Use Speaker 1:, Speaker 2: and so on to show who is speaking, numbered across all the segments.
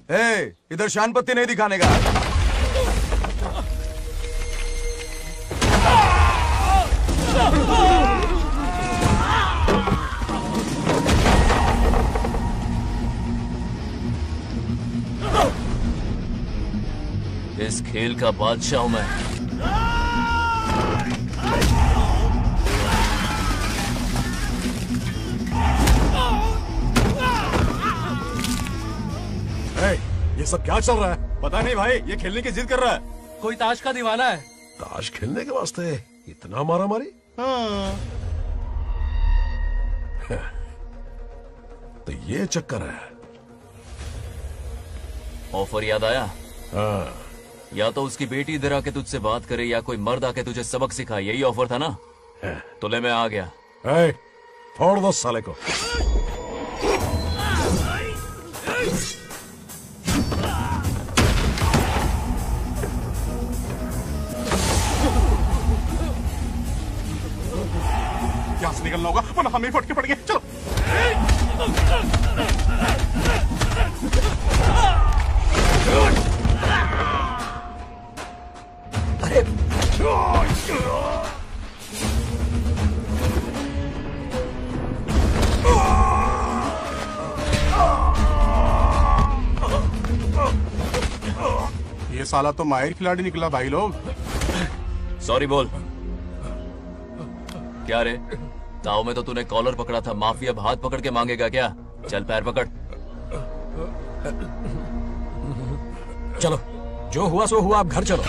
Speaker 1: इधर शान पत्ती नहीं दिखाने का।
Speaker 2: इस खेल का बादशाह हूं मैं।
Speaker 1: ये सब क्या चल रहा है? पता नहीं भाई, ये खेलने की जिद कर रहा है।
Speaker 3: कोई ताश का दीवाना है।
Speaker 4: ताश खेलने के वास्ते इतना मारा मारी?
Speaker 1: हाँ।
Speaker 4: तो ये चक्कर है।
Speaker 2: ऑफर याद आया?
Speaker 4: हाँ।
Speaker 2: या तो उसकी बेटी इधर आके तुझसे बात करे या कोई मर्द आके तुझे सबक सिखाए, यही ऑफर था ना? तो ले मैं आ गया।
Speaker 4: फोड़ दो साले को।
Speaker 1: यहाँ से निकलना होगा वरना हम ही फटके पड़ गए। चलो।
Speaker 4: अरे
Speaker 1: ये साला तो माहिर खिलाड़ी निकला भाई लोग।
Speaker 2: सॉरी बोल। क्या रे, ताऊ में तो तूने कॉलर पकड़ा था, माफी अब हाथ पकड़ के मांगेगा क्या? चल पैर पकड़।
Speaker 4: चलो, जो हुआ सो हुआ, अब घर चलो।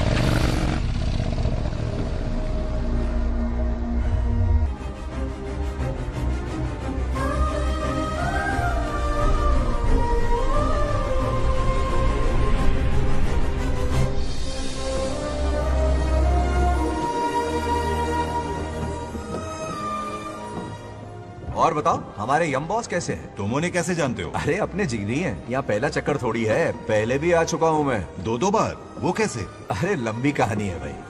Speaker 5: और बताओ, हमारे यम बॉस कैसे हैं?
Speaker 6: तुम उन्हें कैसे जानते हो?
Speaker 5: अरे अपने जिगरी हैं, यहाँ पहला चक्कर थोड़ी है, पहले भी आ चुका हूँ मैं।
Speaker 6: दो बार? वो कैसे?
Speaker 5: अरे लंबी कहानी है भाई।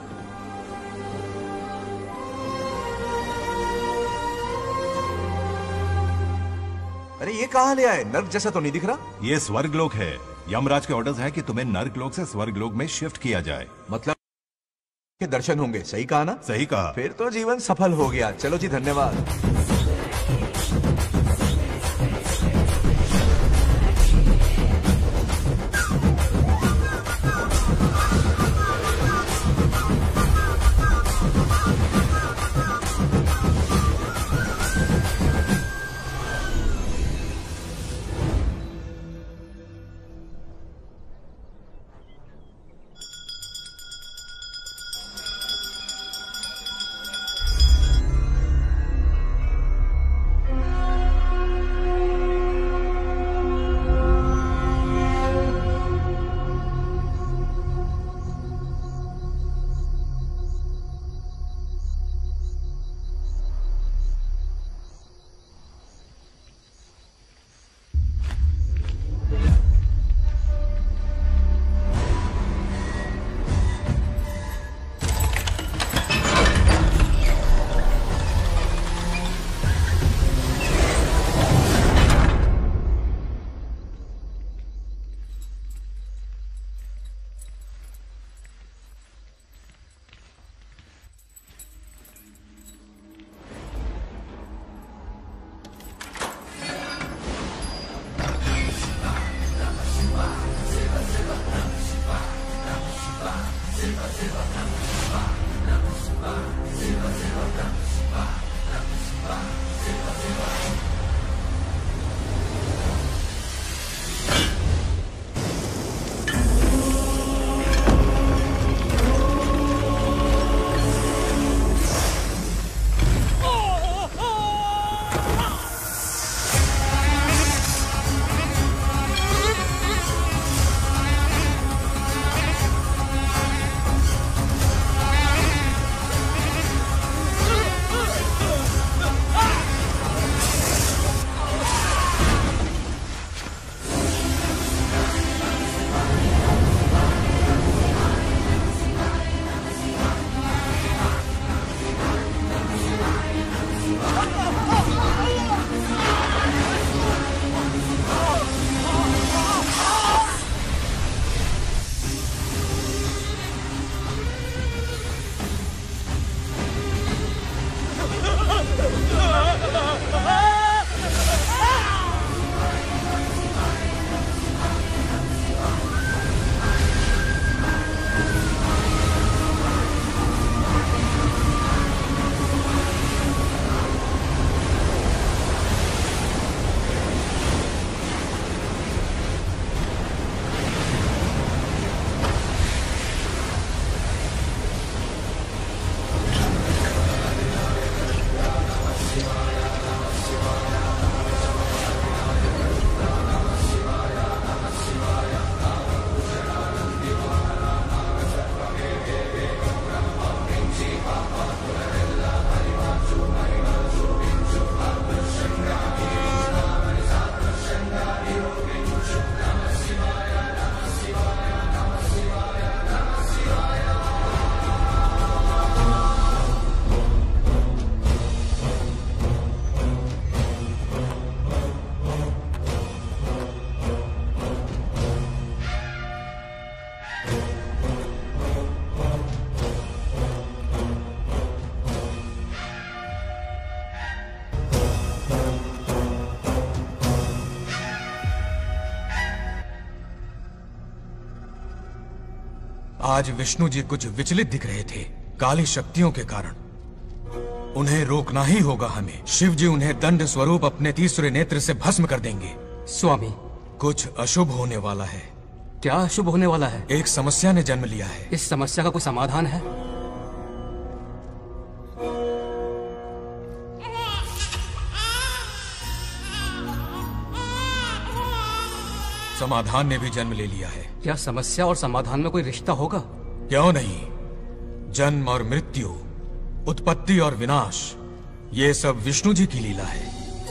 Speaker 5: अरे ये कहाँ ले आए? नर्क जैसा तो नहीं दिख रहा।
Speaker 6: ये स्वर्गलोक है। यमराज के ऑर्डर्स है कि तुम्हें नर्कलोक से स्वर्गलोक में शिफ्ट किया जाए।
Speaker 5: मतलब के दर्शन होंगे, सही कहा ना?
Speaker 6: सही कहा।
Speaker 5: फिर तो जीवन सफल हो गया। चलो जी, धन्यवाद।
Speaker 4: आज विष्णु जी कुछ विचलित दिख रहे थे काली शक्तियों के कारण। उन्हें रोकना ही होगा हमें। शिव जी उन्हें दंड स्वरूप अपने तीसरे नेत्र से भस्म कर देंगे।
Speaker 3: स्वामी,
Speaker 4: कुछ अशुभ होने वाला है।
Speaker 3: क्या अशुभ होने वाला है?
Speaker 4: एक समस्या ने जन्म लिया है।
Speaker 3: इस समस्या का कोई समाधान है?
Speaker 4: समाधान ने भी जन्म ले लिया है।
Speaker 3: क्या समस्या और समाधान में कोई रिश्ता होगा?
Speaker 4: क्यों नहीं? जन्म और मृत्यु, उत्पत्ति और विनाश, ये सब विष्णु जी की लीला है।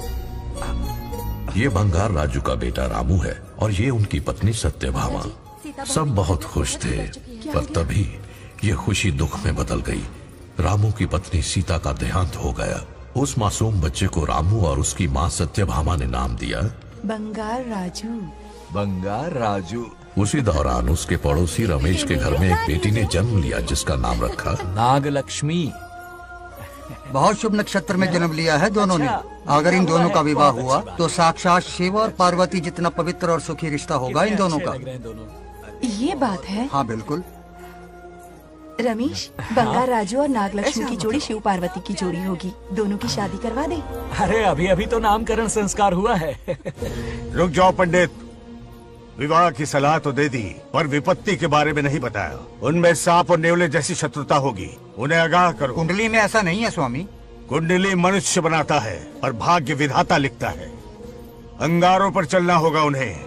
Speaker 7: ये बंगार राजू का बेटा रामू है और ये उनकी पत्नी सत्यभामा। सब बहुत खुश थे, पर तभी ये खुशी दुख में बदल गई। रामू की पत्नी सीता का देहांत हो गया। उस मासूम बच्चे को रामू और उसकी माँ सत्यभामा ने नाम दिया
Speaker 8: बंगार राजू।
Speaker 5: बंगार राजू।
Speaker 7: उसी दौरान उसके पड़ोसी रमेश के घर में एक बेटी ने जन्म लिया जिसका नाम रखा
Speaker 2: नागलक्ष्मी।
Speaker 9: बहुत शुभ नक्षत्र में जन्म लिया है दोनों ने। अगर इन दोनों का विवाह हुआ तो साक्षात शिव और पार्वती जितना पवित्र और सुखी रिश्ता होगा इन दोनों का।
Speaker 8: ये बात है।
Speaker 9: हाँ बिल्कुल।
Speaker 8: रमेश, बंगार राजू और नागलक्ष्मी की जोड़ी शिव पार्वती की जोड़ी होगी। दोनों की शादी करवा दे।
Speaker 4: अरे अभी अभी तो नामकरण संस्कार हुआ है।
Speaker 1: रुक जाओ पंडित, विवाह की सलाह तो दे दी पर विपत्ति के बारे में नहीं बताया। उनमें सांप और नेवले जैसी शत्रुता होगी, उन्हें आगाह करो।
Speaker 9: कुंडली में ऐसा नहीं है स्वामी।
Speaker 1: कुंडली मनुष्य बनाता है और भाग्य विधाता लिखता है। अंगारों पर चलना होगा उन्हें।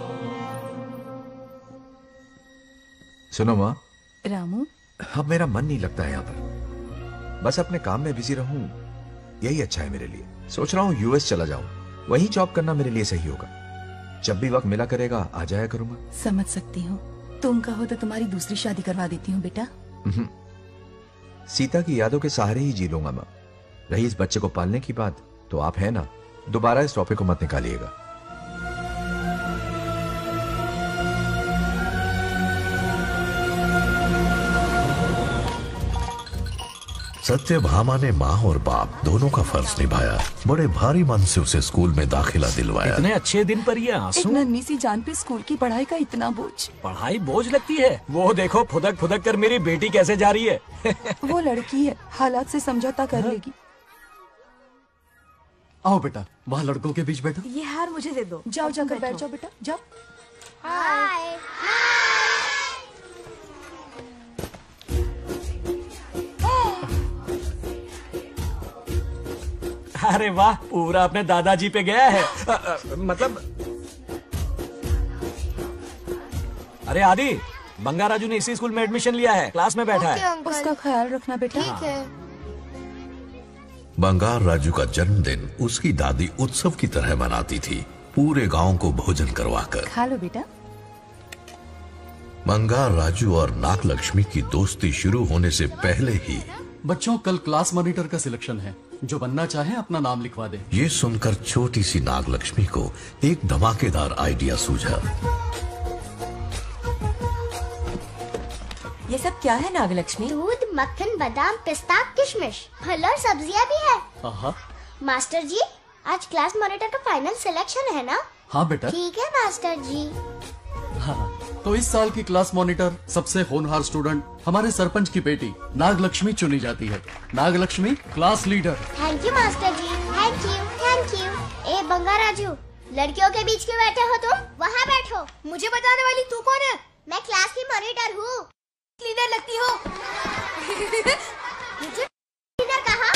Speaker 5: सुनो माँ,
Speaker 8: रामू,
Speaker 5: अब मेरा मन नहीं लगता है यहाँ पर। बस अपने काम में बिजी रहूं, यही अच्छा है मेरे लिए। सोच रहा हूँ यूएस चला जाऊं, वहीं जॉब करना मेरे लिए सही होगा। जब भी वक्त मिला करेगा आ जाया करूंगा।
Speaker 8: समझ सकती हूँ। तुम कहो तो तुम्हारी दूसरी शादी करवा देती हूँ बेटा।
Speaker 5: सीता की यादों के सहारे ही जी लूंगा माँ। रही इस बच्चे को पालने की बात, तो आप है ना, दोबारा इस टॉपिक को मत निकालिएगा।
Speaker 7: सत्यभामा ने माँ और बाप दोनों का फर्ज निभाया। बड़े भारी मन से उसे स्कूल में दाखिला दिलवाया।
Speaker 4: इतने अच्छे दिन पर ये
Speaker 8: एक
Speaker 4: आंसू।
Speaker 8: नन्ही सी जान पे स्कूल की पढ़ाई का इतना बोझ।
Speaker 4: पढ़ाई बोझ लगती है? वो देखो फुदक फुदक कर मेरी बेटी कैसे जा रही है।
Speaker 8: वो लड़की है, हालात से समझौता कर लेगी।
Speaker 3: आओ बेटा, वहाँ लड़कों के बीच बैठो।
Speaker 8: ये हार मुझे दे दो। जाओ जाकर बैठ जाओ बेटा, जाओ।
Speaker 4: अरे वाह, पूरा अपने दादाजी पे गया है। मतलब अरे आदि, बंगार राजू ने इसी स्कूल में एडमिशन लिया है, क्लास में बैठा है।
Speaker 8: उसका ख्याल रखना बेटा।
Speaker 10: ठीक है।
Speaker 7: बंगार राजू का जन्मदिन उसकी दादी उत्सव की तरह मनाती थी, पूरे गांव को भोजन करवाकर।
Speaker 8: खा लो बेटा।
Speaker 7: बंगार राजू और नागलक्ष्मी की दोस्ती शुरू होने से पहले ही
Speaker 3: बच्चों, कल क्लास मॉनिटर का सिलेक्शन है। जो बनना चाहे अपना नाम लिखवा दे।
Speaker 7: ये सुनकर छोटी सी नागलक्ष्मी को एक धमाकेदार आइडिया सूझा।
Speaker 10: ये सब क्या है नागलक्ष्मी? दूध, मक्खन, बादाम, पिस्ता, किशमिश, फल और सब्जियाँ भी है। मास्टर जी, आज क्लास मॉनिटर का फाइनल सिलेक्शन है ना?
Speaker 3: हाँ बेटा।
Speaker 10: ठीक है मास्टर जी।
Speaker 3: हाँ, तो इस साल की क्लास मॉनिटर सबसे होनहार स्टूडेंट हमारे सरपंच की बेटी नागलक्ष्मी चुनी जाती है। Nagalakshmi class leader.
Speaker 10: Thank you master ji, thank you thank you. ए बंगार राजू, लड़कियों के बीच क्यों बैठे हो तुम? वहाँ बैठो। मुझे बताने वाली तू कौन है? मैं क्लास की मॉनिटर हूँ। लीडर लगती हो। मुझे लीडर कहा?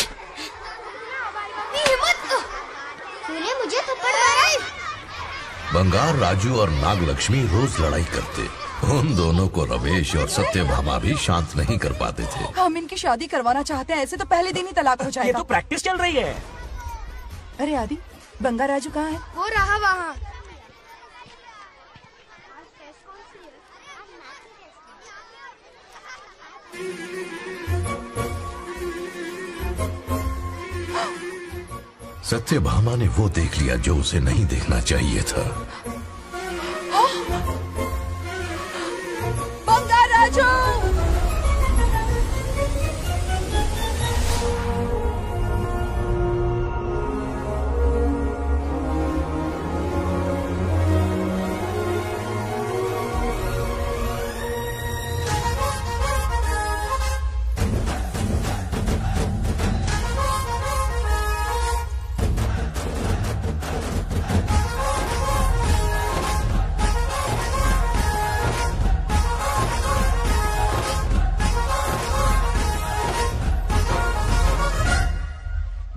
Speaker 10: तूने मुझे थप्पड़ मारा।
Speaker 7: बंगार राजू और नागलक्ष्मी रोज लड़ाई करते। उन दोनों को रमेश और सत्यभामा भी शांत नहीं कर पाते थे।
Speaker 8: हम इनकी शादी करवाना चाहते हैं, ऐसे तो पहले दिन ही तलाक हो जाएगा।
Speaker 4: ये तो प्रैक्टिस चल रही है।
Speaker 8: अरे आदि, बंगार राजू कहाँ है?
Speaker 10: वो रहा वहाँ।
Speaker 7: सत्यभामा ने वो देख लिया जो उसे नहीं देखना चाहिए था।
Speaker 8: बंगार राजू!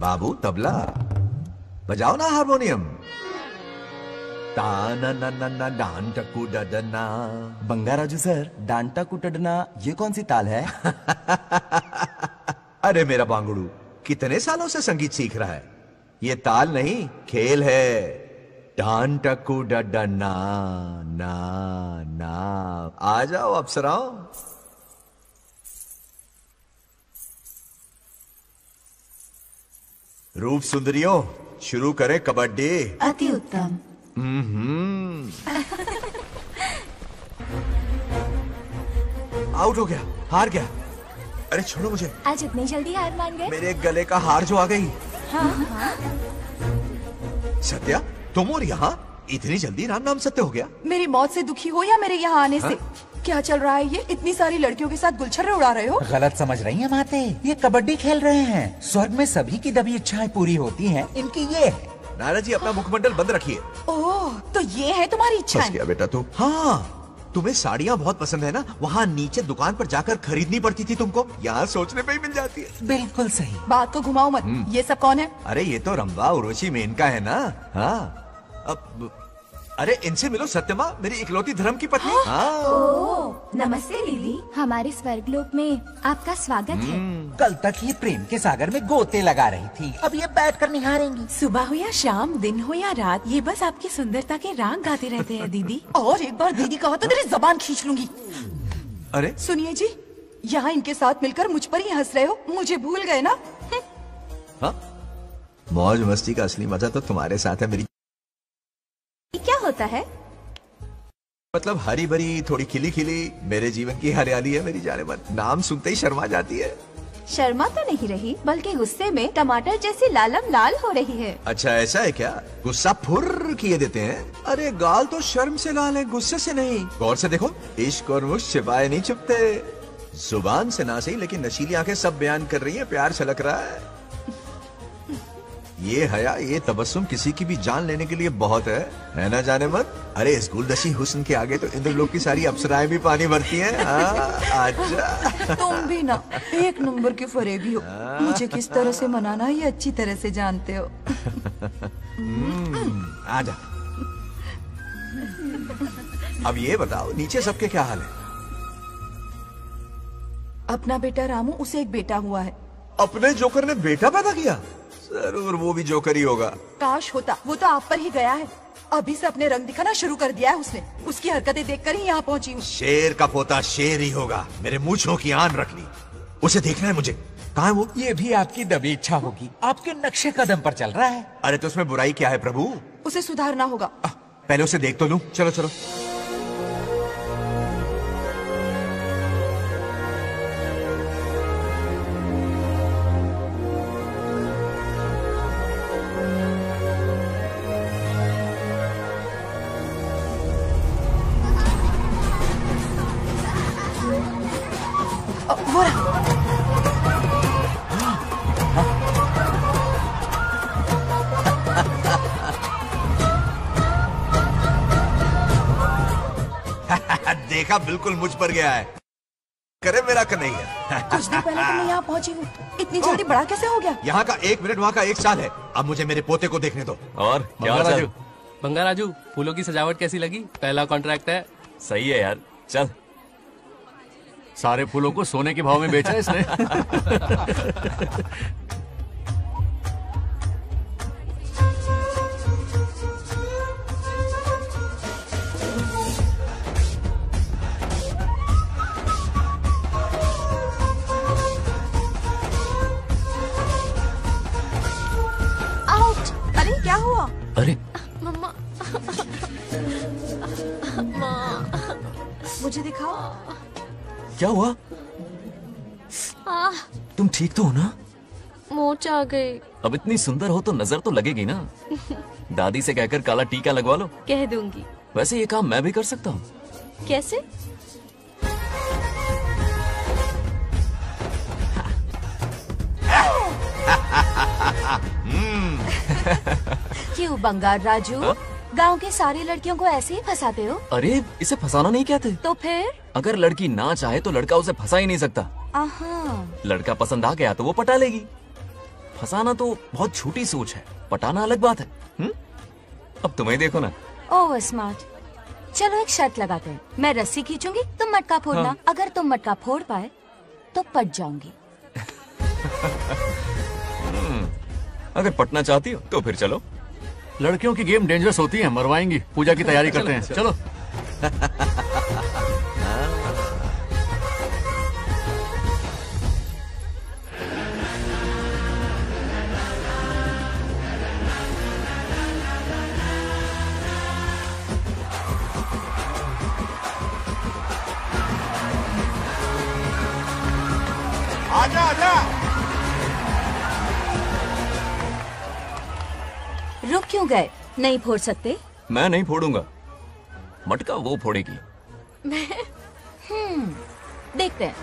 Speaker 5: बाबू तबला बजाओ ना, हारमोनियम। ताना ना ना ना डांटा कुडडना।
Speaker 11: बंगाराजू सर, डांटा कुटडना ये कौन सी ताल है?
Speaker 5: अरे मेरा बांगड़ू, कितने सालों से संगीत सीख रहा है? ये ताल नहीं, खेल है। डांटा कुडडना ना ना। आ जाओ अप्सराओं। रूप सुंदरियों, शुरू करें कबड्डी।
Speaker 8: अति उत्तम।
Speaker 5: आउट हो गया, हार गया। अरे छोड़ो मुझे।
Speaker 10: आज इतनी जल्दी हार मान गए?
Speaker 5: मेरे गले का हार जो आ गई।
Speaker 10: हाँ।
Speaker 5: सत्या, तुम और यहाँ इतनी जल्दी राम नाम सत्य हो गया?
Speaker 8: मेरी मौत से दुखी हो या मेरे यहाँ आने से? क्या चल रहा है ये? इतनी सारी लड़कियों के साथ गुलछर्रे उड़ा रहे हो?
Speaker 11: गलत समझ रही हैं माते, ये कबड्डी खेल रहे हैं। स्वर्ग में सभी की दबी इच्छाएं पूरी होती हैं, इनकी ये है।
Speaker 5: नारा जी, अपना मुखमंडल बंद रखिए।
Speaker 8: ओह, तो ये है तुम्हारी इच्छा?
Speaker 5: बस गया बेटा तू। हाँ, तुम्हें साड़ियाँ बहुत पसंद है ना? वहाँ नीचे दुकान पर जाकर खरीदनी पड़ती थी तुमको, यहाँ सोचने पे ही मिल जाती है।
Speaker 11: बिल्कुल सही।
Speaker 8: बात को घुमाओ मत। ये सब कौन है?
Speaker 5: अरे ये तो रंभा उर्वशी मेनका है ना। हाँ, अब अरे इनसे मिलो सत्यमा, मेरी इकलौती धर्म की पत्नी। हाँ।
Speaker 10: नमस्ते दीदी, हमारे स्वर्गलोक में आपका स्वागत है।
Speaker 11: कल तक ये प्रेम के सागर में गोते लगा रही थी, अब ये बैठ कर निहारेंगी।
Speaker 12: सुबह हो या शाम, दिन हो या रात, ये बस आपकी सुंदरता के राग गाते रहते हैं दीदी।
Speaker 8: और एक बार दीदी कहा तो तेरी जबान खींच लूंगी।
Speaker 5: अरे
Speaker 8: सुनिए जी, यहाँ इनके साथ मिलकर मुझ पर ही हंस रहे हो, मुझे भूल गए ना?
Speaker 5: हाँ, मौज मस्ती का असली मजा तो तुम्हारे साथ है मेरी।
Speaker 10: क्या होता है?
Speaker 5: मतलब हरी भरी थोड़ी खिली खिली मेरे जीवन की हरियाली है मेरी जाने मन। नाम सुनते ही शर्मा जाती है।
Speaker 10: शर्मा तो नहीं रही, बल्कि गुस्से में टमाटर जैसी लालम लाल हो रही है।
Speaker 5: अच्छा ऐसा है क्या? गुस्सा फुर्र किए देते हैं। अरे गाल तो शर्म से लाल है, गुस्से से नहीं। गौर से देखो, इश्क और मुश्क छिपाए नहीं छुपते। जुबान से ना सही, लेकिन नशीली आंखें सब बयान कर रही हैं, प्यार छलक रहा है। ये हया, ये तबस्सुम किसी की भी जान लेने के लिए बहुत है ना जाने मन? अरे इस गुलदशी हुस्न के आगे तो इंद्रलोक की सारी अप्सराएं भी पानी भरती हैं। अच्छा
Speaker 8: तुम भी ना एक नंबर के फरेबी हो। मुझे किस तरह से मनाना ये अच्छी तरह से जानते हो।
Speaker 5: आजा। अब ये बताओ, नीचे सबके क्या हाल है?
Speaker 8: अपना बेटा रामू, उसे एक बेटा हुआ है।
Speaker 5: अपने जोकर ने बेटा पैदा किया? जरूर वो भी जोकर ही होगा।
Speaker 8: काश होता, वो तो आप पर ही गया है। अभी से अपने रंग दिखाना शुरू कर दिया है उसने। उसकी हरकतें देखकर ही यहाँ पहुँची हूँ।
Speaker 5: शेर का पोता शेर ही होगा। मेरे मूंछों की आन रख ली। उसे देखना है मुझे। कहाँ है वो?
Speaker 11: ये भी आपकी दबी इच्छा होगी, आपके नक्शे कदम पर चल रहा है।
Speaker 5: अरे तो उसमें बुराई क्या है प्रभु?
Speaker 8: उसे सुधारना होगा।
Speaker 5: पहले उसे देख तो लूं। चलो चलो। देखा, बिल्कुल मुझ पर गया है। करे मेरा कन्हैया।
Speaker 8: कुछ दिन पहले तो मैं यहाँ पहुँची हूँ, इतनी जल्दी बड़ा कैसे हो गया?
Speaker 5: यहाँ का 1 मिनट, वहाँ का 1 साल है। अब मुझे मेरे पोते को देखने दो।
Speaker 2: और क्या
Speaker 13: राजू? बंगाराजू, फूलों की सजावट कैसी लगी? पहला कॉन्ट्रैक्ट है।
Speaker 2: सही है यार, चल।
Speaker 3: सारे फूलों को सोने के भाव में बेचा है इसने।
Speaker 8: अरे क्या हुआ?
Speaker 2: अरे
Speaker 10: मम्मा,
Speaker 8: मुझे दिखाओ।
Speaker 2: क्या हुआ? तुम ठीक तो हो ना?
Speaker 12: मोच आ गई।
Speaker 2: अब इतनी सुंदर हो तो नजर तो लगेगी ना। दादी से कहकर काला टीका लगवा लो।
Speaker 12: कह दूंगी।
Speaker 2: वैसे ये काम मैं भी कर सकता हूँ।
Speaker 12: कैसे?
Speaker 10: क्यों बंगार राजू, गांव की सारी लड़कियों को ऐसे ही फंसाते हो?
Speaker 2: अरे इसे फंसाना नहीं कहते।
Speaker 10: तो फिर?
Speaker 2: अगर लड़की ना चाहे तो लड़का उसे फंसा ही नहीं सकता।
Speaker 10: आहा।
Speaker 2: लड़का पसंद आ गया तो वो पटा लेगी। फंसाना तो बहुत छोटी सोच है, पटाना अलग बात है। अब तुम्हें देखो ना।
Speaker 14: Over smart. चलो एक शर्त लगाते हैं, मैं रस्सी खींचूंगी, तुम मटका फोड़ना।
Speaker 2: हाँ।
Speaker 14: अगर तुम मटका फोड़ पाए तो पट जाऊंगी।
Speaker 2: अगर पटना चाहती हो तो फिर चलो।
Speaker 3: लड़कियों की गेम डेंजरस होती है, मरवाएंगी। पूजा की तैयारी करते हैं, चलो।
Speaker 1: आजा आजा।
Speaker 14: रुक क्यों गए? नहीं फोड़ सकते?
Speaker 2: मैं नहीं फोड़ूंगा, मटका वो फोड़ेगी।
Speaker 14: देखते हैं।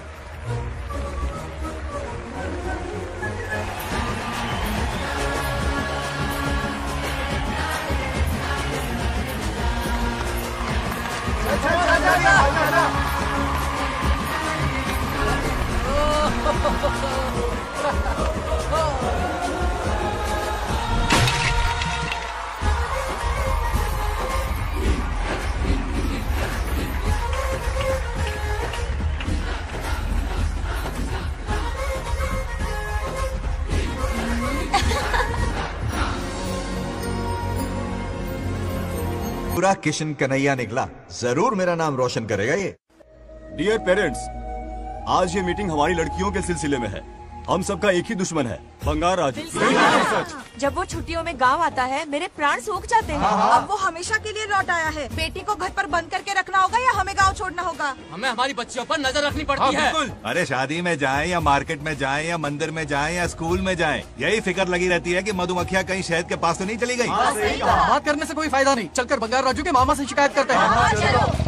Speaker 5: पूरा किशन कन्हैया निकला, जरूर मेरा नाम रोशन करेगा ये।
Speaker 15: डियर पेरेंट्स, आज ये मीटिंग हमारी लड़कियों के सिलसिले में है। हम सबका एक ही दुश्मन है, बंगार राजू।
Speaker 12: जब वो छुट्टियों में गांव आता है मेरे प्राण सूख जाते हैं। अब वो हमेशा के लिए लौट आया है। बेटी को घर पर बंद करके रखना होगा या हमें गांव छोड़ना होगा?
Speaker 13: हमें हमारी बच्चियों पर नजर रखनी पड़ती है।
Speaker 6: अरे शादी में जाएं या मार्केट में जाएं या मंदिर में जाएं या स्कूल में जाएं, यही फिक्र लगी रहती है कि मधुमक्खियां कहीं शहद के पास तो नहीं चली गई।
Speaker 3: बात करने से कोई फायदा नहीं, चलकर बंगार राजू के मामा से शिकायत करते हैं।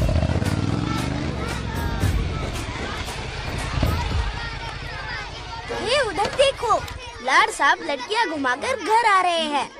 Speaker 10: ये उधर देखो, लाड साहब लड़कियां घुमाकर घर आ रहे हैं।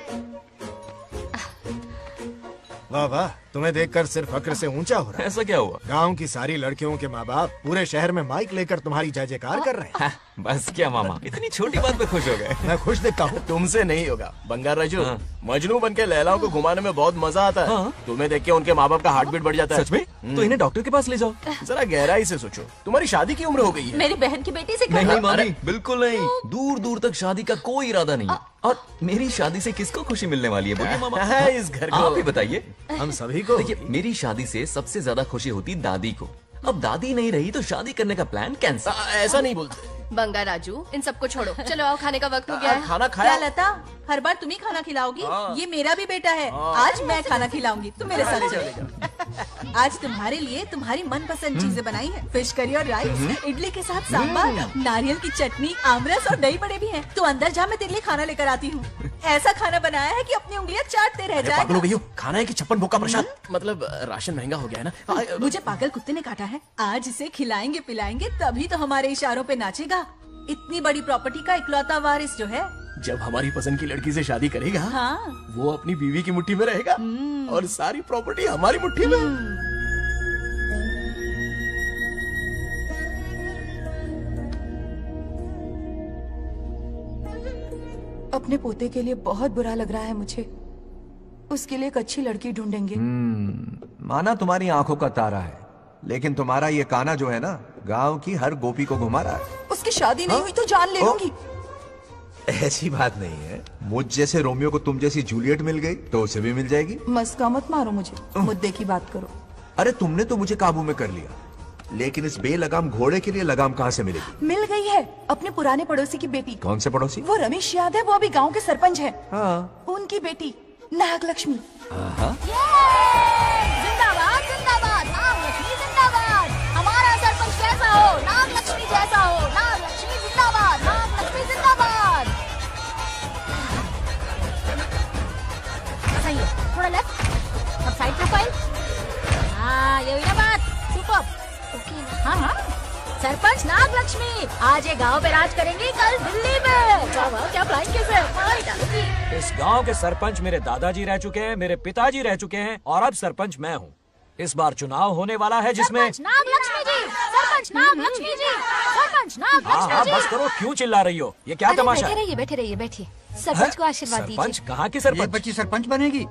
Speaker 16: वाह वाह, तुम्हें देखकर सिर्फ फक्र से ऊंचा हो रहा है।
Speaker 2: ऐसा क्या हुआ?
Speaker 16: गांव की सारी लड़कियों के माँ बाप पूरे शहर में माइक लेकर तुम्हारी जय जयकार कर रहे हैं।
Speaker 2: बस क्या मामा, इतनी छोटी बात पे खुश हो गए?
Speaker 16: मैं खुश दिखता हूँ।
Speaker 17: तुमसे नहीं होगा बंगार राजू। मजनू बन के लैलाओं को घुमाने में बहुत मजा आता है। तुम्हें देख के उनके माँ बाप का हार्ट बीट बढ़ जाता है।
Speaker 2: सच में? तो इन्हें डॉक्टर के पास ले जाओ।
Speaker 17: जरा गहराई से सोचो, तुम्हारी शादी की उम्र हो गई है।
Speaker 14: मेरी बहन की बेटी से
Speaker 2: नहीं मामी, बिल्कुल नहीं। दूर दूर तक शादी का कोई इरादा नहीं है। और मेरी शादी से किसको खुशी मिलने वाली है बोलिए मामा?
Speaker 17: इस घर को
Speaker 2: आप ही बताइए।
Speaker 17: हम सभी को।
Speaker 2: देखिए, मेरी शादी से सबसे ज्यादा खुशी होती दादी को। अब दादी नहीं रही तो शादी करने का प्लान कैंसिल।
Speaker 17: ऐसा नहीं बोलते
Speaker 18: बंगा राजू, इन सबको छोड़ो, चलो आओ, खाने का वक्त हो गया है।
Speaker 17: खाना खाया?
Speaker 12: क्या लता, हर बार तुम ही खाना खिलाओगी? ये मेरा भी बेटा है। आज मैं खाना खिलाऊंगी, तुम मेरे साथ चलो। आज तुम्हारे लिए तुम्हारी मनपसंद चीजें बनाई है। फिश करी और राइस, इडली के साथ सांभर, नारियल की चटनी, आमरस और दही बड़े भी हैं। तू अंदर जा, मैं तेरे लिए खाना लेकर आती हूँ। ऐसा खाना बनाया है कि अपनी उंगलियां चाटते रह जाए।
Speaker 17: पागल हो गई हो, खाना है कि 56 भोग का प्रसाद? मतलब राशन महंगा हो गया है ना।
Speaker 12: मुझे पागल कुत्ते ने काटा है। आज इसे खिलाएंगे पिलाएंगे तभी तो हमारे इशारों पे नाचेगा। इतनी बड़ी प्रॉपर्टी का इकलौता वारिस जो है।
Speaker 17: जब हमारी पसंद की लड़की से शादी करेगा,
Speaker 12: हाँ,
Speaker 17: वो अपनी बीवी की मुट्ठी में रहेगा और सारी प्रॉपर्टी हमारी मुट्ठी में।
Speaker 8: अपने पोते के लिए बहुत बुरा लग रहा है मुझे। उसके लिए एक अच्छी लड़की ढूंढेंगे।
Speaker 5: माना तुम्हारी आंखों का तारा है, लेकिन तुम्हारा ये काना जो है ना, गांव की हर गोपी को घुमा रहा है।
Speaker 8: उसकी शादी नहीं हुई तो जान ले लूंगी।
Speaker 5: ऐसी बात नहीं है। मुझ जैसे रोमियो को तुम जैसी जूलियट मिल गई तो उसे भी मिल जाएगी।
Speaker 8: मस्का मत मारो मुझे, मुद्दे की बात करो।
Speaker 5: अरे तुमने तो मुझे काबू में कर लिया, लेकिन इस बेलगाम घोड़े के लिए लगाम कहाँ से मिलेगी?
Speaker 8: मिल गई है, अपने पुराने पड़ोसी की बेटी।
Speaker 5: कौन से पड़ोसी?
Speaker 8: वो रमेश याद है, वो अभी गांव के सरपंच है।
Speaker 5: हाँ।
Speaker 8: उनकी बेटी नागलक्ष्मी।
Speaker 10: जिंदाबाद जिंदाबाद, नागलक्ष्मी जिंदाबाद। हमारा सरपंच कैसा हो? नागलक्ष्मी जैसा हो। नागलक्ष्मी जिंदाबाद, नागलक्ष्मी जिंदाबाद। सही है, थोड़ा लेफ्ट, अब साइड प्रोफाइल। हाँ, ये हुई ना बात। सुपर। हाँ हाँ, सरपंच नागलक्ष्मी आज ये गांव पे राज करेंगी, कल दिल्ली में। क्या फ्लाइंग किस है?
Speaker 19: इस गांव के सरपंच मेरे दादाजी रह चुके हैं, मेरे पिताजी रह चुके हैं और अब सरपंच मैं हूँ। इस बार चुनाव होने वाला है जिसमें
Speaker 14: नागलक्ष्मी जी, सरपंच नागलक्ष्मी जी, सरपंच नागलक्ष्मी जी।
Speaker 19: बस करो, क्यों चिल्ला रही हो? ये क्या तमाशा है?
Speaker 14: बैठे रहिए, बैठे रहिए, बैठिए। सरपंच को आशीर्वाद दीजिए।
Speaker 19: सरपंच? कहाँ की सरपंच?
Speaker 9: बच्ची सरपंच बनेगी।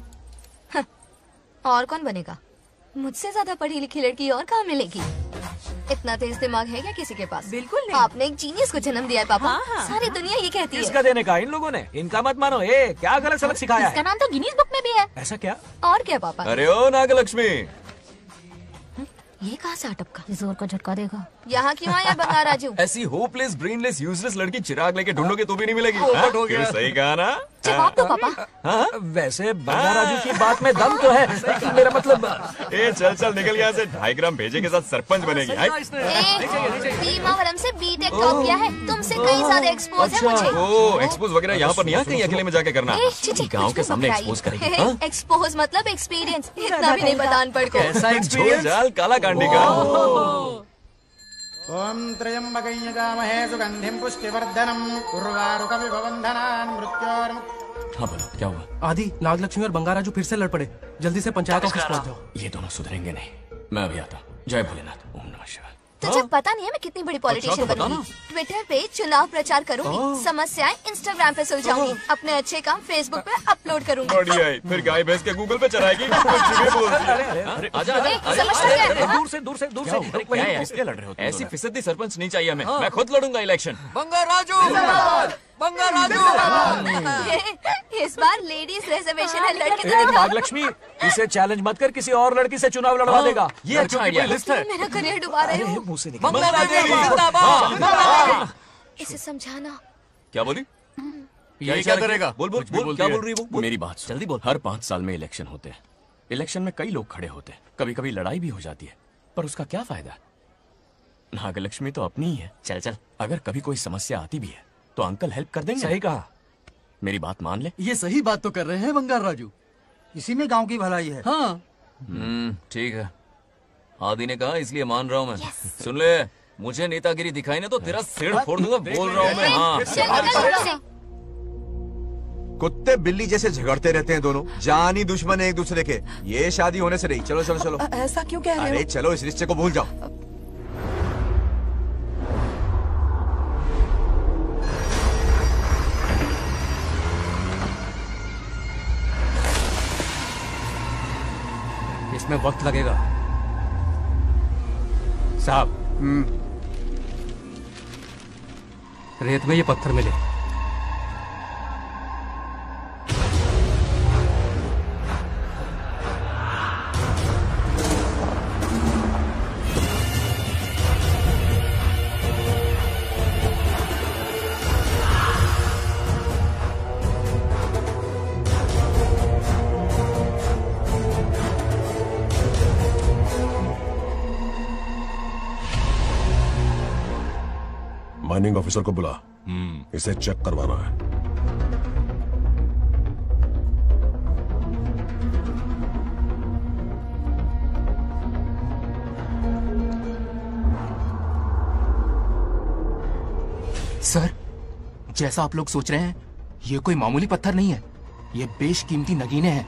Speaker 14: और कौन बनेगा? मुझसे ज्यादा पढ़ी लिखी लड़की और कहाँ मिलेगी? इतना तेज दिमाग है क्या किसी के पास?
Speaker 12: बिल्कुल नहीं।
Speaker 14: आपने एक जीनियस को जन्म दिया है पापा।
Speaker 12: हाँ।
Speaker 14: सारी दुनिया ये कहती है।
Speaker 19: किसका देने का? इन लोगों ने। इनका मत मानो। क्या गलत सलत सिखाया
Speaker 14: इसका
Speaker 19: है?
Speaker 14: नाम तो गिनीज बुक में भी है।
Speaker 19: ऐसा क्या?
Speaker 14: और क्या पापा?
Speaker 2: अरे ओ नागलक्ष्मी,
Speaker 14: ये कहाँ से अटप का? जोर का झटका देगा। यहाँ क्यों आया बंगार राजू?
Speaker 2: ऐसी होपलेस ब्रेनलेस यूजलेस लड़की चिराग लेके ढूंढोगे तो भी नहीं मिलेगी।
Speaker 19: पोपट हो गया।
Speaker 2: सही कहा ना?
Speaker 14: जवाब दो पापा।
Speaker 19: हाँ? वैसे बंगार राजू की बात में दम तो है, लेकिन मेरा मतलब।
Speaker 2: चल चल निकल यहाँ से। 2.5 ग्राम भेजे के साथ सरपंच बनेगी।
Speaker 14: भीमावरम से बीटेक टॉप किया है, तुमसे कहीं ज्यादा एक्सपोज है मुझे।
Speaker 2: ओ एक्सपोज वगैरह यहाँ पर नहीं है, कहीं अकेले में जाके करना। गाँव के सामने एक्सपोज करेगी।
Speaker 14: एक्सपोज मतलब एक्सपीरियंस, इतना भी नहीं पता अनपढ़ को।
Speaker 2: ऐसा एक्सपीरियंस? जाल काला कांडी का।
Speaker 20: ओम त्र्यंबकं यजामहे सुगंधिं पुष्टिवर्धनम् उर्वारुकमिव बन्धनान् मृत्योर्मुक्तिः।
Speaker 2: हाँ बोलो, क्या हुआ?
Speaker 13: आदि, नागलक्ष्मी और बंगार राजू फिर से लड़ पड़े। जल्दी से पंचायत ऑफिस पहुंच जाओ।
Speaker 2: ये दोनों सुधरेंगे नहीं। मैं अभी आता। जय भोलेनाथ। ओम नमः शिवाय।
Speaker 14: तुझे पता नहीं है मैं कितनी बड़ी पॉलिटिशियन
Speaker 2: तो
Speaker 14: बनूंगी। ट्विटर पे चुनाव प्रचार करूंगी, समस्याएं इंस्टाग्राम पे सुलझाऊंगी, अपने अच्छे काम फेसबुक पे अपलोड करूंगी।
Speaker 2: बढ़िया है। फिर गाय भैंस के गूगल पे चराएगी। आजा
Speaker 19: दूर से दूर से दूर से।
Speaker 2: किसके लड़ रहे हो? ऐसी फिसदी सरपंच नहीं चाहिए हमें। मैं खुद लड़ूंगा इलेक्शन।
Speaker 19: बंगार राजू, बंगार राजू।
Speaker 14: इस बार लेडीज रिजर्वेशन है, लड़के
Speaker 19: नागलक्ष्मी, इसे चैलेंज मत कर, किसी और लड़की से चुनाव लड़वा देगा।
Speaker 2: ये अच्छा आइडिया है।
Speaker 14: मेरा करियर डुबा रहे हो।
Speaker 19: मुंह से निकल।
Speaker 14: इसे समझाना।
Speaker 2: क्या बोली?
Speaker 15: ये क्या करेगा?
Speaker 2: बोल बोल बोल, क्या बोल रही है वो?
Speaker 15: मेरी बात सुन।
Speaker 2: जल्दी बोल।
Speaker 15: हर 5 साल में इलेक्शन होते हैं। इलेक्शन में कई लोग खड़े होते हैं, कभी कभी लड़ाई भी हो जाती है, पर उसका क्या फायदा? नागलक्ष्मी तो अपनी ही है। चल चल, अगर कभी कोई समस्या आती भी है तो अंकल हेल्प कर देंगे।
Speaker 19: सही कहा।
Speaker 15: मेरी बात मान ले।
Speaker 3: ये सही बात तो कर रहे हैं बंगार राजू।
Speaker 9: इसी में गांव की भलाई है।
Speaker 3: हाँ
Speaker 2: ठीक है। आदि ने कहा इसलिए मान रहा हूँ मैं। सुन ले, मुझे नेतागिरी दिखाई ना तो तेरा सिर फोड़ दूंगा। बोल रहा हूँ मैं। हाँ
Speaker 5: कुत्ते बिल्ली जैसे झगड़ते रहते हैं दोनों, जानी दुश्मन है एक दूसरे के। ये शादी होने से रही। चलो चलो चलो।
Speaker 12: ऐसा क्यों कह रहे हो?
Speaker 5: अरे चलो, इस रिश्ते को भूल जाओ।
Speaker 19: इसमें वक्त लगेगा साहब। रेत में ये पत्थर मिले।
Speaker 21: माइनिंग ऑफिसर को बुला, इसे चेक करवाना है।
Speaker 13: सर, जैसा आप लोग सोच रहे हैं, ये कोई मामूली पत्थर नहीं है। ये बेशकीमती नगीने हैं।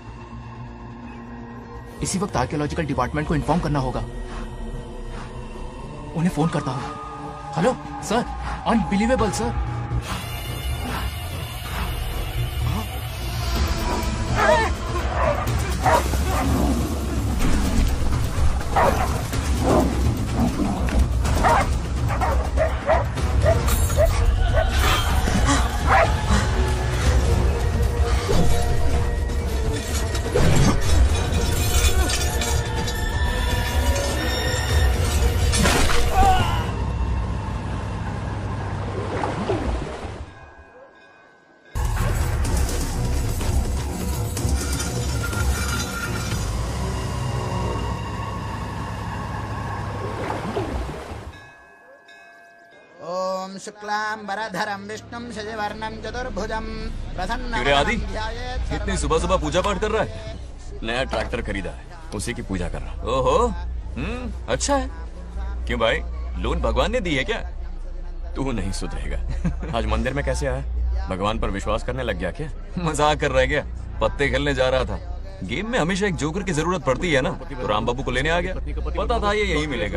Speaker 13: इसी वक्त आर्कियोलॉजिकल डिपार्टमेंट को इन्फॉर्म करना होगा। उन्हें फोन करता हूँ। Hello sir, unbelievable sir.
Speaker 20: शुक्लांबरधरं विष्णुं शशिवर्णं चतुर्भुजं
Speaker 2: क्यों रे आदि, इतनी सुबह सुबह पूजा पाठ कर रहा है?
Speaker 15: नया ट्रैक्टर खरीदा है, उसी की पूजा कर रहा।
Speaker 2: ओहो, अच्छा है। क्यों भाई, लोन भगवान ने दी है क्या?
Speaker 15: तू नहीं सुधरेगा। आज मंदिर में कैसे आया? भगवान पर विश्वास करने लग गया क्या?
Speaker 2: मजाक कर रहा है क्या? पत्ते खेलने जा रहा था। गेम में हमेशा एक जोकर की जरूरत पड़ती है ना, तो राम बाबू को लेने आ गया। पता था ये यही मिलेगा।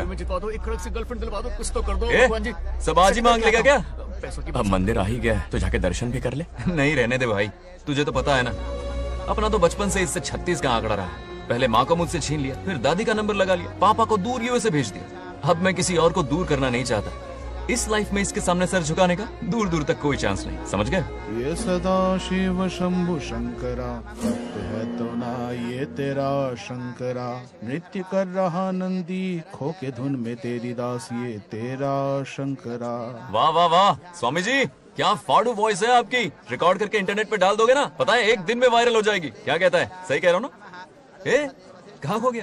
Speaker 2: सब आज ही मांग लेगा क्या?
Speaker 15: अब मंदिर आ ही गया तो जाके दर्शन भी कर ले।
Speaker 2: नहीं रहने दे भाई, तुझे तो पता है ना, अपना तो बचपन से इससे 36 का आंकड़ा रहा है। पहले माँ को मुझसे छीन लिया, फिर दादी का नंबर लगा लिया, पापा को दूर यूएसए भेज दिया। अब मैं किसी और को दूर करना नहीं चाहता। इस लाइफ में इसके सामने सर झुकाने का दूर दूर तक कोई चांस नहीं, समझ गए?
Speaker 4: ये सदा शिव शंभु शंकरा, सत्य है तो ना ये तेरा शंकरा। नृत्य कर रहा नंदी, खो के धुन में तेरी दास, ये तेरा शंकरा।
Speaker 2: वाह वाह वाह स्वामी जी, क्या फाड़ू वॉइस है आपकी। रिकॉर्ड करके इंटरनेट पे डाल दोगे ना, पता है 1 दिन में वायरल हो जाएगी। क्या कहता है? सही कह रहा हूँ ना? कहाँ खो गया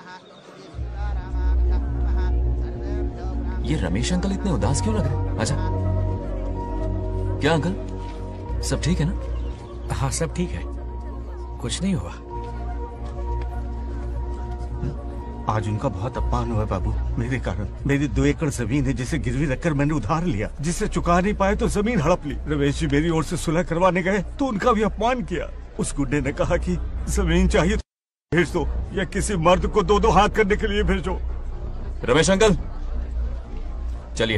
Speaker 2: ये रमेश अंकल? इतने उदास क्यों लग रहे? अच्छा, क्या अंकल, सब ठीक है ना?
Speaker 22: हाँ सब ठीक है, कुछ नहीं हुआ।
Speaker 1: आज उनका बहुत अपमान हुआ बाबू, मेरे कारण। मेरी 2 एकड़ जमीन है जिसे गिरवी रखकर मैंने उधार लिया, जिसे चुका नहीं पाए तो जमीन हड़प ली। रमेश जी मेरी ओर से सुलह करवाने गए तो उनका भी अपमान किया। उस गुंडे ने कहा कि जमीन चाहिए तो भेज दो, या किसी मर्द को 2-2 हाथ करने के लिए भेजो।
Speaker 2: रमेश अंकल चलिए।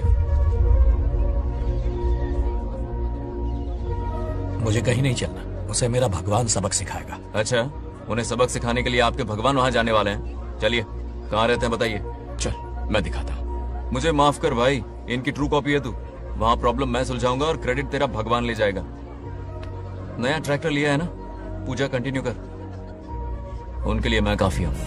Speaker 22: मुझे कहीं नहीं चलना, उसे मेरा भगवान सबक सिखाएगा।
Speaker 2: अच्छा, उन्हें सबक सिखाने के लिए आपके भगवान वहाँ जाने वाले हैं? चलिए, कहाँ रहते हैं बताइए।
Speaker 15: चल मैं दिखाता हूँ।
Speaker 2: मुझे माफ कर भाई, इनकी ट्रू कॉपी है तू। वहाँ प्रॉब्लम मैं सुलझाऊंगा और क्रेडिट तेरा भगवान ले जाएगा। नया ट्रैक्टर लिया है ना, पूजा कंटिन्यू कर। उनके लिए मैं काफी हूँ।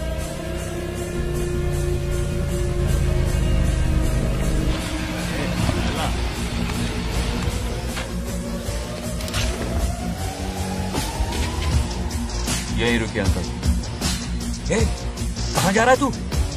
Speaker 2: यही रुकिए अंकल।
Speaker 22: कहाँ जा रहा है तू?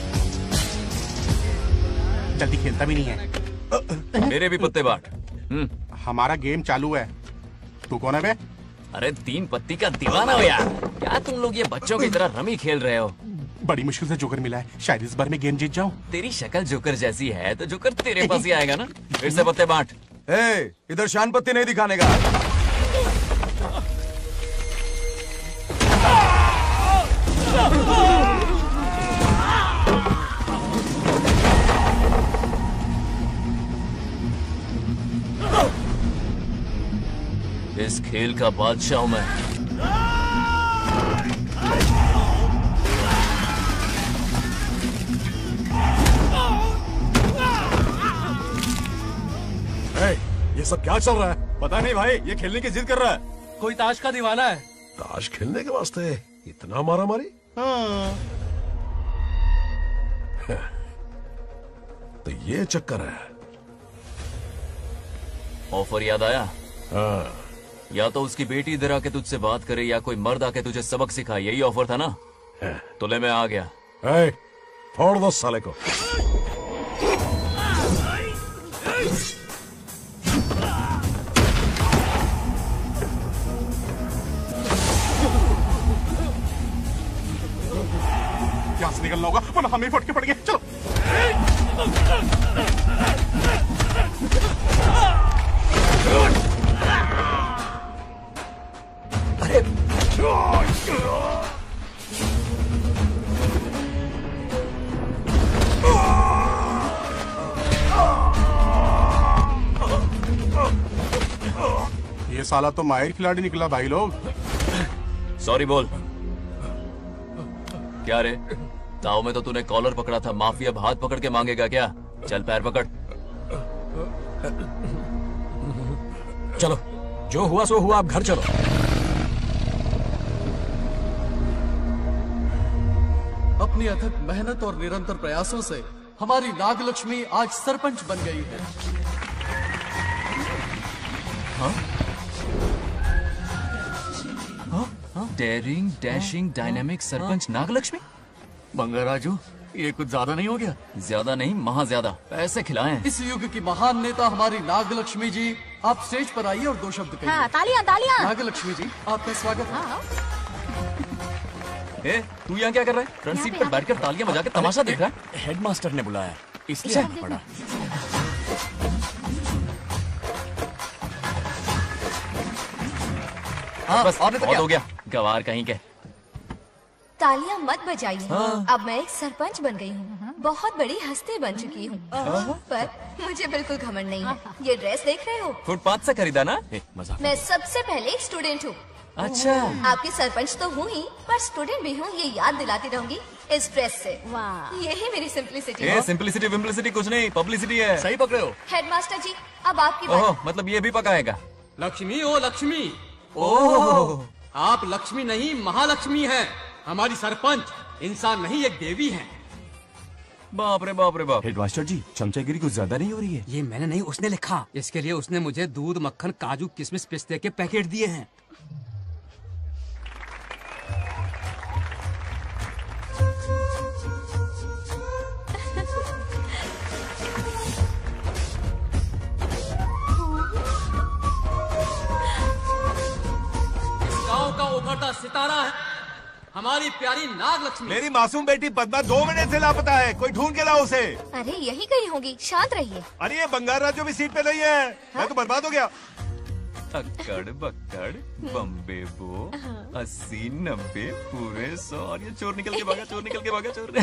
Speaker 23: जल्दी खेलता भी नहीं है।
Speaker 2: मेरे भी पत्ते बांट।
Speaker 23: हमारा गेम चालू है। तू कौन है बे?
Speaker 2: अरे 3 पत्ती का दीवाना हो यार। क्या तुम लोग ये बच्चों की तरह रमी खेल रहे हो?
Speaker 23: बड़ी मुश्किल से जोकर मिला है, शायद इस बार में गेम जीत जाऊं।
Speaker 2: तेरी शक्ल जोकर जैसी है तो जोकर तेरे पास ही आएगा ना। फिर से पत्ते बांट।
Speaker 5: इधर शान पत्ती नहीं दिखाने का।
Speaker 2: इस खेल का बादशाह हूं मैं।
Speaker 21: ये सब क्या चल रहा है?
Speaker 6: पता नहीं भाई, ये खेलने की जिद कर रहा है।
Speaker 22: कोई ताश का दीवाना है।
Speaker 21: ताश खेलने के वास्ते इतना मारा मारी? तो ये चक्कर है।
Speaker 2: ऑफर याद आया? या तो उसकी बेटी इधर आके तुझसे बात करे, या कोई मर्द आके तुझे सबक सिखाए। यही ऑफर था ना? तो ले, मैं आ गया।
Speaker 21: फोड़ दो साले को।
Speaker 23: यहाँ से निकलना होगा वरना हम ही फट के पड़ गए। चलो।
Speaker 22: अरे
Speaker 23: ये साला तो माहिर खिलाड़ी निकला भाई लोग।
Speaker 2: सॉरी बोल। क्या रे, ताऊ में तो तूने कॉलर पकड़ा था, माफिया अब हाथ पकड़ के मांगेगा क्या? चल पैर पकड़।
Speaker 22: चलो, जो हुआ सो हुआ, अब घर चलो।
Speaker 3: अपनी अथक मेहनत और निरंतर प्रयासों से हमारी नागलक्ष्मी आज सरपंच बन गई है।
Speaker 2: डेयरिंग, डैशिंग, डायनामिक सरपंच नागलक्ष्मी।
Speaker 3: बंगाराजू, ये कुछ ज्यादा नहीं हो गया?
Speaker 2: ज्यादा नहीं, महा ज्यादा। पैसे खिलाएं।
Speaker 3: इस युग की महान नेता हमारी नागलक्ष्मी जी, आप स्टेज पर आइए और 2 शब्द कहिए।
Speaker 14: हाँ, तालियां तालियां।
Speaker 3: नागलक्ष्मी जी, आपका स्वागत है।
Speaker 2: तू यहाँ क्या कर रहा है? फ्रंट सीट पर बैठकर तालियां बजा के तमाशा देख रहा है?
Speaker 15: हेडमास्टर ने बुलाया, इसलिए आना पड़ा।
Speaker 2: बस बहुत हो गया, गवार कहीं के।
Speaker 14: तालियां मत बजाइए।
Speaker 2: हाँ।
Speaker 14: अब मैं एक सरपंच बन गई हूँ, बहुत बड़ी हस्ती बन चुकी हूँ, पर मुझे बिल्कुल घमंड नहीं है। ये ड्रेस देख रहे हो?
Speaker 2: फुटपाथ से खरीदा ना? मजाक।
Speaker 14: मैं सबसे पहले एक स्टूडेंट हूँ।
Speaker 2: अच्छा।
Speaker 14: आपकी सरपंच तो हूँ ही, पर स्टूडेंट भी हूँ, ये याद दिलाती रहूंगी इस ड्रेस से। यही मेरी सिंपलिसिटी है।
Speaker 2: सिंपलिसिटी विम्पलिसिटी कुछ नहीं, पब्लिसिटी है।
Speaker 17: सही पकड़े हो।
Speaker 14: हेडमास्टर जी, अब आपकी बारी।
Speaker 2: ओह, मतलब ये भी पकाएगा?
Speaker 7: लक्ष्मी ओ लक्ष्मी,
Speaker 2: ओह,
Speaker 7: आप लक्ष्मी नहीं महालक्ष्मी हैं। हमारी सरपंच इंसान नहीं एक देवी हैं।
Speaker 2: बाप रे बाप रे बाप।
Speaker 15: हेडमास्टर जी, चमचागिरी कुछ ज्यादा नहीं हो रही है?
Speaker 7: ये मैंने नहीं, उसने लिखा। इसके लिए उसने मुझे दूध, मक्खन, काजू, किशमिश, पिस्ते के पैकेट दिए हैं। गांव का उभरता सितारा है हमारी प्यारी नाग लक्ष्मी।
Speaker 6: मेरी मासूम बेटी पद्मा 2 महीने से लापता है, कोई ढूंढ के लाओ उसे।
Speaker 14: अरे यही कहीं होगी, शांत रहिए।
Speaker 6: अरे ये बंगार राजू भी सीट पे नहीं है। मैं तो बर्बाद हो गया।
Speaker 2: अक्कड़ बक्कड़ बम्बे बो 80 90 पूरे 100 और ये चोर निकल के भागा, चोर निकल के भागा, चोर।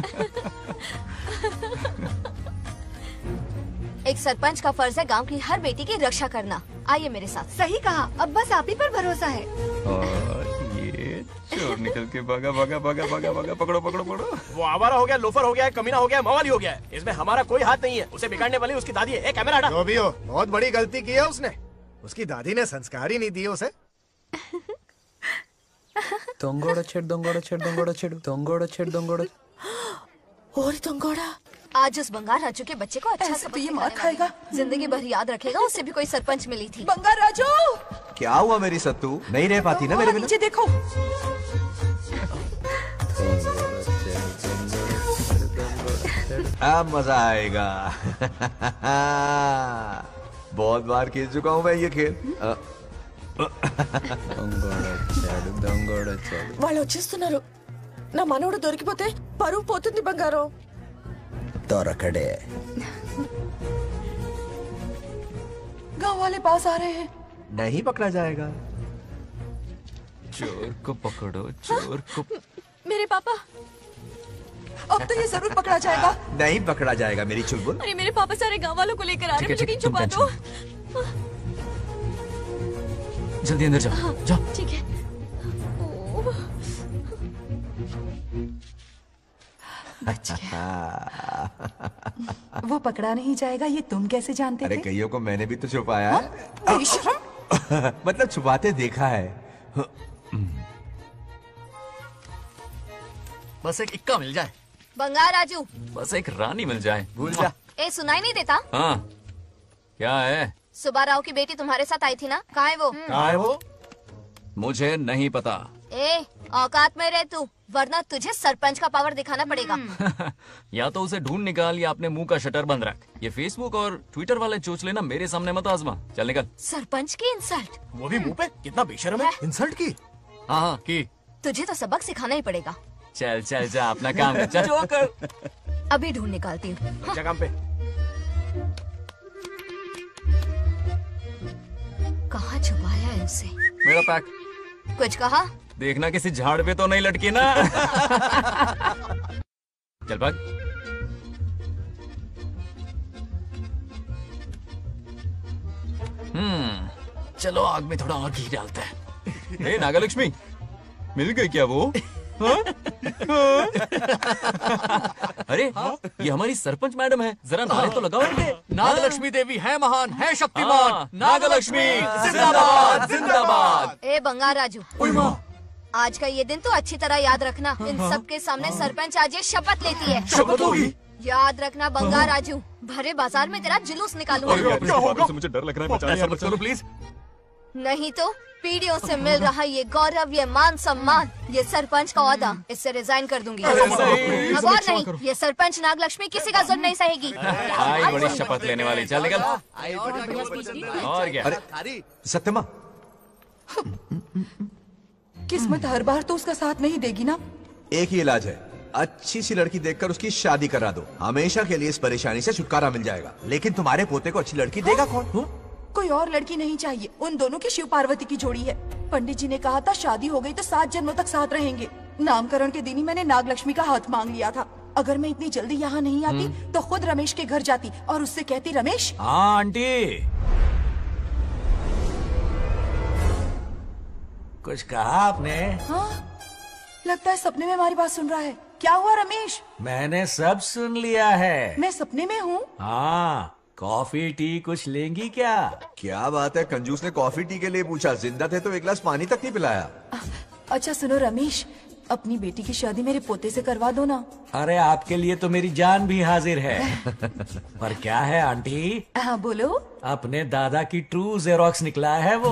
Speaker 14: एक सरपंच का फर्ज है गांव की हर बेटी की रक्षा करना। आइए मेरे साथ।
Speaker 8: सही कहा, अब बस आप ही पर भरोसा है।
Speaker 2: और ये चोर निकल के भागा भागा भागा भागा भागा, पकड़ो पकड़ो पकड़ो।
Speaker 17: वो आवारा हो गया, लोफर हो गया, कमीना हो गया, मवाली हो गया है। इसमें हमारा कोई हाथ नहीं है। उसे बिगाड़ने वाली उसकी दादी है। कैमरा हटा।
Speaker 11: जो भी हो, बहुत बड़ी गलती की है उसने। उसकी दादी ने संस्कार ही नहीं दिए उसे।
Speaker 16: दंगोड़ा छेड़ दंगोड़ा छेड़ दंगोड़ा छेड़ दंगोड़ा छेड़ दंगोड़ा।
Speaker 12: और दंगोड़ा
Speaker 14: आज उस बंगार राजू के बच्चे को अच्छा
Speaker 12: तो ये मार खाएगा,
Speaker 14: जिंदगी भर याद रखेगा। उससे भी कोई सरपंच मिली थी।
Speaker 12: बंगार राजू,
Speaker 5: क्या हुआ मेरी सत्तू? नहीं रह पाती ना मेरे बिना?
Speaker 12: नीचे देखो।
Speaker 5: अब मजा आएगा। बहुत बार खेल चुका हूँ मैं ये खेल।
Speaker 12: వాళ్ళు వచ్చేస్తున్నారు. నా మనోడు దొరికిపోతే పరువు పోతుంది బంగారం.
Speaker 11: దొరకడే।
Speaker 12: गांव वाले पास आ रहे हैं।
Speaker 5: नहीं पकड़ा जाएगा।
Speaker 2: चोर को पकड़ो, चोर को।
Speaker 12: मेरे पापा, अब तो ये जरूर पकड़ा जाएगा।
Speaker 5: नहीं पकड़ा जाएगा मेरी चुलबुल।
Speaker 14: अरे मेरे पापा सारे गांव वालों को लेकर आ रहे हैं, मुझे कहीं छुपा दो।
Speaker 2: जल्दी अंदर जाओ, जाओ।
Speaker 14: ठीक है।
Speaker 8: वो पकड़ा नहीं जाएगा, ये तुम कैसे जानते
Speaker 5: अरे
Speaker 8: थे?
Speaker 5: कईयों को मैंने भी तो छुपाया है। मतलब छुपाते देखा है।
Speaker 3: बस एक इक्का मिल जाए।
Speaker 14: बंगार राजू,
Speaker 2: बस एक रानी मिल जाए।
Speaker 5: भूल जा।
Speaker 14: ए सुनाई नहीं देता?
Speaker 2: हाँ, क्या है?
Speaker 14: सुबह राव की बेटी तुम्हारे साथ आई थी ना? कहाँ है वो?
Speaker 2: कहाँ है वो? मुझे नहीं पता।
Speaker 14: ए औकात में रह तू, वरना तुझे सरपंच का पावर दिखाना पड़ेगा।
Speaker 2: या तो उसे ढूंढ निकाल या अपने मुंह का शटर बंद रख। ये फेसबुक और ट्विटर वाले चोच लेना मेरे सामने मत आजमा। चल निकल।
Speaker 14: सरपंच की इंसल्ट।
Speaker 17: वो भी मुंह पे? कितना बेशर्म है।
Speaker 11: इंसल्ट की?
Speaker 2: हाँ हाँ की।
Speaker 14: तुझे तो सबक सिखाना ही पड़ेगा।
Speaker 2: चल चल जा, अपना काम कर। चल जो कर।
Speaker 14: अभी ढूंढ निकालती हूँ।
Speaker 17: अच्छा काम पे।
Speaker 14: कहाँ छुपाया है उसे?
Speaker 2: मेरा पैक।
Speaker 14: कुछ कहा?
Speaker 2: देखना किसी झाड़ पे तो नहीं लटकी ना। चल भाग। चलो आग में थोड़ा और घी डालते हैं। हे नागलक्ष्मी, मिल गई क्या वो? हाँ? अरे ये हमारी सरपंच मैडम है, जरा नारे तो लगाओ इनके।
Speaker 3: नागलक्ष्मी देवी है महान, है शक्तिमान।
Speaker 2: नागलक्ष्मी जिंदाबाद जिंदाबाद।
Speaker 14: ए बंगार राजू, आज का ये दिन तो अच्छी तरह याद रखना। इन सब के सामने सरपंच आज ये शपथ लेती है।
Speaker 2: शपथ होगी?
Speaker 14: याद रखना बंगार राजू, भरे बाजार में तेरा जुलूस निकालूंगा।
Speaker 2: क्या होगा? मुझे डर लग रहा है, बचाइए चलो प्लीज।
Speaker 14: नहीं तो पीढ़ियों से मिल रहा ये गौरव, ये मान सम्मान, ये सरपंच का ओहदा, इससे रिजाइन कर दूंगी। अब और नहीं, ये सरपंच नागलक्ष्मी किसी का जुल्म नहीं सहेगी।
Speaker 2: आई बड़ी शपथ लेने वाली। चल निकल। और क्या?
Speaker 5: अरे सत्यमा,
Speaker 8: किस्मत हर बार तो उसका साथ नहीं देगी ना।
Speaker 5: एक ही इलाज है, अच्छी सी लड़की देखकर उसकी शादी करा दो। हमेशा के लिए इस परेशानी से छुटकारा मिल जाएगा। लेकिन तुम्हारे पोते को अच्छी लड़की देगा कौन?
Speaker 8: कोई और लड़की नहीं चाहिए, उन दोनों की शिव पार्वती की जोड़ी है। पंडित जी ने कहा था शादी हो गई तो 7 जन्मों तक साथ रहेंगे। नामकरण के दिन ही मैंने नागलक्ष्मी का हाथ मांग लिया था। अगर मैं इतनी जल्दी यहाँ नहीं आती तो खुद रमेश के घर जाती और उससे कहती, रमेश।
Speaker 19: हाँ आंटी, कुछ कहा आपने?
Speaker 8: हाँ, लगता है सपने में हमारी बात सुन रहा है। क्या हुआ रमेश?
Speaker 19: मैंने सब सुन लिया है।
Speaker 8: मैं सपने में हूँ?
Speaker 19: हाँ, कॉफी टी कुछ लेंगी क्या?
Speaker 5: क्या बात है, कंजूस ने कॉफी टी के लिए पूछा, जिंदा थे तो एक गिलास पानी तक नहीं पिलाया।
Speaker 8: अच्छा सुनो रमेश, अपनी बेटी की शादी मेरे पोते से करवा दो ना।
Speaker 19: अरे आपके लिए तो मेरी जान भी हाजिर है। पर क्या है आंटी?
Speaker 8: हाँ बोलो।
Speaker 19: अपने दादा की ट्रू जेरोक्स निकला है वो।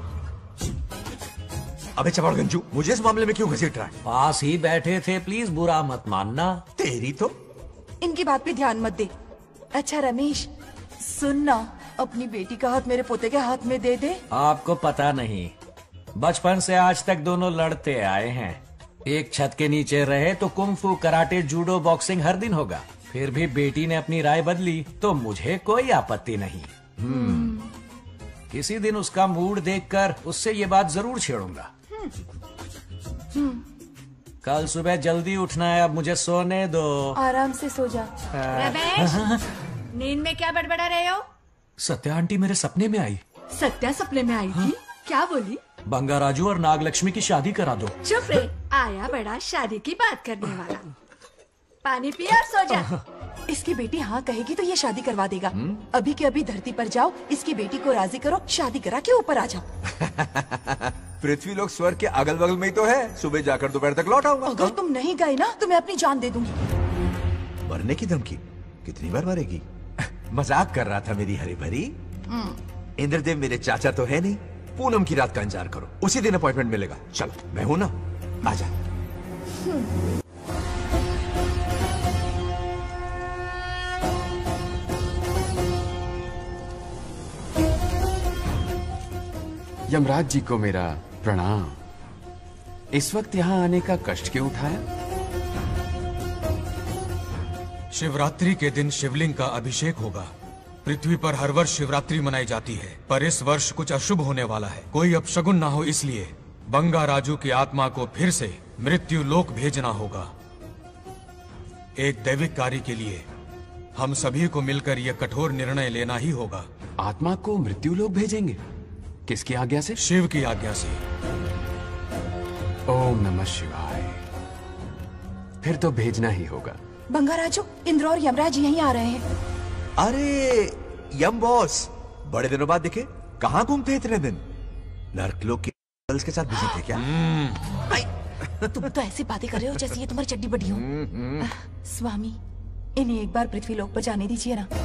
Speaker 5: अबे चमाड़ गंजू, मुझे इस मामले में क्यों घसीट रहा है?
Speaker 19: पास ही बैठे थे, प्लीज बुरा मत मानना।
Speaker 5: तेरी तो
Speaker 8: इनकी बात पे ध्यान मत दे। अच्छा रमेश सुन ना, अपनी बेटी का हाथ मेरे पोते के हाथ में दे दे।
Speaker 19: आपको पता नहीं, बचपन से आज तक दोनों लड़ते आए हैं। एक छत के नीचे रहे तो कुंफू, कराटे, जूडो, बॉक्सिंग हर दिन होगा। फिर भी बेटी ने अपनी राय बदली तो मुझे कोई आपत्ति नहीं। किसी दिन उसका मूड देखकर उससे ये बात जरूर छेड़ूंगा। कल सुबह जल्दी उठना है, अब मुझे सोने दो।
Speaker 8: आराम से सो जा।
Speaker 12: रमेश, नींद में क्या बड़बड़ा रहे हो?
Speaker 3: सत्या आंटी मेरे सपने में आई।
Speaker 12: सत्या सपने में आई थी? क्या बोली?
Speaker 3: बंगाराजू और नागलक्ष्मी की शादी करा दो।
Speaker 12: चुप रे, आया बड़ा शादी की बात करने वाला। पानी पिया और सो जा।
Speaker 8: इसकी बेटी हाँ कहेगी तो ये शादी करवा देगा। अभी के अभी धरती पर जाओ, इसकी बेटी को राजी करो, शादी करा के ऊपर आ जाओ।
Speaker 5: पृथ्वी लोग स्वर्ग के अगल बगल में ही तो है, सुबह जाकर दोपहर तक लौट आऊंगा।
Speaker 8: अगर तुम नहीं गए ना तो मैं अपनी जान दे दूंगी।
Speaker 5: मरने की धमकी? कितनी बार मरेगी? मजाक कर रहा था मेरी हरी भरी। इंद्रदेव मेरे चाचा तो है नहीं। पूनम की रात का इंतजार करो, उसी दिन अपॉइंटमेंट मिलेगा। चलो मैं हूं ना, आजा।
Speaker 9: यमराज जी को मेरा प्रणाम। इस वक्त यहाँ आने का कष्ट क्यों उठाया?
Speaker 10: शिवरात्रि के दिन शिवलिंग का अभिषेक होगा। पृथ्वी पर हर वर्ष शिवरात्रि मनाई जाती है, पर इस वर्ष कुछ अशुभ होने वाला है। कोई अपशगुन ना हो, इसलिए बंगाराजू की आत्मा को फिर से मृत्यु लोक भेजना होगा। एक दैविक कार्य के लिए हम सभी को मिलकर यह कठोर निर्णय लेना ही होगा।
Speaker 9: आत्मा को मृत्यु लोक भेजेंगे? किसकी आज्ञा से?
Speaker 10: शिव की आज्ञा से।
Speaker 9: ओम नमः शिवाय। फिर तो भेजना ही होगा।
Speaker 8: बंगाराजू, इंद्र और यमराज यहीं आ रहे हैं।
Speaker 5: अरे यम बॉस, बड़े दिनों बाद दिखे। कहाँ घूमते हैं इतने दिन? नर्कलोक के गर्ल्स के साथ बिजी थे क्या?
Speaker 8: तुम तो ऐसी बातें कर रहे हो जैसे ये तुम्हारी चड्डी बड़ी हो। स्वामी, इन्हें एक बार पृथ्वी लोक पर जाने दीजिए ना।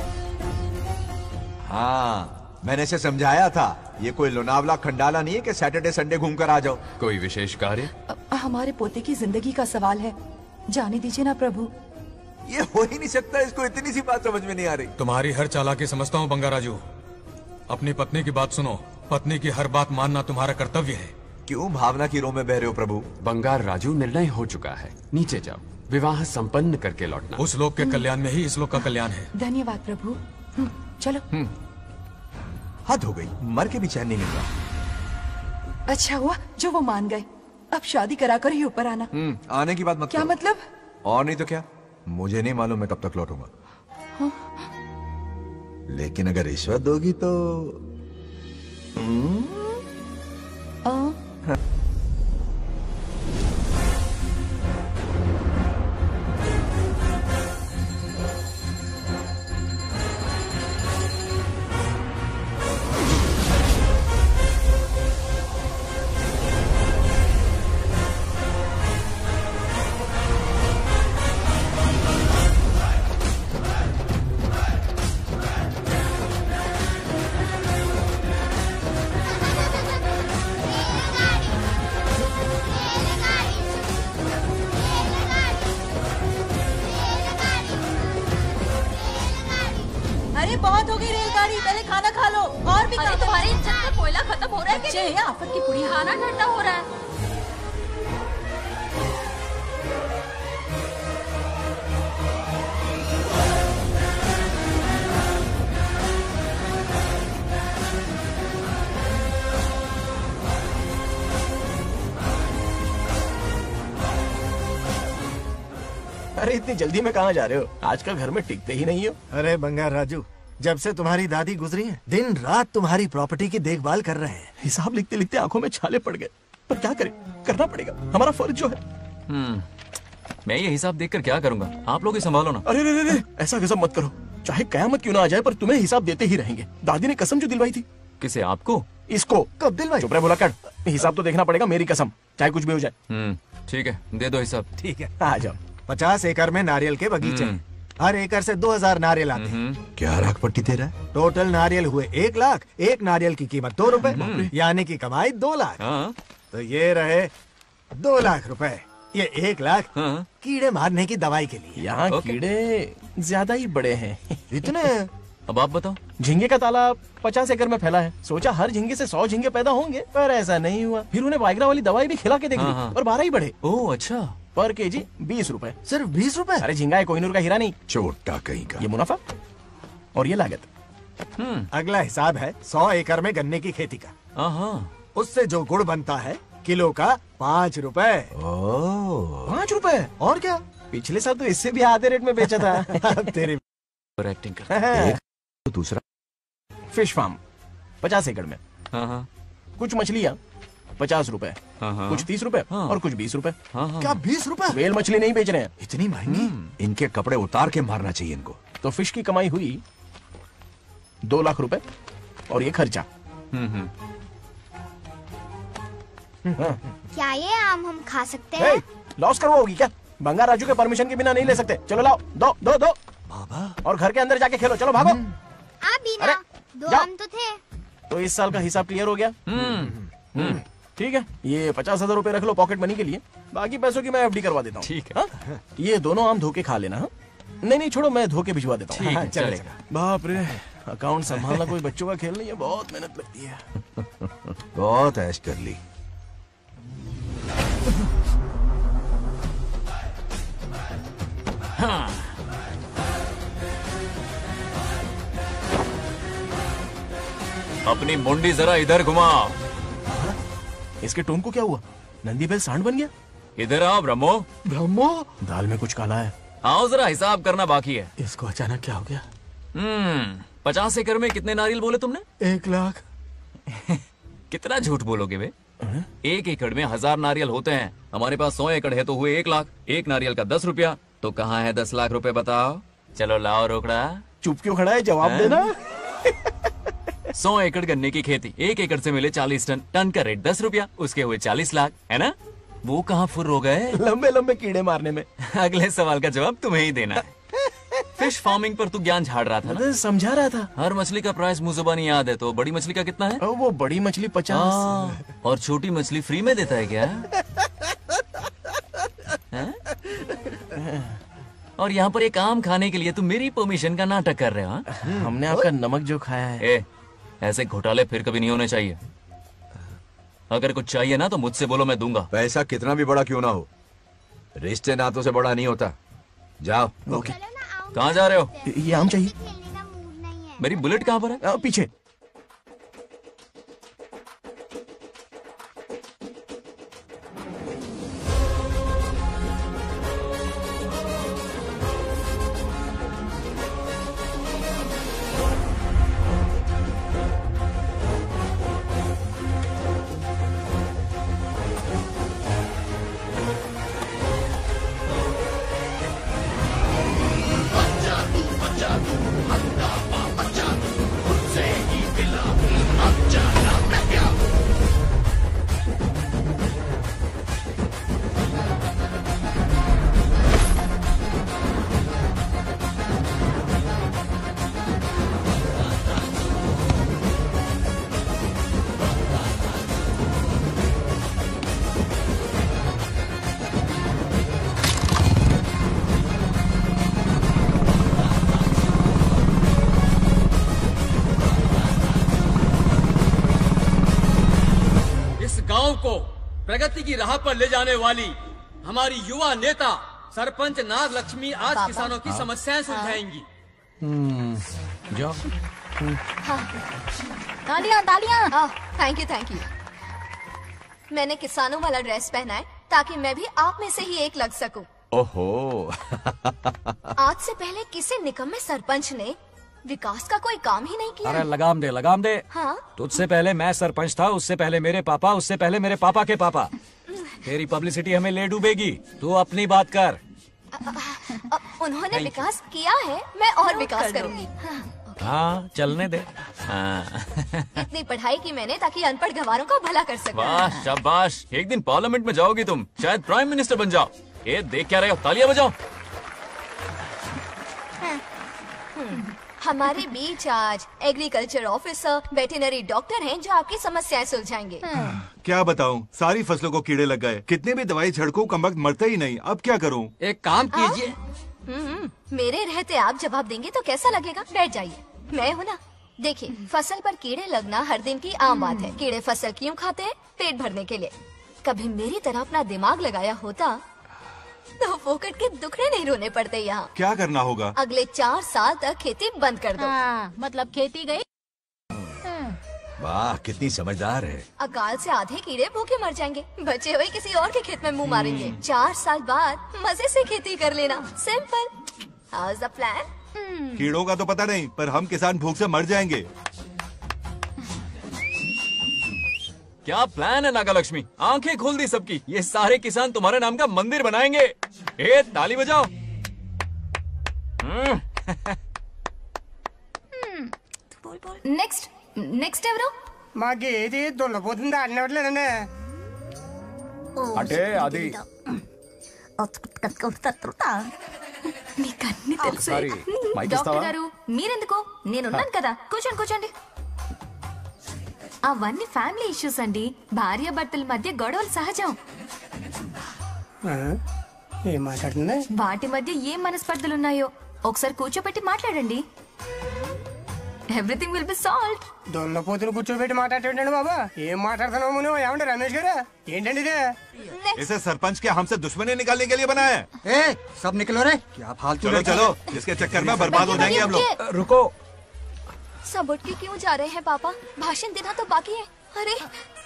Speaker 5: हाँ, मैंने इसे समझाया था, ये कोई लोनावला खंडाला नहीं है कि सैटरडे संडे घूम कर आ जाओ।
Speaker 9: कोई विशेष कार्य?
Speaker 8: हमारे पोते की जिंदगी का सवाल है, जाने दीजिए ना प्रभु।
Speaker 5: ये हो ही नहीं सकता, इसको इतनी सी बात समझ में नहीं आ रही।
Speaker 10: तुम्हारी हर चालाकी समझता हूँ बंगाराजू। अपनी पत्नी की बात सुनो, पत्नी की हर बात मानना तुम्हारा कर्तव्य है।
Speaker 5: क्यों भावना की रो में बह रहे हो प्रभु?
Speaker 9: बंगार राजू, निर्णय हो चुका है, नीचे जाओ, विवाह संपन्न करके लौटना।
Speaker 10: उस लोक के कल्याण में ही इस लोक का कल्याण है।
Speaker 8: धन्यवाद प्रभु। चलो।
Speaker 5: हद हो गई, मर के भी चैन नहीं मिल रहा।
Speaker 8: अच्छा हुआ जो वो मान गए, अब शादी कराकर ही ऊपर आना।
Speaker 5: आने की बात मत
Speaker 8: क्या
Speaker 5: करो।
Speaker 8: मतलब?
Speaker 5: और नहीं तो क्या, मुझे नहीं मालूम मैं कब तक लौटूंगा।
Speaker 8: हाँ?
Speaker 5: लेकिन अगर रिश्वत दोगी तो
Speaker 12: बहुत हो गई रेलगाड़ी, पहले खाना खा लो। और भी
Speaker 14: अरे तुम्हारे इंजन का कोयला खत्म हो रहा है
Speaker 12: बच्चे हैं, आफत की पुड़ी।
Speaker 14: खाना ठंडा हो रहा है।
Speaker 17: इतनी जल्दी में कहाँ जा रहे हो? आजकल घर में टिकते ही नहीं हो।
Speaker 11: अरे बंगार राजू, जब से तुम्हारी दादी गुजरी है, दिन रात तुम्हारी प्रॉपर्टी की देखभाल कर रहे हैं।
Speaker 17: हिसाब लिखते लिखते आंखों में छाले पड़ गए, पर क्या करें, करना पड़ेगा, हमारा फर्ज जो है।
Speaker 2: मैं ये हिसाब देखकर क्या करूंगा? आप लोग ही संभालो ना।
Speaker 17: अरे रे, ऐसा गजब मत करो। चाहे कयामत क्यों ना आ जाए, पर तुम्हें हिसाब देते ही रहेंगे। दादी ने कसम जो दिलवाई थी।
Speaker 2: किसे? आपको?
Speaker 17: इसको।
Speaker 11: कब दिलवाई?
Speaker 17: चुप रहे बोला कर। हिसाब तो देखना पड़ेगा, मेरी कसम, चाहे कुछ भी हो जाए।
Speaker 2: ठीक है, दे दो हिसाब।
Speaker 11: ठीक है,
Speaker 17: आ जाओ।
Speaker 11: 50 एकड़ में नारियल के बगीचे हैं। हर एकड़ से 2000 नारियल आते हैं।
Speaker 21: क्या राख पट्टी दे रहा है?
Speaker 11: टोटल नारियल हुए 1 लाख। एक नारियल की कीमत 2 रुपए, यानी कि कमाई 2 लाख। तो ये रहे 2 लाख रुपए। ये 1 लाख कीड़े मारने की दवाई के लिए।
Speaker 17: यहाँ कीड़े ज्यादा ही बड़े हैं।
Speaker 11: इतने?
Speaker 2: अब आप बताओ।
Speaker 17: झींगे का तालाब 50 एकड़ में फैला है। सोचा हर झींगे से 100 झींगे पैदा होंगे, पर ऐसा नहीं हुआ। फिर उन्हें वाइग्रा वाली दवाई भी खिला के देख ली, और 12 ही बढ़े।
Speaker 2: ओह अच्छा।
Speaker 17: पर केजी 20 रुपए।
Speaker 11: सिर्फ 20 रुपए?
Speaker 17: अरे झींगा है, कोहिनूर का हीरा नहीं।
Speaker 21: छोटा कहीं का।
Speaker 17: ये मुनाफा और ये लागत।
Speaker 11: अगला हिसाब है 100 एकड़ में गन्ने की खेती का। उससे जो गुड़ बनता है, किलो का 5 रुपए।
Speaker 17: 5 रुपए? और क्या, पिछले साल तो इससे भी आधे रेट में बेचा था।
Speaker 11: तेरी
Speaker 2: एक्टिंग कर।
Speaker 5: दूसरा
Speaker 17: फिश फार्म 50 एकड़ में। कुछ मछलियाँ 50 रुपए, कुछ 30 रुपए और कुछ 20 रुपए।
Speaker 11: क्या 20 रुपए?
Speaker 17: वेल मछली नहीं बेच रहे हैं।
Speaker 11: इतनी महंगी?
Speaker 5: इनके कपड़े उतार के मारना चाहिए इनको।
Speaker 17: तो फिश की कमाई हुई 2 लाख रुपए, और ये खर्चा।
Speaker 13: क्या ये आम हम खा सकते हैं?
Speaker 17: लॉस करवाओगी क्या? बंगार राजू के परमिशन के बिना नहीं ले सकते। चलो लाओ, दो बाबा, और घर के अंदर जाके खेलो। चलो भागो।
Speaker 13: अरे 2 आम तो थे।
Speaker 17: तो इस साल का हिसाब क्लियर हो गया। ठीक है, ये 50,000 रुपए रख लो पॉकेट मनी के लिए, बाकी पैसों की मैं एफडी करवा देता हूँ।
Speaker 2: ठीक है।
Speaker 17: ये दोनों आम धो के खा लेना। नहीं छोड़ो, मैं धो के भिजवा देता हूँ।
Speaker 2: ठीक है, चलेगा।
Speaker 17: बाप रे, अकाउंट संभालना कोई बच्चों का खेल नहीं है, बहुत मेहनत लगती है।
Speaker 5: बहुत ऐश कर ली।
Speaker 2: अपनी मुंडी जरा इधर घुमाओ।
Speaker 17: इसके टोन को क्या हुआ? नंदी बैल सांड बन गया?
Speaker 2: इधर आओ ब्रह्मो।
Speaker 11: ब्रह्मो?
Speaker 17: दाल में कुछ काला है।
Speaker 2: आओ जरा, हिसाब करना बाकी है।
Speaker 11: इसको अचानक क्या हो गया?
Speaker 2: 50 एकड़ में कितने नारियल बोले तुमने?
Speaker 11: 1 लाख।
Speaker 2: कितना झूठ बोलोगे बे? 1 एकड़ में 1000 नारियल होते हैं। हमारे पास 100 एकड़ है तो हुए 1 लाख। एक नारियल का 10 रुपया, तो कहाँ है 10 लाख रुपए बताओ? चलो लाओ रोकड़ा।
Speaker 17: चुप क्यों खड़ा है, जवाब देना।
Speaker 2: 100 एकड़ गन्ने की खेती, 1 एकड़ से मिले 40 टन। टन का रेट 10 रुपया, उसके हुए 40 लाख, है ना? वो कहाँ फुर हो गए?
Speaker 17: लंबे लंबे कीड़े मारने में।
Speaker 2: अगले सवाल का जवाब तुम्हें ही देना है। फिश फार्मिंग पर तू ज्ञान झाड़ रहा था ना?
Speaker 17: समझा रहा था।
Speaker 2: हर मछली का प्राइस मुझे जुबानी याद है, तो बड़ी मछली का कितना है?
Speaker 17: वो बड़ी मछली 50।
Speaker 2: और छोटी मछली फ्री में देता है क्या? और यहाँ पर एक आम खाने के लिए तुम मेरी परमिशन का नाटक कर रहे हो?
Speaker 17: हमने आपका नमक जो खाया है।
Speaker 2: ऐसे घोटाले फिर कभी नहीं होने चाहिए। अगर कुछ चाहिए ना तो मुझसे बोलो, मैं दूंगा।
Speaker 5: पैसा कितना भी बड़ा क्यों ना हो, रिश्ते नातों से बड़ा नहीं होता। जाओ।
Speaker 17: ओके।
Speaker 2: कहाँ जा रहे हो?
Speaker 17: ये आम चाहिए।
Speaker 2: मेरी बुलेट कहाँ पर है?
Speaker 17: पीछे।
Speaker 7: गांव को प्रगति की राह पर ले जाने वाली हमारी युवा नेता सरपंच नाग लक्ष्मी आज किसानों की समस्याएं सुलझाएंगी।
Speaker 19: जाओ।
Speaker 14: तालियां तालियां। Thank you. मैंने किसानों वाला ड्रेस पहना है ताकि मैं भी आप में से ही एक लग सकूं।
Speaker 5: ओहो।
Speaker 14: आज से पहले किसी निकम्मे सरपंच ने विकास का कोई काम ही नहीं किया।
Speaker 19: अरे लगाम दे, लगाम दे।
Speaker 14: हाँ?
Speaker 19: तुझसे पहले मैं सरपंच था, उससे पहले मेरे पापा, उससे पहले मेरे पापा के पापा। तेरी पब्लिसिटी हमें ले डूबेगी। तू अपनी बात कर।
Speaker 14: उन्होंने विकास किया है, मैं और विकास करूंगी।
Speaker 19: हाँ, चलने दे।
Speaker 14: इतनी पढ़ाई की मैंने ताकि अनपढ़ गंवारों का भला कर सकूं।
Speaker 2: वाह, शाबाश। एक दिन पार्लियामेंट में जाओगी तुम, शायद प्राइम मिनिस्टर बन जाओ। ये देख क्या रहे हो, तालियां बजाओ।
Speaker 14: हमारे बीच आज एग्रीकल्चर ऑफिसर, वेटरनरी डॉक्टर हैं जो आपकी समस्याएं सुलझाएंगे।
Speaker 6: क्या बताऊं, सारी फसलों को कीड़े लग गए। कितने भी दवाई छिड़कूं, कमबख्त मरते ही नहीं। अब क्या करूं?
Speaker 7: एक काम कीजिए।
Speaker 14: मेरे रहते आप जवाब देंगे तो कैसा लगेगा? बैठ जाइए, मैं हूँ ना। देखिए, फसल पर कीड़े लगना हर दिन की आम बात है। कीड़े फसल क्यों खाते हैं? पेट भरने के लिए। कभी मेरी तरह अपना दिमाग लगाया होता तो फोकट के दुखड़े नहीं रोने पड़ते यहाँ।
Speaker 6: क्या करना होगा?
Speaker 14: अगले 4 साल तक खेती बंद कर दो।
Speaker 4: मतलब खेती गई।
Speaker 5: वाह, कितनी समझदार है।
Speaker 14: अकाल से आधे कीड़े भूखे मर जाएंगे, बचे हुए किसी और के खेत में मुंह मारेंगे। 4 साल बाद मजे से खेती कर लेना। सिंपल। How's the plan?
Speaker 6: कीड़ों का तो पता नहीं, पर हम किसान भूख से मर जाएंगे।
Speaker 2: क्या प्लान है नागालक्ष्मी? आंखें खोल दी सबकी। ये सारे किसान तुम्हारे नाम का मंदिर बनाएंगे। ए, ताली बजाओ।
Speaker 14: నెక్స్ట్ ఎవరు?
Speaker 18: మాకు ఏది దున్నపోతుంది ఆడినట్లేదండి.
Speaker 17: అంటే అది
Speaker 14: నీకన్నీ తెలుసు.
Speaker 17: సారీ, మైక్ ఇస్తావా?
Speaker 14: డాక్టర్ గారు మీరెందుకు? నేనున్నాను కదా. కూర్చోండి కూర్చోండి. అవన్నీ ఫ్యామిలీ ఇష్యూస్ అండి. భార్య భర్తల మధ్య గొడవలు సహజం.
Speaker 18: ఏం మాట్లాడుతుంది?
Speaker 14: వాటి మధ్య ఏం మనస్పర్ధలున్నాయో ఒకసారి కూర్చోబెట్టి మాట్లాడండి. Everything will be solved.
Speaker 18: దున్నపోతులు కూర్చోబెట్టి మాట్లాడేటండి బాబా. ఏం మాట్లాడుతున్నావు నువ్వు? ఏమండి రమేష్ గారు? ఏంటండి ఇది?
Speaker 6: इसे सरपंच के हमसे दुश्मनी निकालने के लिए बनाया है।
Speaker 7: सब निकलो रे। क्या फालतू।
Speaker 6: चलो चलो, इसके चक्कर में बर्बाद हो जाएंगे हम लोग।
Speaker 19: रुको।
Speaker 14: सब उठ के क्यों जा रहे हैं पापा? भाषण देना तो बाकी है। अरे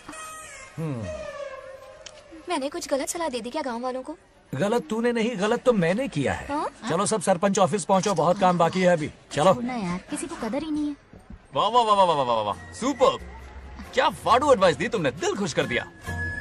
Speaker 14: मैंने कुछ गलत सलाह दे दी क्या गांव वालों को?
Speaker 19: गलत तूने नहीं, गलत तो मैंने किया है। चलो सब सरपंच ऑफिस पहुंचो, बहुत काम बाकी है अभी। चलो
Speaker 4: यार, किसी को कदर ही नहीं है।
Speaker 2: वाह वाह वाह वाह वाह वाह, सुपर। क्या फाड़ू एडवाइस दी तुमने, दिल खुश कर दिया।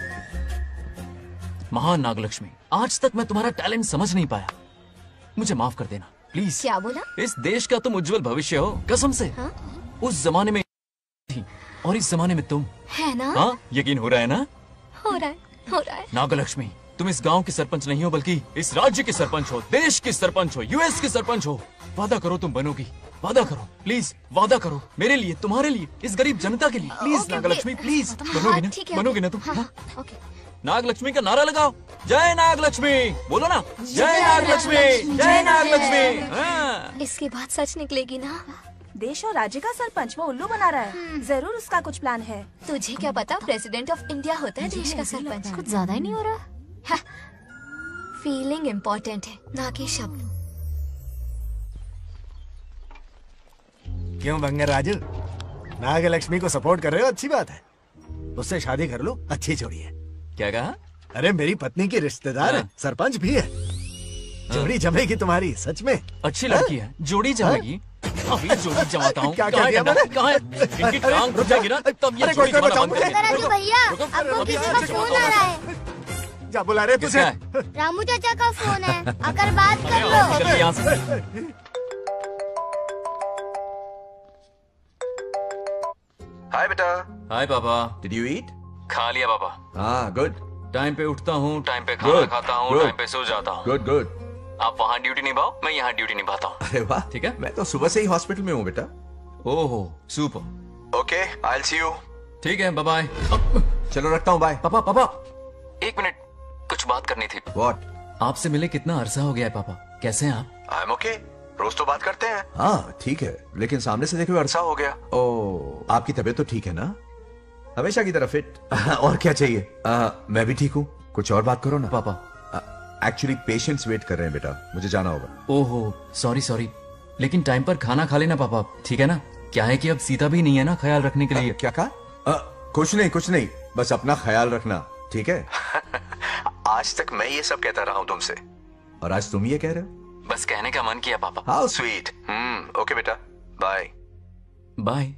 Speaker 2: महान नागलक्ष्मी, आज तक मैं तुम्हारा टैलेंट समझ नहीं पाया। मुझे माफ कर देना प्लीज।
Speaker 14: क्या बोला?
Speaker 2: इस देश का तुम उज्जवल भविष्य हो, कसम से। उस जमाने में थी और इस जमाने में तुम
Speaker 14: है ना?
Speaker 2: हाँ, यकीन हो रहा है ना?
Speaker 14: हो रहा है, हो रहा है।
Speaker 2: नागलक्ष्मी, तुम इस गांव की सरपंच नहीं हो, बल्कि इस राज्य की सरपंच हो, देश की सरपंच हो, यूएस की सरपंच हो। वादा करो तुम बनोगी। वादा करो प्लीज, वादा करो मेरे लिए, तुम्हारे लिए, इस गरीब जनता के लिए। Please Nagalakshmi, please. बनोगी ना? बनोगी ना तुम? नागलक्ष्मी का नारा लगाओ। जय नागलक्ष्मी बोलो ना। जय नागलक्ष्मी, जय नागलक्ष्मी।
Speaker 14: इसकी बात सच निकलेगी ना?
Speaker 12: देश और राज्य का सरपंच वो उल्लू बना रहा है। जरूर उसका कुछ प्लान है।
Speaker 14: तुझे क्या पता, प्रेसिडेंट ऑफ इंडिया होता है देश का सरपंच।
Speaker 4: कुछ ज्यादा ही नहीं हो रहा?
Speaker 14: फीलिंग इम्पोर्टेंट है, ना कि शब्द।
Speaker 11: क्यों बंगर राजू, नागलक्ष्मी को सपोर्ट कर रहे हो? अच्छी बात है, उससे शादी कर लो। अच्छी जोड़ी है।
Speaker 2: क्या कहा?
Speaker 11: अरे मेरी पत्नी की रिश्तेदार है, सरपंच भी है। जोड़ी जमेगी तुम्हारी, सच में।
Speaker 2: अच्छी लड़की है, जोड़ी जमेगी। अभी जोड़ी जमाता हूँ।
Speaker 11: क्या किया मैंने?
Speaker 2: कहाँ है? इनकी टांग रुक जाएगी ना, तब ये जोड़ी जमाना बंद कर देंगे।
Speaker 13: राजू भैया, आपको किसी का फोन आ रहा है।
Speaker 11: जा बुला रहे तुझे?
Speaker 13: रामू चाचा का फोन है, आकर बात कर लो।
Speaker 2: यहाँ से।
Speaker 5: हाय बेटा।
Speaker 2: हाय पापा।
Speaker 5: Did you eat?
Speaker 2: खा लिया पापा।
Speaker 5: हाँ, गुड।
Speaker 2: टाइम पे उठता हूँ, टाइम पे खाना खाता हूँ, टाइम पे सो जाता हूँ।
Speaker 5: Good good.
Speaker 2: आप वहाँ ड्यूटी निभाओ, मैं यहाँ ड्यूटी निभाता हूँ।
Speaker 5: अरे वाह,
Speaker 2: ठीक है।
Speaker 5: मैं तो सुबह से ही हॉस्पिटल में हूँ बेटा।
Speaker 2: ओहो, super.
Speaker 5: Okay, I will see you.
Speaker 2: ठीक है, बाय बाय।
Speaker 5: चलो रखता हूँ, बाय।
Speaker 2: पापा पापा, एक मिनट, कुछ बात करनी थी।
Speaker 5: व्हाट?
Speaker 2: आपसे मिले कितना अरसा हो गया है पापा, कैसे हैं आप?
Speaker 5: आई एम ओके, रोज तो बात करते हैं। हाँ ठीक है, लेकिन सामने से देखे हुए अरसा हो गया। ओह, आपकी तबीयत तो ठीक है ना? हमेशा की तरह फिट। और क्या चाहिए? मैं भी ठीक हूँ। कुछ और बात करो ना
Speaker 2: पापा।
Speaker 5: एक्चुअली पेशेंट्स वेट कर रहे हैं बेटा, मुझे जाना होगा।
Speaker 2: ओहो, सॉरी सॉरी, लेकिन टाइम पर खाना खा लेना पापा, ठीक है ना? क्या है कि अब सीता भी नहीं है ना ख्याल रखने के लिए।
Speaker 5: क्या कहा? कुछ नहीं, बस अपना ख्याल रखना, ठीक है? आज तक मैं ये सब कहता रहा हूँ तुमसे, और आज तुम ये कह रहे हो?
Speaker 2: बस कहने का मन किया पापा।
Speaker 5: How sweet. ओके बेटा, बाय
Speaker 2: बाय।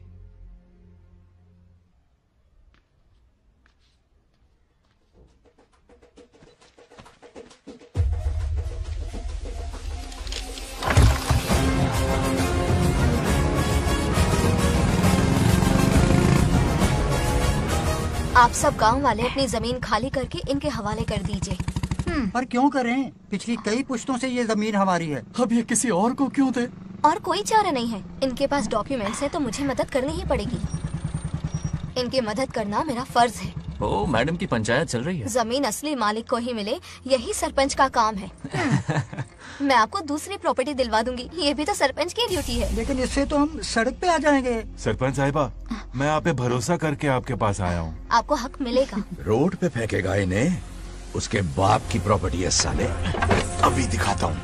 Speaker 14: आप सब गांव वाले अपनी जमीन खाली करके इनके हवाले कर दीजिए।
Speaker 1: पर क्यों करें? पिछली कई पुश्तों से ये जमीन हमारी है।
Speaker 3: अब ये किसी और को क्यों दे?
Speaker 14: और कोई चारा नहीं है। इनके पास डॉक्यूमेंट्स है तो मुझे मदद करनी ही पड़ेगी। इनकी मदद करना मेरा फर्ज है।
Speaker 2: ओ मैडम की पंचायत चल रही है।
Speaker 14: जमीन असली मालिक को ही मिले, यही सरपंच का काम है। मैं आपको दूसरी प्रॉपर्टी दिलवा दूंगी, ये भी तो सरपंच की ड्यूटी है।
Speaker 1: लेकिन इससे तो हम सड़क पे आ जाएंगे।
Speaker 6: सरपंच साहिबा, मैं आप पे भरोसा करके आपके पास आया हूँ।
Speaker 14: आपको हक मिलेगा।
Speaker 21: रोड पे फेंकेगा इन्हें, उसके बाप की प्रॉपर्टी है साले। अभी दिखाता हूँ।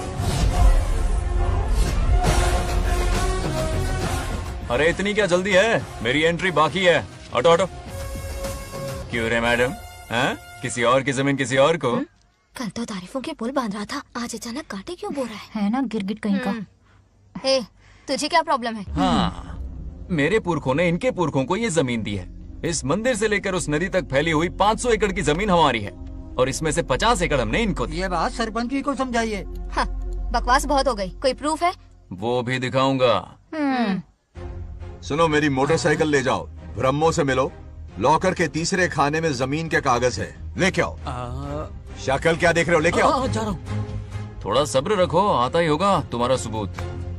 Speaker 2: अरे इतनी क्या जल्दी है, मेरी एंट्री बाकी है। हटो हटो। क्यों रे मैडम, हाँ? किसी और की जमीन किसी और को?
Speaker 14: कल तो तारीफों के पुल बांध रहा था, आज अचानक कांटे क्यों बो रहा
Speaker 4: है ना गिरगिट कहीं का।
Speaker 14: ए, तुझे क्या प्रॉब्लम है?
Speaker 2: हाँ, मेरे पुरखों ने इनके पुरखों को ये जमीन दी है। इस मंदिर से लेकर उस नदी तक फैली हुई 500 एकड़ की जमीन हमारी है और इसमें से 50 एकड़ हमने इनको दी।
Speaker 1: ये बात सरपंच जी को समझाइए।
Speaker 14: हाँ, बकवास बहुत हो गई। कोई प्रूफ है?
Speaker 2: वो भी दिखाऊंगा।
Speaker 5: सुनो, मेरी मोटरसाइकिल ले जाओ, ब्रह्मो से मिलो। लॉकर के तीसरे खाने में जमीन के कागज है, लेके आओ। शक्ल क्या देख रहे हो, लेके आओ।
Speaker 2: जा रहा हूँ। थोड़ा सब्र रखो, आता ही होगा तुम्हारा सबूत।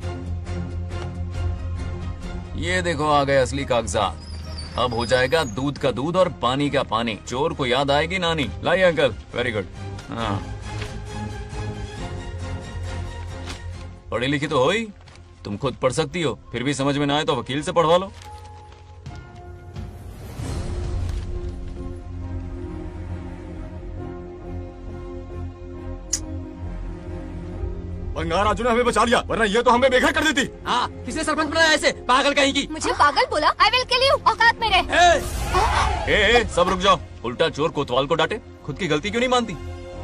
Speaker 2: ये देखो आ गए असली कागजात। अब हो जाएगा दूध का दूध और पानी का पानी। चोर को याद आएगी नानी। लाइए अंकल, वेरी गुड। हाँ, पढ़ी लिखी तो हो ही, तुम खुद पढ़ सकती हो। फिर भी समझ में ना आए तो वकील से पढ़वा लो।
Speaker 15: बंगार राजू ने हमें बचा लिया, वरना ये तो हमें बेघर कर देती।
Speaker 7: हाँ, किसने सरपंच बनाया ऐसे पागल कहीं की?
Speaker 14: मुझे पागल बोला? I will kill you. औकात में रहे।
Speaker 2: ए, सब रुक जाओ। उल्टा चोर कोतवाल को डांटे, खुद की गलती क्यों नहीं मानती?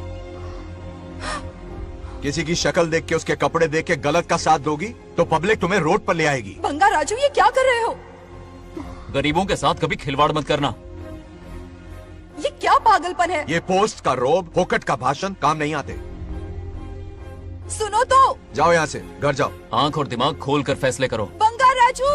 Speaker 5: किसी की शक्ल देख के, उसके कपड़े देख के गलत का साथ दोगी तो पब्लिक तुम्हें रोड पर ले आएगी।
Speaker 8: बंगा राजू, ये क्या कर रहे हो?
Speaker 2: गरीबों के साथ कभी खिलवाड़ मत करना।
Speaker 8: ये क्या पागलपन है?
Speaker 5: ये पोस्ट का रोब, फोकट का भाषण काम नहीं आते।
Speaker 8: सुनो तो।
Speaker 5: जाओ यहाँ से, घर जाओ।
Speaker 2: आंख और दिमाग खोल कर फैसले करो।
Speaker 8: बंगा राजू,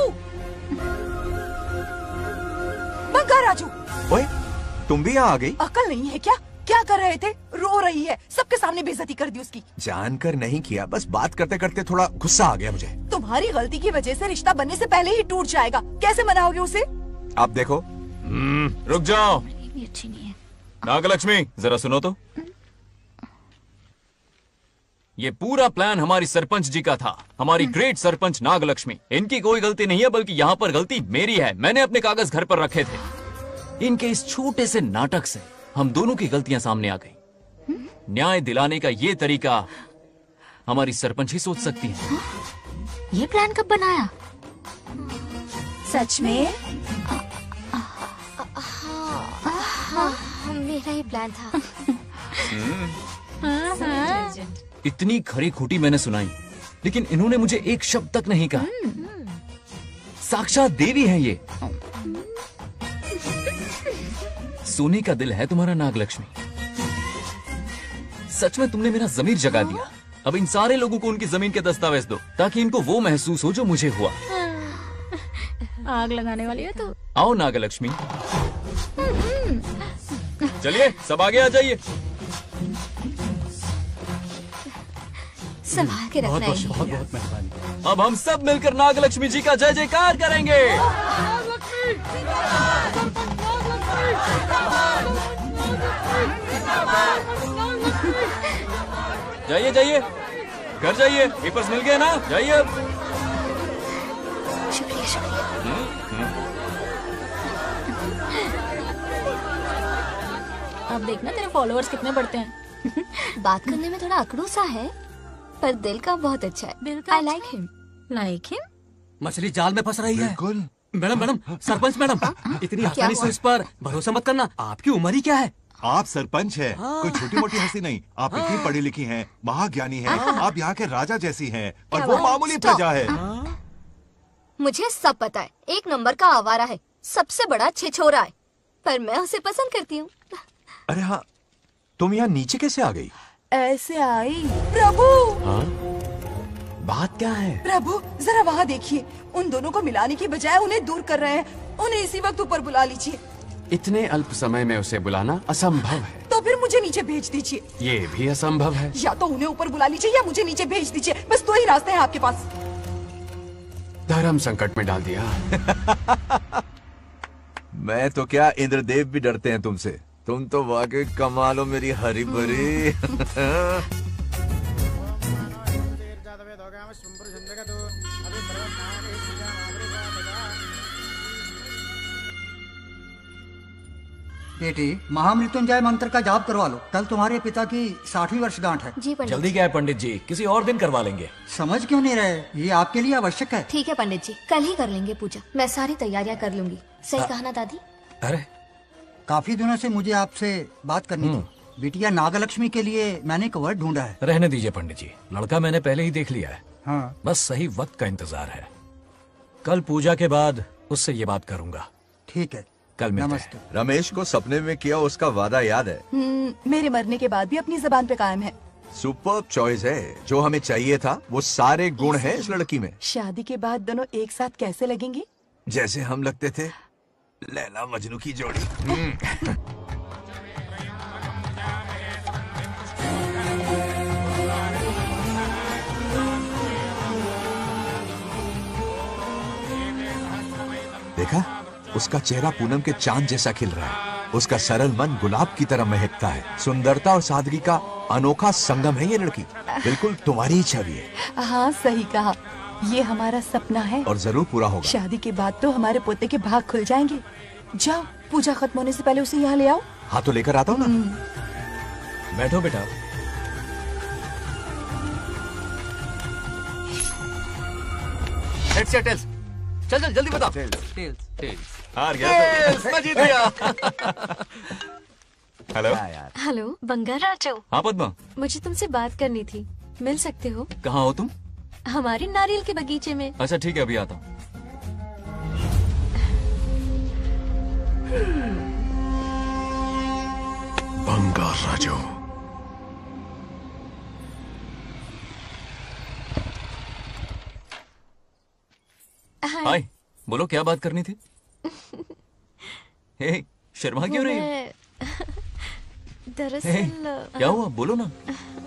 Speaker 8: बंगा राजू।
Speaker 5: ओए, तुम भी यहाँ आ गई?
Speaker 8: अकल नहीं है क्या? क्या कर रहे थे? रो रही है, सबके सामने बेइज्जती कर दी उसकी।
Speaker 5: जानकर नहीं किया, बस बात करते करते थोड़ा गुस्सा आ गया मुझे।
Speaker 8: तुम्हारी गलती की वजह से रिश्ता बनने से पहले ही टूट जाएगा। कैसे मनाओगे उसे?
Speaker 5: आप देखो।
Speaker 2: रुक जाओ।
Speaker 4: भी अच्छी नहीं है।
Speaker 2: नागलक्ष्मी, जरा सुनो तो। ये पूरा प्लान हमारी सरपंच जी का था, हमारी ग्रेट सरपंच नागलक्ष्मी। इनकी कोई गलती नहीं है, बल्कि यहाँ पर गलती मेरी है। मैंने अपने कागज घर पर रखे थे। इनके इस छोटे से नाटक से हम दोनों की गलतियां सामने आ गई। न्याय दिलाने का ये तरीका हमारी सरपंच ही सोच सकती है।
Speaker 4: ये प्लान कब बनाया?
Speaker 8: सच में?
Speaker 14: हाँ, मेरा ही प्लान था।
Speaker 2: इतनी खरी खोटी मैंने सुनाई, लेकिन इन्होंने मुझे एक शब्द तक नहीं कहा। साक्षात देवी है ये। सोने का दिल है तुम्हारा नागलक्ष्मी। सच में तुमने मेरा जमीर जगा दिया। अब इन सारे लोगों को उनकी जमीन के दस्तावेज दो, ताकि इनको वो महसूस हो जो मुझे हुआ।
Speaker 4: आग लगाने वाली है तू।
Speaker 2: आओ नागलक्ष्मी, चलिए सब आगे आ जाइए।
Speaker 14: संभाल के रखना है।
Speaker 3: बहुत बहुत मेहरबानी।
Speaker 2: अब हम सब मिलकर नागलक्ष्मी जी का जय जयकार करेंगे। जाइए जाइए, घर जाइए। पेपर्स मिल गए ना? जाइए अब।
Speaker 14: शुक्रिया शुक्रिया।
Speaker 4: अब देखना तेरे फॉलोअर्स कितने बढ़ते हैं।
Speaker 14: बात करने में थोड़ा अकड़ू सा है, पर दिल का बहुत अच्छा है। I like him.
Speaker 4: Like him?
Speaker 7: मछली जाल में फंस रही है।
Speaker 6: बिल्कुल।
Speaker 7: मैडम मैडम, सरपंच मैडम, इतनी आसानी से इस पर भरोसा मत करना। आपकी उम्र ही क्या है?
Speaker 6: आप सरपंच हैं, कोई छोटी मोटी हस्ती नहीं। आप इतनी पढ़ी लिखी हैं, महाज्ञानी हैं, आप यहाँ के राजा जैसी हैं, और वो मामूली प्रजा है।
Speaker 14: मुझे सब पता है, एक नंबर का आवारा है, सबसे बड़ा छिछोरा है, पर मैं उसे पसंद करती हूँ।
Speaker 5: अरे हाँ, तुम यहाँ नीचे कैसे आ गई?
Speaker 8: ऐसे आई। प्रभु
Speaker 5: बात क्या है?
Speaker 8: प्रभु जरा वहाँ देखिए, उन दोनों को मिलाने की बजाय उन्हें दूर कर रहे हैं। उन्हें इसी वक्त ऊपर बुला लीजिए।
Speaker 9: इतने अल्प समय में उसे बुलाना असंभव है।
Speaker 8: तो फिर मुझे नीचे भेज दीजिए।
Speaker 9: ये भी असंभव है।
Speaker 8: या तो उन्हें ऊपर बुला लीजिए या मुझे नीचे भेज दीजिए, बस दो ही रास्ते हैं आपके पास।
Speaker 9: धर्म संकट में डाल दिया।
Speaker 5: मैं तो क्या, इंद्रदेव भी डरते हैं तुमसे। तुम तो वाकई कमाल हो मेरी हरी भरी।
Speaker 1: बेटी, महामृत्युंजय मंत्र का जाप करवा लो। कल तुम्हारे पिता की 60वीं वर्षगांठ है।
Speaker 14: जी पंडित।
Speaker 19: जल्दी क्या है पंडित जी, किसी और दिन करवा लेंगे।
Speaker 1: समझ क्यों नहीं रहे? ये आपके लिए आवश्यक है।
Speaker 14: ठीक है पंडित जी, कल ही कर लेंगे पूजा। मैं सारी तैयारियां कर लूंगी। सही कहा ना दादी?
Speaker 1: अरे काफी दिनों से मुझे आपसे बात करनी थी। बिटिया नागलक्ष्मी के लिए मैंने एक वर्ड ढूंढा है।
Speaker 19: रहने दीजिए पंडित जी, लड़का मैंने पहले ही देख लिया है।
Speaker 1: हाँ।
Speaker 19: बस सही वक्त का इंतजार है। कल पूजा के बाद उससे ये बात करूंगा।
Speaker 1: ठीक है,
Speaker 19: कल मिलते
Speaker 1: नमस्ते।
Speaker 5: रमेश को सपने में किया उसका वादा याद है?
Speaker 8: मेरे मरने के बाद भी अपनी जबान पे कायम है।
Speaker 5: सुपर्ब चॉइस है। जो हमें चाहिए था वो सारे गुण हैं इस लड़की में।
Speaker 8: शादी के बाद दोनों एक साथ कैसे लगेंगे?
Speaker 5: जैसे हम लगते थे लैला मजनू की जोड़ी। देखा, उसका चेहरा पूनम के चांद जैसा खिल रहा है। उसका सरल मन गुलाब की तरह महकता है। सुंदरता और सादगी का अनोखा संगम है ये लड़की। बिल्कुल तुम्हारी ही छवि है।
Speaker 8: हाँ सही कहा, ये हमारा सपना है
Speaker 5: और जरूर पूरा होगा।
Speaker 8: शादी के बाद तो हमारे पोते के भाग खुल जाएंगे। जाओ, पूजा खत्म होने से पहले उसे यहाँ ले आओ।
Speaker 5: हाँ तो लेकर आता हूँ ना।
Speaker 19: बैठो बेटा।
Speaker 2: हेड्स या टेल्स? चल चल जल्दी बता। टेल्स। हार गया। मैं जीत गया। हेलो।
Speaker 20: हेलो बंगाराजो।
Speaker 2: हाँ पद्मा।
Speaker 20: मुझे तुमसे बात करनी थी, मिल सकते हो?
Speaker 2: कहाँ हो तुम?
Speaker 20: हमारे नारियल के बगीचे में।
Speaker 2: अच्छा ठीक है, अभी आता हूँ।
Speaker 21: बंगाराजो।
Speaker 2: हाय, बोलो क्या बात करनी थी? हे, शर्मा क्यों रही हो?
Speaker 20: दरअसल
Speaker 2: क्या हुआ, बोलो ना।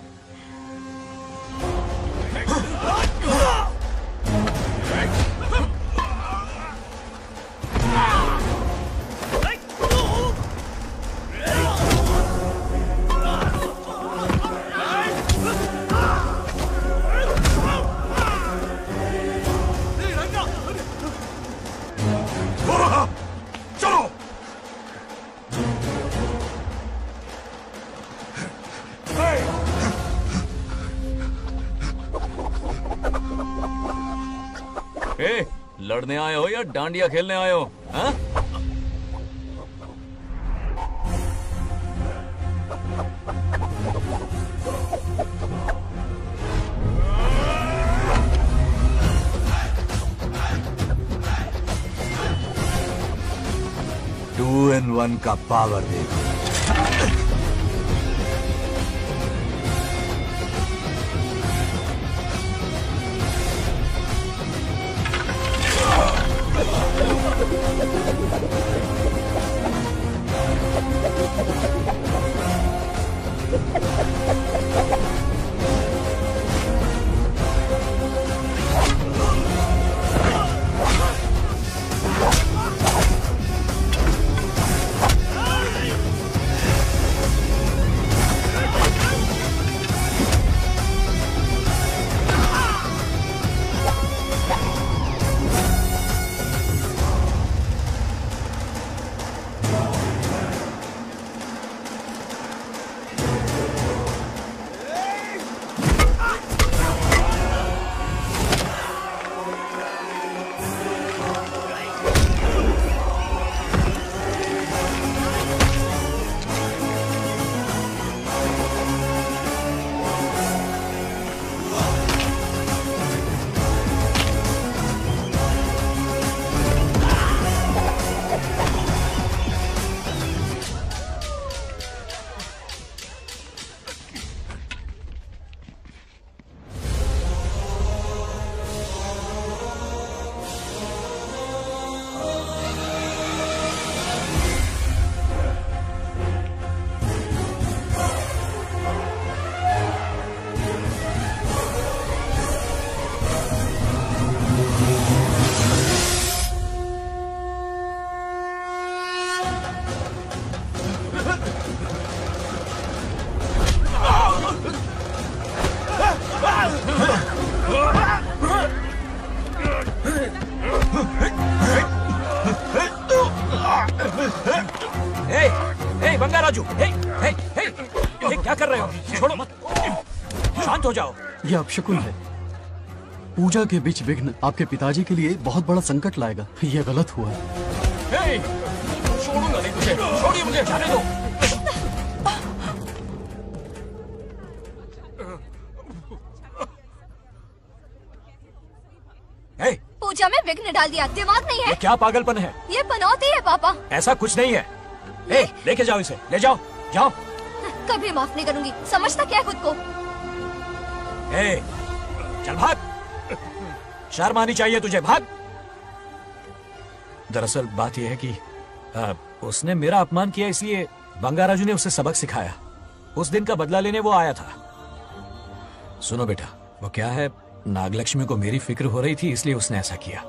Speaker 2: ए, लड़ने आए हो या डांडिया खेलने आए हो? हाँ?
Speaker 5: टू इन वन का पावर देखो।
Speaker 19: राजू, हे, क्या कर रहे हो? छोड़ो मत, शांत हो जाओ।
Speaker 3: ये अपशकुन है। पूजा के बीच विघ्न आपके पिताजी के लिए बहुत बड़ा संकट लाएगा। ये गलत हुआ।
Speaker 19: हे, छोड़ूंगा नहीं तुझे, छोड़िए मुझे, जाने दो।
Speaker 14: पूजा में विघ्न डाल दिया, दिमाग नहीं है?
Speaker 19: ये क्या पागलपन है?
Speaker 14: ये पनौती है पापा।
Speaker 19: ऐसा कुछ नहीं है। लेके जाओ इसे, ले जाओ, जाओ।
Speaker 14: कभी माफ नहीं करूंगी, समझता क्या है खुद को?
Speaker 19: चल भाग, शर्म आनी चाहिए तुझे, भाग। दरअसल बात यह है कि उसने मेरा अपमान किया, इसलिए बंगाराजू ने उसे सबक सिखाया। उस दिन का बदला लेने वो आया था। सुनो बेटा, वो क्या है, नागलक्ष्मी को मेरी फिक्र हो रही थी, इसलिए उसने ऐसा किया।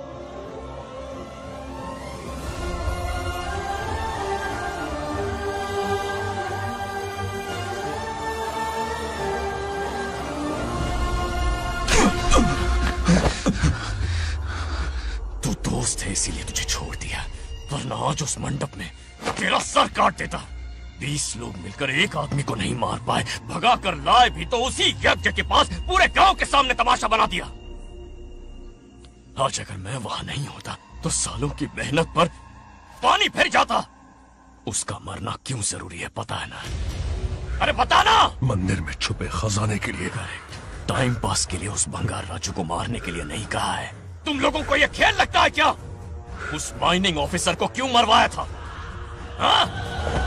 Speaker 15: तू दोस्त है इसीलिए तुझे छोड़ दिया, वरना आज उस मंडप में तेरा सर काट देता। 20 लोग मिलकर एक आदमी को नहीं मार पाए, भगा कर लाए भी तो उसी यज्ञ के पास पूरे गांव के सामने तमाशा बना दिया। आज अगर मैं वहां नहीं होता तो सालों की मेहनत पर पानी फिर जाता। उसका मरना क्यों जरूरी है पता है ना? अरे बता ना।
Speaker 21: मंदिर में छुपे खजाने के लिए।
Speaker 15: टाइम पास के लिए उस बंगार राजू को मारने के लिए नहीं कहा है। तुम लोगों को यह खेल लगता है क्या? उस माइनिंग ऑफिसर को क्यों मरवाया था? हाँ?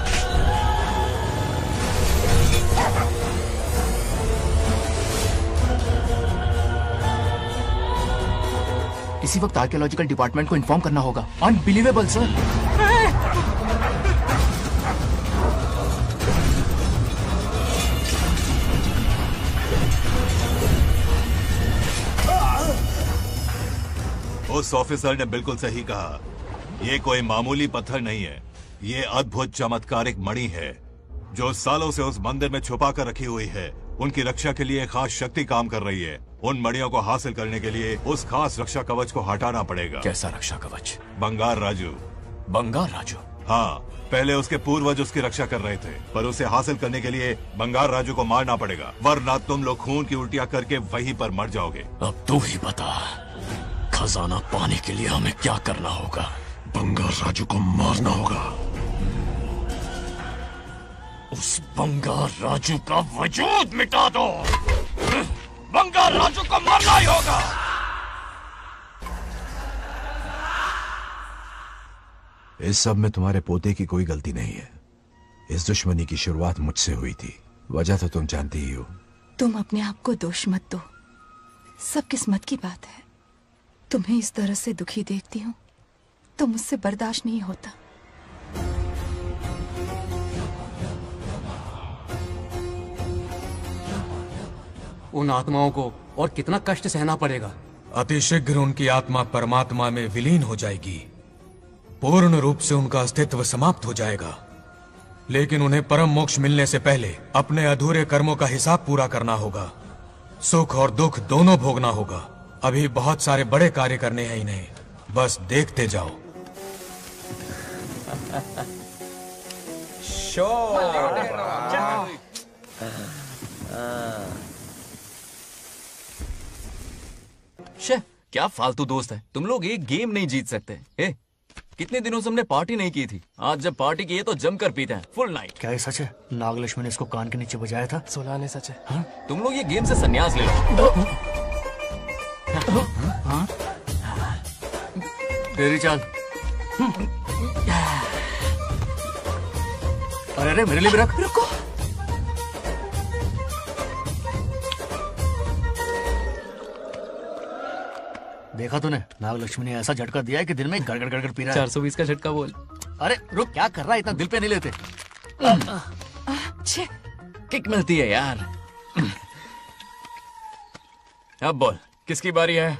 Speaker 17: इसी वक्त आर्कियोलॉजिकल डिपार्टमेंट को इन्फॉर्म करना होगा। Unbelievable sir.
Speaker 6: उस ऑफिसर ने बिल्कुल सही कहा। ये कोई मामूली पत्थर नहीं है, ये अद्भुत चमत्कारिक मणि है जो सालों से उस मंदिर में छुपा कर रखी हुई है। उनकी रक्षा के लिए खास शक्ति काम कर रही है। उन मणियों को हासिल करने के लिए उस खास रक्षा कवच को हटाना पड़ेगा।
Speaker 15: कैसा रक्षा कवच?
Speaker 6: बंगार राजू।
Speaker 15: बंगार राजू?
Speaker 6: हाँ, पहले उसके पूर्वज उसकी रक्षा कर रहे थे, पर उसे हासिल करने के लिए बंगार राजू को मारना पड़ेगा, वरना तुम लोग खून की उल्टियां करके वहीं पर मर जाओगे।
Speaker 15: अब तू ही बता, खजाना पाने के लिए हमें क्या करना होगा?
Speaker 21: बंगार राजू को मारना होगा।
Speaker 15: उस बंगार राजू का वजूद मिटा दो। बंगार राजू को मारना ही होगा।
Speaker 5: इस सब में तुम्हारे पोते की कोई गलती नहीं है। इस दुश्मनी की शुरुआत मुझसे हुई थी, वजह तो तुम जानती ही हो।
Speaker 8: तुम अपने आप को दोष मत दो, सब किस्मत की बात है। तुम्हें इस तरह से दुखी देखती हूँ तो मुझसे बर्दाश्त नहीं होता।
Speaker 7: उन आत्माओं को और कितना कष्ट सहना पड़ेगा।
Speaker 10: अतिशीघ्र उनकी आत्मा परमात्मा में विलीन हो जाएगी, पूर्ण रूप से उनका अस्तित्व समाप्त हो जाएगा। लेकिन उन्हें परम मोक्ष मिलने से पहले अपने अधूरे कर्मों का हिसाब पूरा करना होगा। सुख और दुख दोनों भोगना होगा। अभी बहुत सारे बड़े कार्य करने हैं इन्हें, बस देखते जाओ।
Speaker 2: शे, क्या फालतू दोस्त है। तुम लोग एक गेम नहीं जीत सकते। कितने दिनों से हमने पार्टी नहीं की थी, आज जब पार्टी की है तो जमकर पीते हैं, फुल नाइट।
Speaker 17: क्या ये सच है? नागलक्ष्मी ने इसको कान के नीचे बजाया था।
Speaker 18: सोलह ने सच है।
Speaker 17: हाँ?
Speaker 2: तुम लोग ये गेम से संन्यास ले लो।
Speaker 17: हाँ?
Speaker 3: तेरी चाल।
Speaker 17: अरे मेरे लिए भी रख।
Speaker 8: रुको,
Speaker 17: देखा तूने? नागलक्ष्मी ने ऐसा झटका दिया है कि दिन में गड़गड़ गड़गड़ पी रहा है।
Speaker 2: 420 का झटका बोल।
Speaker 17: अरे रुक, क्या कर रहा है? इतना दिल पे नहीं लेते।
Speaker 2: किक मिलती है यार। अब बोल, किसकी बारी है?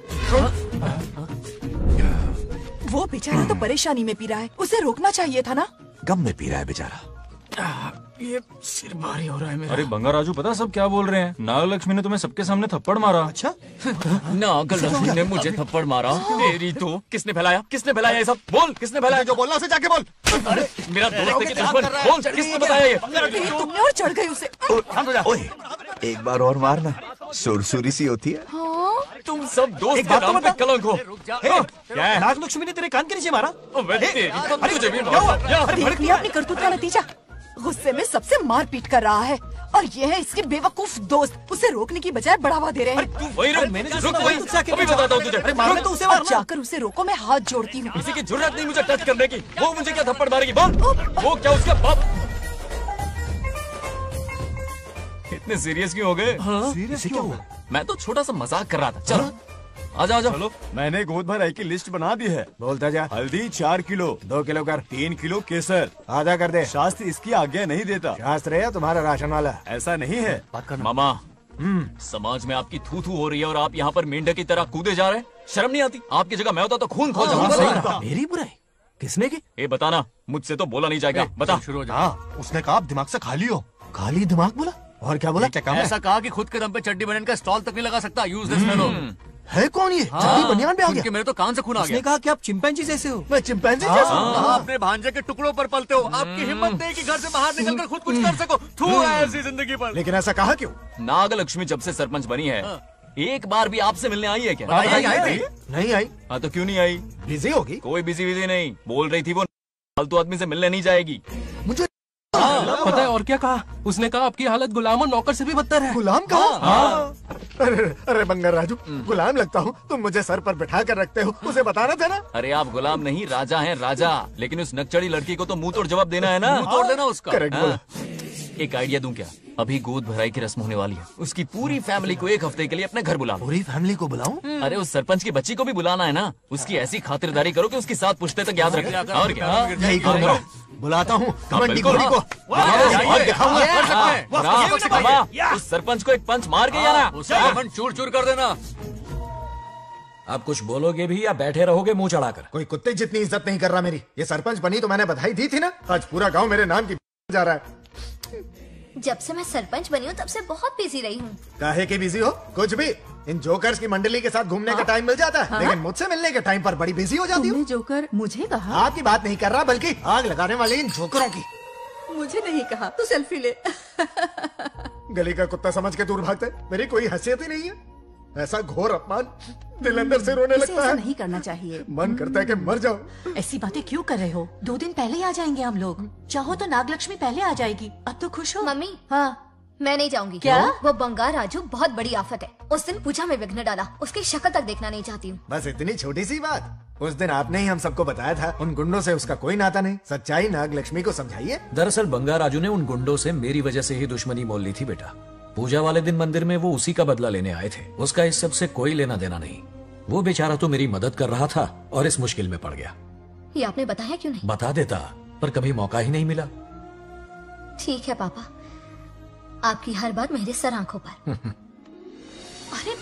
Speaker 8: वो बेचारा तो परेशानी में पी रहा है, उसे रोकना चाहिए था ना।
Speaker 5: गम में पी रहा है बेचारा।
Speaker 7: ये सिर भारी हो रहा है मेरा।
Speaker 16: अरे बंगार राजू, पता सब क्या बोल रहे हैं? नागलक्ष्मी ने तुम्हें सबके सामने थप्पड़ मारा।
Speaker 1: अच्छा,
Speaker 2: नागलक्ष्मी ने मुझे थप्पड़ मारा। तेरी तो किसने फैलाया ये सब? बोल, किसने फैलाया?
Speaker 11: जो बोलना उसे जाके बोल।
Speaker 2: अरे मेरा दोस्त है कि दुश्मन? बोल, किसने बताया ये?
Speaker 8: तुमने और चढ़ गई उसे।
Speaker 5: ओए, एक बार और मारना, सुरसुरी सी होती है।
Speaker 2: तुम सब दोस्त के नाम पे कलंक हो।
Speaker 17: क्या है? नागलक्ष्मी ने तेरे कान के नीचे मारा?
Speaker 2: तुझे भी
Speaker 8: देख लिया अपनी करतूत का नतीजा। गुस्से में सबसे मार पीट कर रहा है और ये है इसके बेवकूफ दोस्त। उसे रोकने की बजाय बढ़ावा दे रहे हैं।
Speaker 2: वही रुक, अभी बताता हूँ तुझे।
Speaker 8: तो उसे जाकर उसे रोको, मैं हाथ जोड़ती हूँ।
Speaker 2: किसी की जरूरत नहीं मुझे टच करने की। वो मुझे क्या थप्पड़ मारेगी? बोल, वो क्या उसका बाप? इतने सीरियस क्यों हो गए?
Speaker 17: सीरियस क्यों हुआ?
Speaker 2: मैं तो छोटा सा मजाक कर रहा था। चलो आजा आजा।
Speaker 17: चलो, मैंने गोद भराई की लिस्ट बना दी है।
Speaker 11: बोलता जा।
Speaker 17: हल्दी 4 किलो,
Speaker 11: 2 किलो कर,
Speaker 17: 3 किलो केसर।
Speaker 11: आधा कर दे।
Speaker 17: शास्त्र इसकी आज्ञा नहीं देता।
Speaker 11: शास्त्र है तुम्हारा राशन वाला?
Speaker 17: ऐसा नहीं है
Speaker 2: मामा। समाज में आपकी थू थू हो रही है और आप यहाँ पर मेंढक की तरह कूदे जा रहे हैं। शर्म नहीं आती? आपकी जगह मैं होता तो खून खो जाता।
Speaker 17: मेरी बुराई किसने की?
Speaker 2: ये बताना, मुझसे तो बोला नहीं जाएगा। बता।
Speaker 11: उसने कहा दिमाग से खाली हो। खाली दिमाग बोला? और क्या बोला? क्या काम है?
Speaker 7: ऐसा कहा कि खुद के दम पे चड्डी बनियान का स्टॉल तक नहीं लगा सकता। Useless fellow.
Speaker 11: है कौन ये? चड्डी बनियान पे आ गया?
Speaker 7: मेरे तो कान से खून आ गया।
Speaker 17: उसने कहा कि आप चिंपैंजी जैसे हो।
Speaker 11: मैं चिंपैंजी जैसा हूँ?
Speaker 7: आप अपने भांजे के टुकड़ों पर पलते हो। आपकी हिम्मत नहीं कि घर से बाहर निकलकर खुद कुछ कर सको। थू है ऐसी जिंदगी पर।
Speaker 11: लेकिन ऐसा कहा क्यों?
Speaker 2: नागलक्ष्मी जब से सरपंच बनी है, एक बार भी आपसे मिलने आई है क्या?
Speaker 11: नहीं आई।
Speaker 2: हाँ तो क्यों नहीं आई?
Speaker 11: बिजी होगी।
Speaker 2: कोई बिजी नहीं। बोल रही थी वो फालतू आदमी से मिलने नहीं जाएगी।
Speaker 11: मुझे
Speaker 17: पता है और क्या कहा? उसने कहा आपकी हालत गुलाम और नौकर से भी बदतर है।
Speaker 11: गुलाम कहा? अरे बंगर राजू, गुलाम लगता हूँ? तुम मुझे सर पर बिठा कर रखते हो, उसे बताना था ना।
Speaker 2: अरे आप गुलाम नहीं, राजा हैं राजा। लेकिन उस नकचड़ी लड़की को तो मुंह तोड़ जवाब देना है ना।
Speaker 7: मुंह तोड़ देना उसका।
Speaker 11: करेक्ट बोला।
Speaker 2: एक आइडिया दूं क्या? अभी गोद भराई की रस्म होने वाली है। उसकी पूरी फैमिली को 1 हफ्ते के लिए अपने घर बुला लो।
Speaker 11: पूरी फैमिली को बुलाऊं?
Speaker 2: अरे उस सरपंच की बच्ची को भी बुलाना है ना। उसकी ऐसी खातिरदारी करो कि उसकी 7 पुश्ते तक याद रखे। और क्या?
Speaker 11: यही करूंगा। बुलाता हूँ कमंडी गोरी को।
Speaker 2: उस सरपंच को एक पंच मार के जाना।
Speaker 7: चूर चूर कर देना।
Speaker 19: आप कुछ बोलोगे भी या बैठे रहोगे मुंह चढ़ाकर?
Speaker 11: कोई कुत्ते जितनी इज्जत नहीं कर रहा मेरी। ये सरपंच बनी तो मैंने बधाई दी थी ना। आज पूरा गांव मेरे नाम की जा रहा है।
Speaker 14: जब से मैं सरपंच बनी हूँ तब से बहुत बिजी रही हूँ।
Speaker 11: काहे के बिजी हो? कुछ भी। इन जोकर्स की मंडली के साथ घूमने का टाइम मिल जाता है, लेकिन मुझसे मिलने के टाइम पर बड़ी बिजी हो जाती हूँ।
Speaker 8: जोकर मुझे कहा?
Speaker 11: आपकी बात नहीं कर रहा, बल्कि आग लगाने वाले इन जोकरों की।
Speaker 8: मुझे नहीं कहा। तू सेल्फी ले।
Speaker 11: गली का कुत्ता समझ के दूर भागते। मेरी कोई हैसियत ही नहीं है। ऐसा घोर अपमान, दिल अंदर से रोने लगता है।
Speaker 8: नहीं करना चाहिए।
Speaker 11: मन करता है कि मर जाओ।
Speaker 8: ऐसी बातें क्यों कर रहे हो? 2 दिन पहले ही आ जाएंगे हम लोग। चाहो तो नागलक्ष्मी पहले आ जाएगी। अब तो खुश हो?
Speaker 14: मम्मी।
Speaker 8: हाँ।
Speaker 14: मैं नहीं जाऊंगी।
Speaker 8: क्या?
Speaker 14: वो बंगार राजू बहुत बड़ी आफत है। उस दिन पूजा में विघ्न डाला। उसकी शक्ल तक देखना नहीं चाहती हूँ।
Speaker 11: बस इतनी छोटी सी बात। उस दिन आपने ही हम सबको बताया था उन गुंडों से उसका कोई नाता नहीं। सच्चाई नागलक्ष्मी को समझाइए।
Speaker 19: दरअसल बंगार राजू ने उन गुंडों से मेरी वजह से ही दुश्मनी मोल ली थी बेटा। पूजा वाले दिन मंदिर में वो उसी का बदला लेने आए थे। उसका इस सब से कोई लेना देना नहीं। वो बेचारा तो मेरी मदद कर रहा था और इस मुश्किल में पड़ गया।
Speaker 14: ये आपने बताया क्यों नहीं?
Speaker 19: बता देता, पर कभी मौका ही नहीं मिला।
Speaker 14: ठीक है पापा, आपकी हर बात मेरे सर आंखों पर। अरे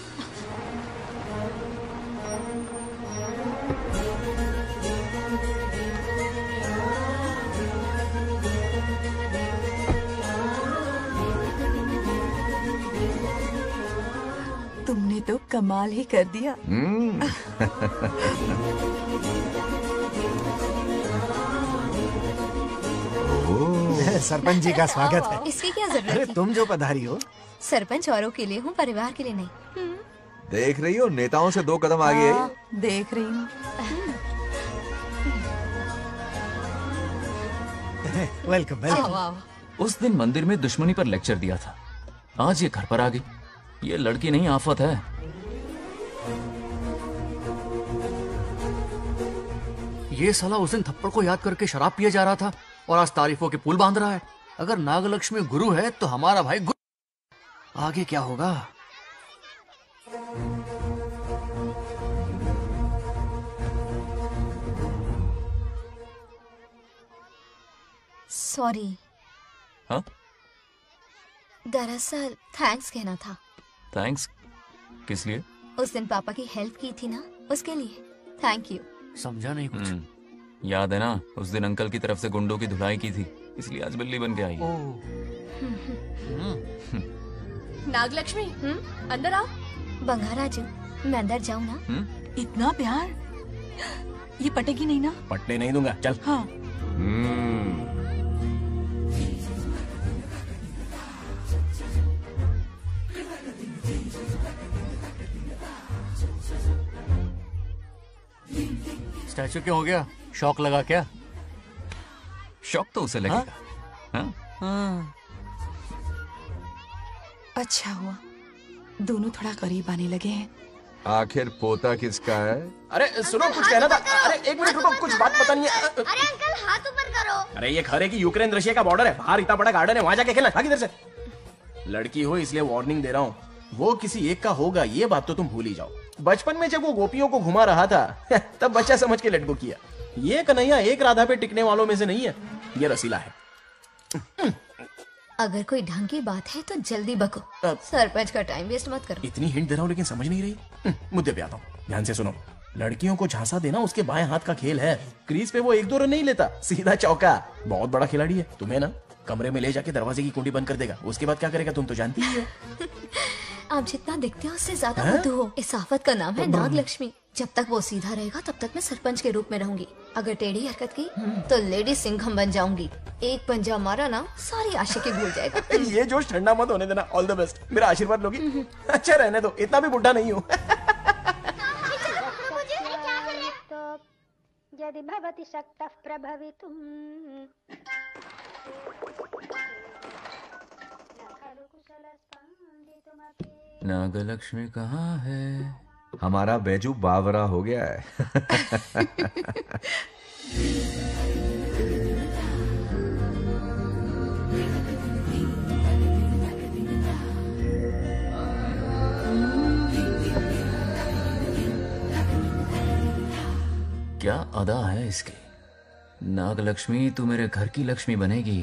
Speaker 8: तुमने तो कमाल ही कर दिया।
Speaker 11: सरपंच जी का स्वागत है।
Speaker 14: इसकी क्या जरूरत
Speaker 11: अरे
Speaker 14: है?
Speaker 11: तुम जो पधारी हो।
Speaker 14: सरपंच औरों के लिए हूँ, परिवार के लिए नहीं।
Speaker 5: देख रही हो, नेताओं से 2 कदम आगे है।
Speaker 8: देख रही हूँ।
Speaker 11: Welcome welcome.
Speaker 2: उस दिन मंदिर में दुश्मनी पर लेक्चर दिया था। आज ये घर पर आ गई। ये लड़की नहीं आफत है।
Speaker 7: ये साला उस दिन थप्पड़ को याद करके शराब पिए जा रहा था और आज तारीफों के पुल बांध रहा है। अगर नागलक्ष्मी गुरु है तो हमारा भाई गुरु। आगे क्या होगा?
Speaker 14: सॉरी।
Speaker 2: हाँ?
Speaker 14: दरअसल थैंक्स कहना था।
Speaker 2: थैंक्स किस लिए?
Speaker 14: उस दिन पापा की हेल्प की थी ना, उसके लिए थैंक यू।
Speaker 7: समझा नहीं कुछ।
Speaker 2: याद है ना, उस दिन अंकल की तरफ से गुंडों की धुलाई की थी, इसलिए आज बिल्ली बन के आई है।
Speaker 20: नागलक्ष्मी अंदर आओ।
Speaker 14: बंगाराजू, मैं अंदर जाऊँ ना?
Speaker 12: इतना प्यार, ये पटेगी नहीं ना?
Speaker 17: पटने नहीं दूंगा, चल।
Speaker 12: हाँ।
Speaker 7: स्टैचू क्यों हो गया? शौक लगा क्या?
Speaker 2: शौक तो उसे लगेगा।
Speaker 8: हाँ? अच्छा हुआ दोनों थोड़ा करीब आने लगे हैं।
Speaker 5: आखिर पोता किसका है?
Speaker 17: अरे सुनो, कुछ कहना था। अरे एक मिनट रुको, कुछ बात बतानी है।
Speaker 13: अरे अंकल हाथ ऊपर करो।
Speaker 17: अरे ये खरे की यूक्रेन रशिया का बॉर्डर है, बाहर इतना बड़ा गार्डन है, वहां जाके खेलना। भाग इधर से। लड़की हो इसलिए वार्निंग दे रहा हूँ, वो किसी एक का होगा ये बात तो तुम भूल ही जाओ। बचपन में जब वो गोपियों को घुमा रहा था तब बच्चा समझ के लड़को किया। ये कन्हैया एक राधा पे टिकने वालों में से नहीं है, ये रसीला है।
Speaker 14: अगर कोई ढंग की बात है तो जल्दी बको, सरपंच का टाइम वेस्ट मत करो।
Speaker 17: इतनी हिंट दे रहा हूँ लेकिन समझ नहीं रही। मुद्दे पे आता हूँ, ध्यान से सुनो। लड़कियों को झांसा देना उसके बाएं हाथ का खेल है। क्रीज पे वो 1-2 रन नहीं लेता, सीधा चौका। बहुत बड़ा खिलाड़ी है। तुम्हें ना कमरे में ले जाके दरवाजे की कुंडी बंद कर देगा, उसके बाद क्या करेगा तुम तो जानती ही हो।
Speaker 14: आप जितना दिखते हो उससे ज्यादा बुद्धू हो। इस आफत का नाम है नागलक्ष्मी। जब तक वो सीधा रहेगा तब तक मैं सरपंच के रूप में रहूंगी। अगर टेढ़ी हरकत की तो लेडी सिंघम बन जाऊंगी। एक पंजा मारा ना सारी आशिकी भूल जाएगा।
Speaker 17: ये जोश ठंडा मत होने देना। ऑल द बेस्ट, मेरा आशीर्वाद लोगी? अच्छा रहने दो, इतना भी बुढ़ा नहीं हूँ।
Speaker 13: यदि भवति शक्तः प्रभवितुम्।
Speaker 2: नागलक्ष्मी कहाँ है?
Speaker 5: हमारा बैजू बावरा हो गया है।
Speaker 2: क्या अदा है इसकी। नागलक्ष्मी तू मेरे घर की लक्ष्मी बनेगी।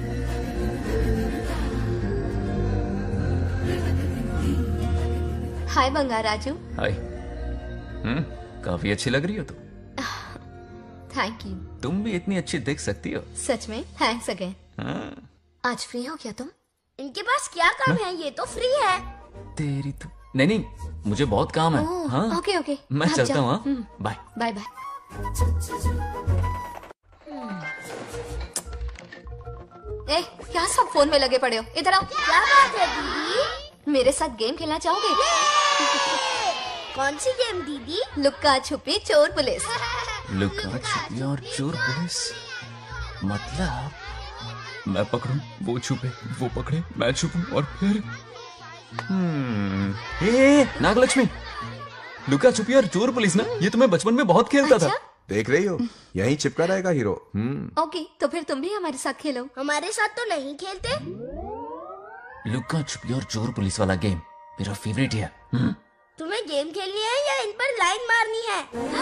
Speaker 14: हाय बंगाराजू।
Speaker 2: हाय। काफी अच्छी लग रही हो तुम।
Speaker 14: Thank you.
Speaker 2: तुम भी इतनी अच्छी दिख सकती हो।
Speaker 14: सच में थैंक्स अगेन। आज फ्री हो क्या तुम?
Speaker 13: इनके पास क्या काम है, ये तो फ्री है।
Speaker 2: तेरी तो नहीं, मुझे बहुत काम है। हाँ?
Speaker 14: ओके ओके,
Speaker 2: मैं चलता हूँ। Bye
Speaker 14: bye bye. ए, क्या सब फोन में लगे पड़े हो? इधर आओ।
Speaker 13: क्या बात है दीदी?
Speaker 14: मेरे साथ गेम खेलना चाहोगे?
Speaker 13: कौन सी गेम दीदी?
Speaker 14: लुक्का छुपी चोर पुलिस।
Speaker 2: लुक्का छुपी और चोर पुलिस मतलब मैं पकड़ूं, वो छुपे, वो पकड़े, मैं छुपूं और फिर नागलक्ष्मी, लुक्का छुपी और चोर पुलिस ना, ये तो मैं बचपन में बहुत खेलता था।
Speaker 5: देख रही हो, यहीं चिपका रहेगा हीरो।
Speaker 14: ओके, तो फिर तुम भी हमारे साथ खेलो।
Speaker 13: हमारे साथ तो नहीं खेलते।
Speaker 2: लुक्का छुपी और चोर पुलिस वाला गेम मेरा फेवरेट है।
Speaker 13: तुम्हें गेम खेलनी है या इन पर लाइन मारनी है?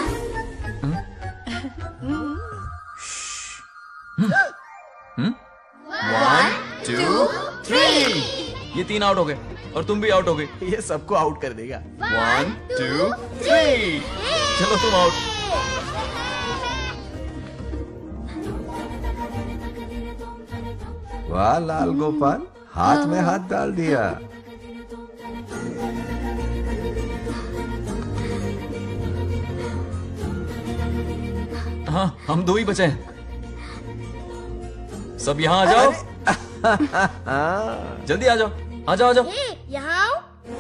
Speaker 2: 1 2 3 ये 3 आउट हो गए और तुम भी आउट हो गए।
Speaker 17: ये सबको आउट कर देगा।
Speaker 2: 1 2 3 चलो तुम आउट।
Speaker 5: वाह लाल गोपाल, हाथ में हाथ डाल दिया।
Speaker 2: हाँ, हम 2 ही बचे हैं। सब यहाँ आ जाओ। जल्दी आ जाओ, आ जाओ, आ जाओ।
Speaker 13: यहाँ आओ।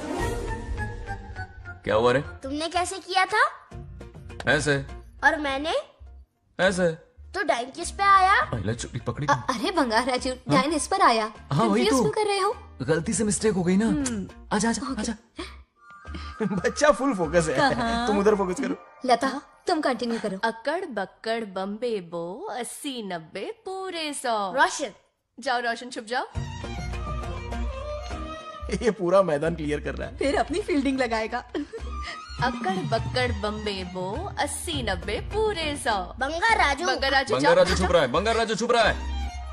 Speaker 2: क्या हुआ रे?
Speaker 13: तुमने कैसे किया था?
Speaker 2: ऐसे।
Speaker 13: और मैंने?
Speaker 2: ऐसे।
Speaker 13: तो डाइन किस पे आया?
Speaker 2: पहले चुपड़ी पकड़ी।
Speaker 14: अरे बंगाराजू, डाइन इस पर आया।
Speaker 2: हाँ वही तो।
Speaker 14: कर रहे हो?
Speaker 2: गलती से मिस्टेक हो गई ना। आजा आजा आजा।
Speaker 17: बच्चा फुल फोकस है, तुम उधर फोकस करो।
Speaker 14: लता, तुम कंटिन्यू करो।
Speaker 16: अकड़ बक्कड़ बम्बे बो 80 90 पूरे 100।
Speaker 13: रोशन
Speaker 16: जाओ, रोशन छुप जाओ।
Speaker 17: ये पूरा मैदान क्लियर कर रहा है।
Speaker 12: फिर अपनी फील्डिंग लगाएगा।
Speaker 16: अकड़ बक्कड़ बम्बे बो 80 90 पूरे 100।
Speaker 13: बंगाराजू,
Speaker 16: बंगाराजू
Speaker 2: छुप रहा है, बंगाराजू छुप रहा है।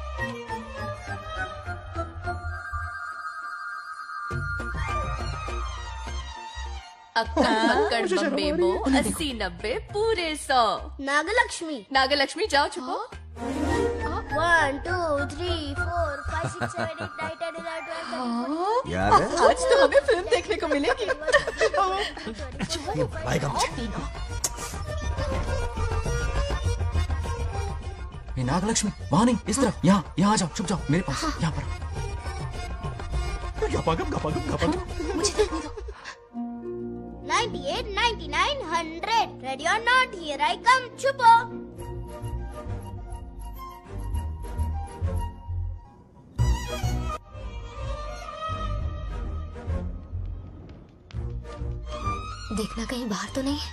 Speaker 16: अक्कड़ बक्कड़ बम्बे बो 80 90 पूरे 100।
Speaker 13: नागलक्ष्मी,
Speaker 16: नागलक्ष्मी जाओ छुपो।
Speaker 13: 1 2 3 4 5 6 7 8 9 10 11 12
Speaker 11: याद है?
Speaker 12: आज तो हमें फिल्म देखने को मिलेगी।
Speaker 11: ये आएगा मुझे।
Speaker 2: ये नागलक्ष्मी वहां नहीं, इस तरफ, यहाँ यहाँ आ जाओ, छुप जाओ मेरे पास, यहाँ पर।
Speaker 13: मुझे देखने दो। 98 99 100 ready or not here I come छुपो।
Speaker 14: देखना कहीं बाहर तो नहीं है।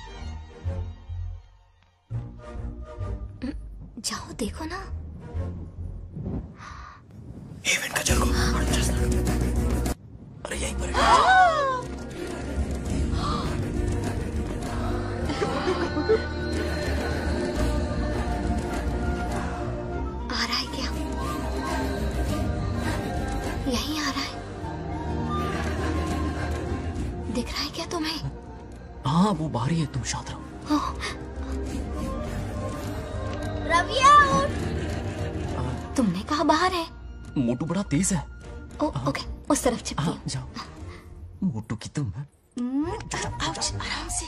Speaker 14: जाओ देखो ना।
Speaker 11: इवेंट का चलो। अरे यहीं पर
Speaker 14: आ रहा है क्या? यहीं आ रहा है। दिख रहा है क्या तुम्हें?
Speaker 2: हाँ वो बाहर ही है, तुम शांत रहो।
Speaker 13: रविया उठ।
Speaker 14: तुमने कहा बाहर है?
Speaker 2: मोटू बड़ा तेज है।
Speaker 14: ओके उस तरफ छिपती हूँ।
Speaker 2: जाओ। मोटू की तुम है।
Speaker 14: आराम से।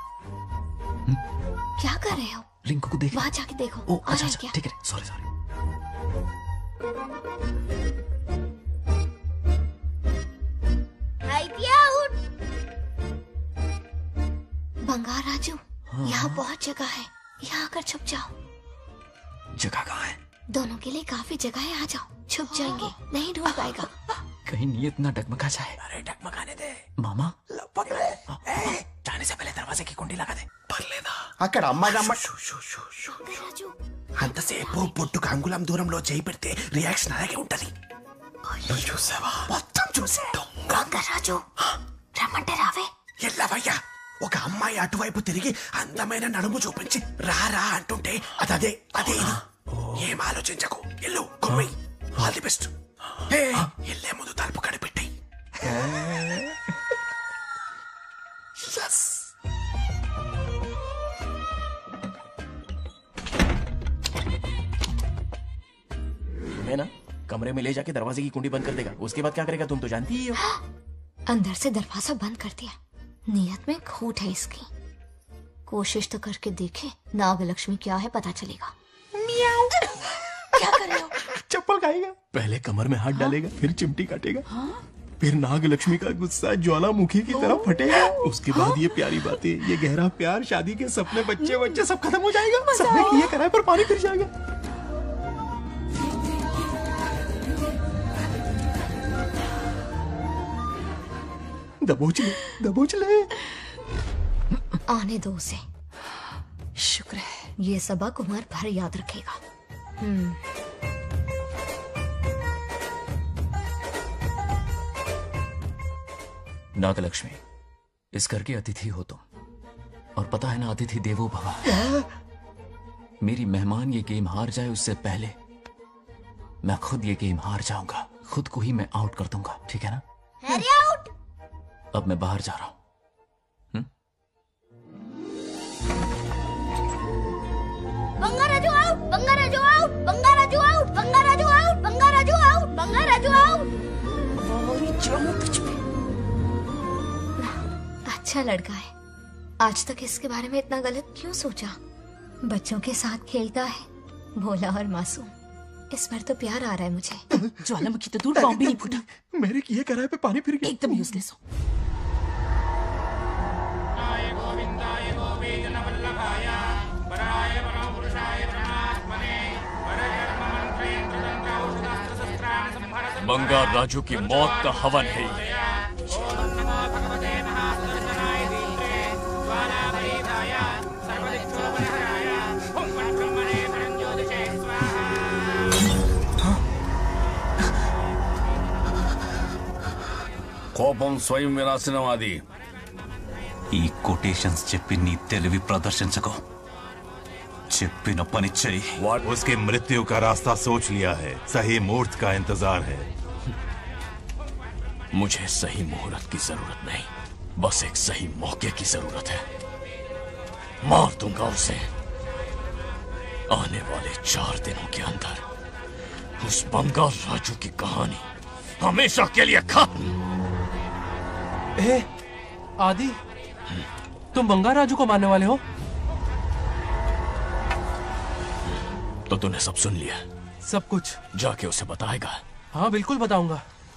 Speaker 14: क्या कर रहे हो?
Speaker 2: रिंकू को देख।
Speaker 14: वहाँ जाके देखो।
Speaker 2: ओ
Speaker 14: आ रहा
Speaker 2: अच्छा
Speaker 14: है
Speaker 2: अच्छा,
Speaker 14: क्या?
Speaker 2: ठीक है, सॉरी।
Speaker 13: आइडिया उठ।
Speaker 14: बंगार राजू, यहाँ बहुत जगह है, यहाँ आकर छुप जाओ।
Speaker 2: जगह कहाँ है?
Speaker 14: दोनों के लिए काफी जगह है, आ जाओ। छुप जाएंगे, नहीं ढूंढ पाएगा।
Speaker 2: कहीं नीयत ना डगमगा जाए।
Speaker 11: अरे डगमगाने दे
Speaker 2: मामा।
Speaker 11: पकड़े। जाने से पहले दरवाजे की कुंडी लगा दे। पर लेना।
Speaker 4: అక్కడ అమ్మాయి
Speaker 14: రాజు
Speaker 4: అంతసేపు పొట్టుకు అంగుళం దూరంలో చేయి పెడితే రియాక్షన్ అలాగే ఉంటది. నువ్వు చూసావా? మొత్తం చూసా.
Speaker 14: రాజు రమ్మంటే రావే.
Speaker 4: ఎల్లవయ్యా, ఒక అమ్మాయి అటువైపు తిరిగి అందమైన నడుము చూపించి రా అంటుంటే అదే ఇది. ఏం ఆలోచించకు, ఎల్లు కొమ్మి. All the best. ఎల్లే ముందు తలుపు కనిపెట్టి.
Speaker 17: है ना, कमरे में ले जाके दरवाजे की कुंडी बंद कर देगा। उसके बाद क्या करेगा तुम तो जानती ही हो।
Speaker 14: अंदर से दरवाजा बंद कर दिया। नियत में खोट है इसकी। कोशिश तो करके देखे, नागलक्ष्मी क्या है पता चलेगा। क्या कर रहे हो?
Speaker 17: चप्पल खाएगा। पहले कमर में हाथ डालेगा, फिर चिमटी काटेगा, फिर नागलक्ष्मी का गुस्सा ज्वालामुखी की तरह फटेगा। उसके बाद ये प्यारी बातें, ये गहरा प्यार, शादी के सपने, बच्चे सब खत्म हो जाएगा। सबने किए कराए पर पानी फिर जाएगा। दबोच ले।
Speaker 14: आने दो उसे। शुक्र है, ये सबक उम्र भर याद रखेगा।
Speaker 2: नागलक्ष्मी, इस घर के अतिथि हो तुम, और पता है ना, अतिथि देवो भव। मेरी मेहमान ये गेम हार जाए उससे पहले मैं खुद ये गेम हार जाऊंगा। खुद को ही मैं आउट कर दूंगा, ठीक है ना?
Speaker 13: Harry out.
Speaker 2: अब मैं बाहर जा रहा हूं।
Speaker 13: Bangarraju out, Bangarraju out, Bangarraju out, Bangarraju out, Bangarraju out, Bangarraju out.
Speaker 14: अच्छा लड़का है। आज तक इसके बारे में इतना गलत क्यों सोचा? बच्चों के साथ खेलता है, भोला और मासूम। इस पर तो प्यार आ रहा है मुझे।
Speaker 12: ज्वालामुखी तो दूर, बॉम्ब भी नहीं फूटा।
Speaker 17: मेरे किए कराए पे पानी फिर गया।
Speaker 12: एकदम यूजलेस हो।
Speaker 15: बंगार राजू की मौत का हवन है ये।
Speaker 21: కోపం స్వయం వినాశనవాది.
Speaker 22: ఈ కొటేషన్స్ చెప్పి నీ తెలివి ప్రదర్శించకు. చెప్పిన పని చెయ్యి.
Speaker 6: उसकी मृत्यु का रास्ता सोच लिया है, सही मुहूर्त का इंतजार है।
Speaker 15: मुझे सही मुहूर्त की जरूरत नहीं, बस एक सही मौके की जरूरत है। मार दूंगा उसे आने वाले 4 दिनों के अंदर। उस बंगाल राजू की कहानी हमेशा के लिए खत्म।
Speaker 17: ए, आदि, तुम बंगाल राजू को मारने वाले हो?
Speaker 15: तो तूने सब सुन लिया?
Speaker 17: सब कुछ।
Speaker 15: जाके उसे बताएगा?
Speaker 17: हाँ बिल्कुल बताऊंगा।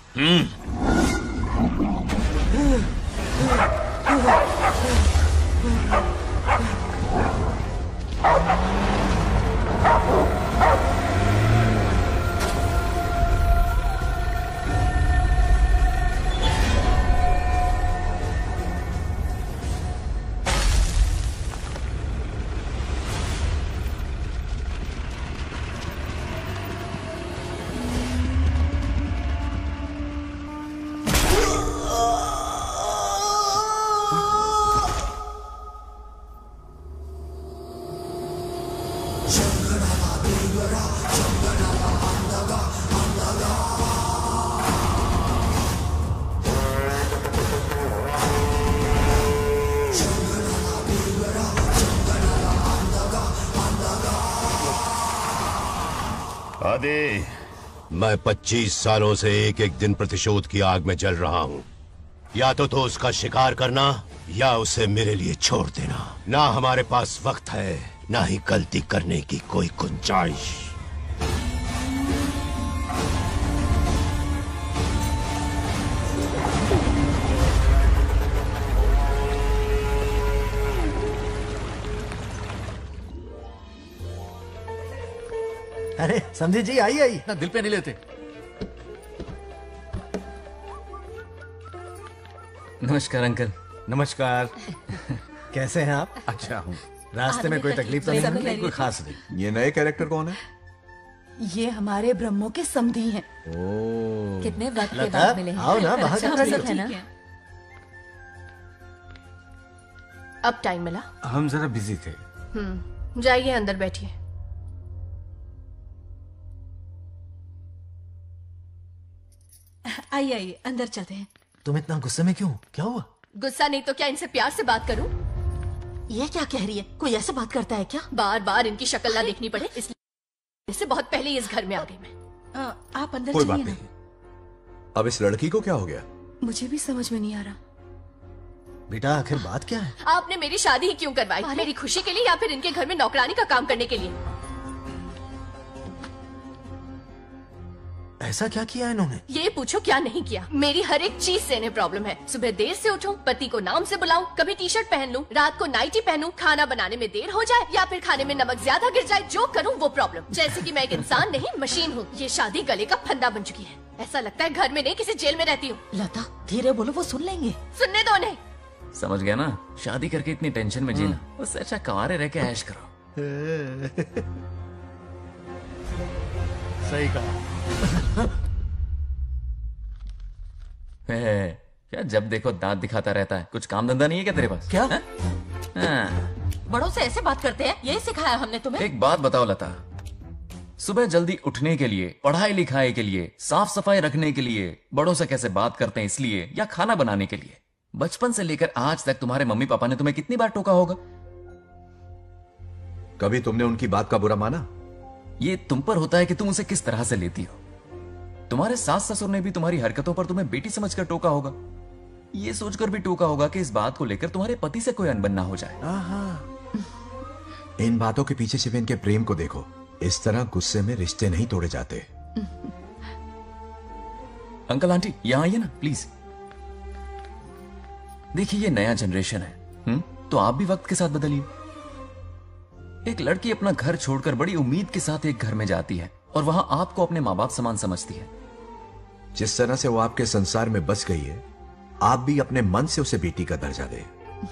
Speaker 21: आदि, मैं 25 सालों से एक एक दिन प्रतिशोध की आग में जल रहा हूँ। या तो उसका शिकार करना या उसे मेरे लिए छोड़ देना। ना हमारे पास वक्त है, ना ही गलती करने की कोई गुंजाइश।
Speaker 11: अरे समझी जी, आई आई।
Speaker 7: ना दिल पे नहीं लेते।
Speaker 2: नमस्कार अंकल।
Speaker 11: नमस्कार। कैसे हैं आप?
Speaker 5: अच्छा हूँ।
Speaker 11: रास्ते में कोई तकलीफ तो नहीं?
Speaker 5: कोई खास नहीं। ये नए कैरेक्टर कौन है?
Speaker 8: ये हमारे ब्रह्मों के समधी हैं।
Speaker 5: ओ,
Speaker 20: कितने वक्त के
Speaker 11: लता,
Speaker 20: बाद मिले हैं।
Speaker 11: आओ ना, बाहर
Speaker 20: अच्छा
Speaker 11: खड़ी
Speaker 20: रसद
Speaker 11: हो।
Speaker 20: है ना?
Speaker 16: अब टाइम मिला?
Speaker 9: हम जरा बिजी थे।
Speaker 16: जाइए अंदर बैठिए।
Speaker 12: आइए आइए, अंदर चलते हैं।
Speaker 11: तुम इतना गुस्से में क्यों? क्या हुआ?
Speaker 16: गुस्सा नहीं तो क्या इनसे प्यार से बात करूं?
Speaker 12: ये क्या कह रही है? कोई ऐसे बात करता है क्या?
Speaker 16: बार बार इनकी शक्ल ना देखनी पड़े इसलिए से बहुत पहले इस घर में आ गई मैं।
Speaker 12: आप अंदर
Speaker 5: कोई
Speaker 12: चलिए
Speaker 5: बात
Speaker 12: ना।
Speaker 5: नहीं। अब इस लड़की को क्या हो गया?
Speaker 8: मुझे भी समझ में नहीं आ रहा।
Speaker 11: बेटा आखिर बात क्या है?
Speaker 16: आपने मेरी शादी ही क्यों करवाई? मेरी खुशी के लिए या फिर इनके घर में नौकरानी का काम करने के लिए?
Speaker 11: ऐसा क्या किया इन्होंने?
Speaker 16: ये पूछो क्या नहीं किया। मेरी हर एक चीज से इन्हें प्रॉब्लम है। सुबह देर से उठूं, पति को नाम से बुलाऊं, कभी टी शर्ट पहन लूं, रात को नाइटी पहनूं, खाना बनाने में देर हो जाए या फिर खाने में नमक ज्यादा गिर जाए, जो करूं वो प्रॉब्लम। जैसे कि मैं एक इंसान नहीं मशीन हूँ। ये शादी गले का फंदा बन चुकी है। ऐसा लगता है घर में नहीं किसी जेल में रहती हूँ।
Speaker 12: लता धीरे बोलो, वो सुन लेंगे।
Speaker 16: सुनने दो उन्हें।
Speaker 2: समझ गया ना? शादी करके इतनी टेंशन में जीना, उससे अच्छा कुंवारे रह के ऐश करो।
Speaker 11: सही कहा।
Speaker 2: क्या जब देखो दांत दिखाता रहता है? कुछ काम धंधा नहीं है क्या तेरे पास?
Speaker 12: क्या?
Speaker 2: हाँ।
Speaker 12: बड़ों से ऐसे बात करते हैं? यही सिखाया हमने तुम्हें?
Speaker 2: एक बात बताओ लता, सुबह जल्दी उठने के लिए, पढ़ाई लिखाई के लिए, साफ सफाई रखने के लिए बड़ों से कैसे बात करते हैं इसलिए, या खाना बनाने के लिए? बचपन से लेकर आज तक तुम्हारे मम्मी पापा ने तुम्हें कितनी बार टोका होगा?
Speaker 5: कभी तुमने उनकी बात का बुरा माना?
Speaker 2: ये तुम पर होता है कि तुम उसे किस तरह से लेती हो। तुम्हारे सास ससुर ने भी तुम्हारी हरकतों पर तुम्हें बेटी समझकर टोका होगा। ये सोचकर भी टोका होगा कि इस बात को लेकर तुम्हारे पति से कोई अनबन ना हो जाए।
Speaker 5: इन बातों के पीछे सिर्फ इनके प्रेम को देखो। इस तरह गुस्से में रिश्ते नहीं तोड़े जाते।
Speaker 2: अंकल आंटी यहां आइए ना प्लीज। देखिए ये नया जनरेशन है, तो आप भी वक्त के साथ बदलिए। एक लड़की अपना घर छोड़कर बड़ी उम्मीद के साथ एक घर में जाती है और वहां आपको अपने माँ बाप समान समझती है।
Speaker 5: जिस तरह से वो आपके संसार में बस गई है, आप भी अपने मन से उसे बेटी का दर्जा दें।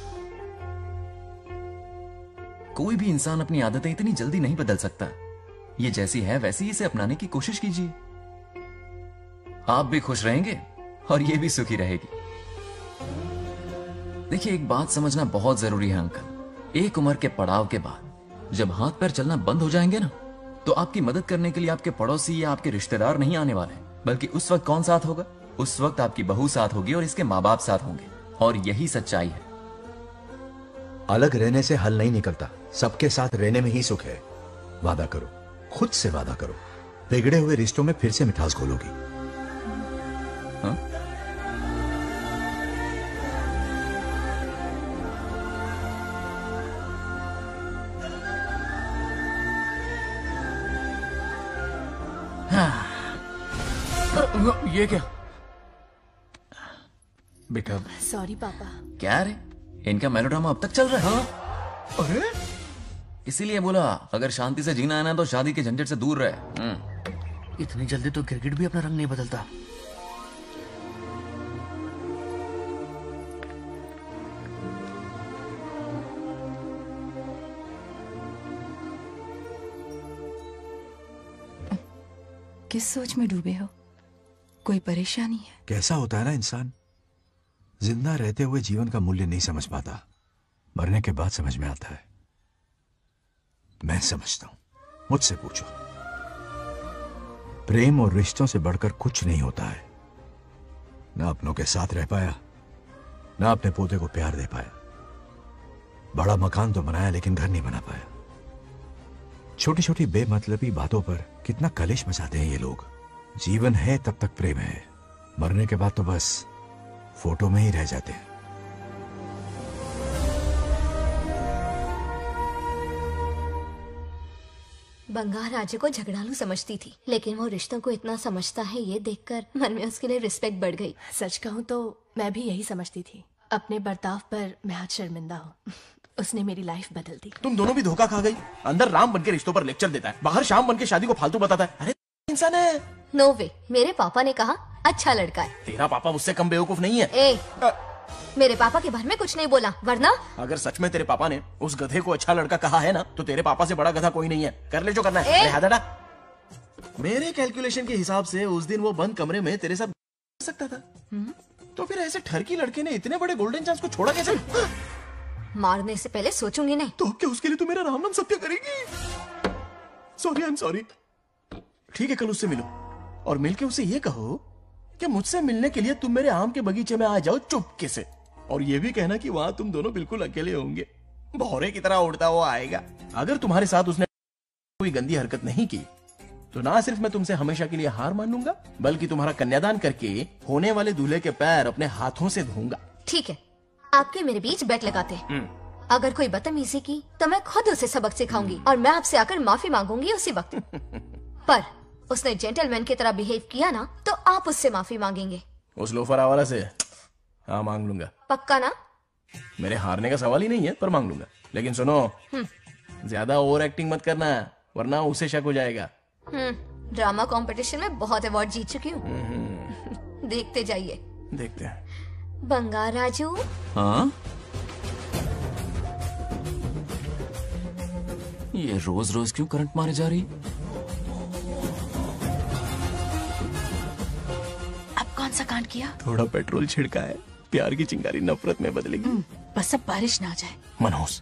Speaker 2: कोई भी इंसान अपनी आदतें इतनी जल्दी नहीं बदल सकता। ये जैसी है वैसी इसे अपनाने की कोशिश कीजिए। आप भी खुश रहेंगे और ये भी सुखी रहेगी। देखिए एक बात समझना बहुत जरूरी है अंकल। एक उम्र के पड़ाव के बाद जब हाथ पैर चलना बंद हो जाएंगे ना, तो आपकी मदद करने के लिए आपके पड़ोसी या आपके रिश्तेदार नहीं आने वाले, बल्कि उस वक्त कौन साथ होगा? उस वक्त आपकी बहू साथ होगी और इसके माँ बाप साथ होंगे। और यही सच्चाई है।
Speaker 5: अलग रहने से हल नहीं निकलता, सबके साथ रहने में ही सुख है। वादा करो, खुद से वादा करो। बिगड़े हुए रिश्तों में फिर से मिठास घोलोगी। हाँ?
Speaker 17: ये क्या बेटा?
Speaker 16: सॉरी पापा।
Speaker 2: क्या रे, इनका मेलोड्रामा अब तक चल रहा है?
Speaker 17: अरे
Speaker 2: इसीलिए बोला अगर शांति से जीना है ना तो शादी के झंझट से दूर रहे।
Speaker 7: इतनी जल्दी तो क्रिकेट भी अपना रंग नहीं बदलता।
Speaker 8: किस सोच में डूबे हो? कोई परेशानी है?
Speaker 5: कैसा होता है ना इंसान, जिंदा रहते हुए जीवन का मूल्य नहीं समझ पाता, मरने के बाद समझ में आता है। मैं समझता हूं, मुझसे पूछो। प्रेम और रिश्तों से बढ़कर कुछ नहीं होता है। ना अपनों के साथ रह पाया, ना अपने पोते को प्यार दे पाया। बड़ा मकान तो बनाया लेकिन घर नहीं बना पाया। छोटी छोटी बेमतलबी बातों पर कितना कलेश मचाते हैं ये लोग। जीवन है तब तक प्रेम है, मरने के बाद तो बस फोटो में ही रह जाते हैं।
Speaker 14: बंगार राजे को झगड़ालू समझती थी, लेकिन वो रिश्तों को इतना समझता है ये देखकर मन में उसके लिए रिस्पेक्ट बढ़ गई।
Speaker 16: सच कहूँ तो मैं भी यही समझती थी। अपने बर्ताव पर मैं आज शर्मिंदा हूँ। उसने मेरी लाइफ बदल दी।
Speaker 17: तुम दोनों भी धोखा खा गई। अंदर राम बनके रिश्तों पर लेक्चर देता है, बाहर शाम बनके शादी को फालतू बताता है। अरे इंसान है।
Speaker 14: नो वे, मेरे पापा ने कहा अच्छा लड़का है।
Speaker 17: तेरा पापा मुझसे कम बेवकूफ नहीं है।
Speaker 14: मेरे पापा के बारे में कुछ नहीं बोला, वरना
Speaker 17: अगर सच में तेरे पापा ने उस गधे को अच्छा लड़का कहा है ना, तो तेरे पापा से बड़ा गधा कोई नहीं है। कर ले जो करना है। हादाड़ा। मेरे कैलकुलेशन के हिसाब से उस दिन वो बंद कमरे में तेरे साथ कर सकता था। तो फिर ऐसे ठरकी लड़के ने इतने बड़े गोल्डन चांस को छोड़ा कैसे?
Speaker 14: मारने से पहले सोचूंगी नहीं।
Speaker 17: तो क्या उसके लिए तू मेरा राम नाम सत्य करेगी? Sorry, I am sorry. ठीक है, कल उससे मिलो और मिलके उसे ये कहो कि मुझसे मिलने के लिए तुम मेरे आम के बगीचे में आ जाओ चुपके से। और ये भी कहना कि वहां तुम दोनों बिल्कुल अकेले होंगे। भौरे की तरह उड़ता हुआ आएगा। अगर तुम्हारे साथ उसने कोई गंदी हरकत नहीं की तो ना सिर्फ मैं तुमसे हमेशा के लिए हार मान लूंगा, बल्कि तुम्हारा कन्यादान करके होने वाले दूल्हे के पैर अपने हाथों से धोऊंगा।
Speaker 14: ठीक है, आपके मेरे बीच बेट लगाते हैं। अगर कोई बदतमीजी की तो मैं खुद उसे सबक सिखाऊंगी और मैं आपसे आकर माफी मांगूंगी उसी वक्त। पर उसने जेंटलमैन की तरह बिहेव किया ना, तो आप उससे माफी मांगेंगे।
Speaker 17: उस लोफर आवारा से हाँ मांग लूंगा।
Speaker 14: पक्का ना?
Speaker 17: मेरे हारने का सवाल ही नहीं है, पर मांग लूंगा। लेकिन सुनो, ज्यादा ओवर एक्टिंग मत करना, वरना उसे शक हो जाएगा।
Speaker 14: ड्रामा कंपटीशन में बहुत अवार्ड जीत चुकी हूँ। देखते जाइए।
Speaker 17: देखते हैं।
Speaker 14: बंगार राजू।
Speaker 2: हाँ? ये रोज रोज क्यों करंट मारे जा रही?
Speaker 8: अब कौन सा कांड किया?
Speaker 17: थोड़ा पेट्रोल छिड़का है। प्यार की चिंगारी नफरत में बदलेगी।
Speaker 8: बस अब बारिश ना आ जाए।
Speaker 17: मनोज,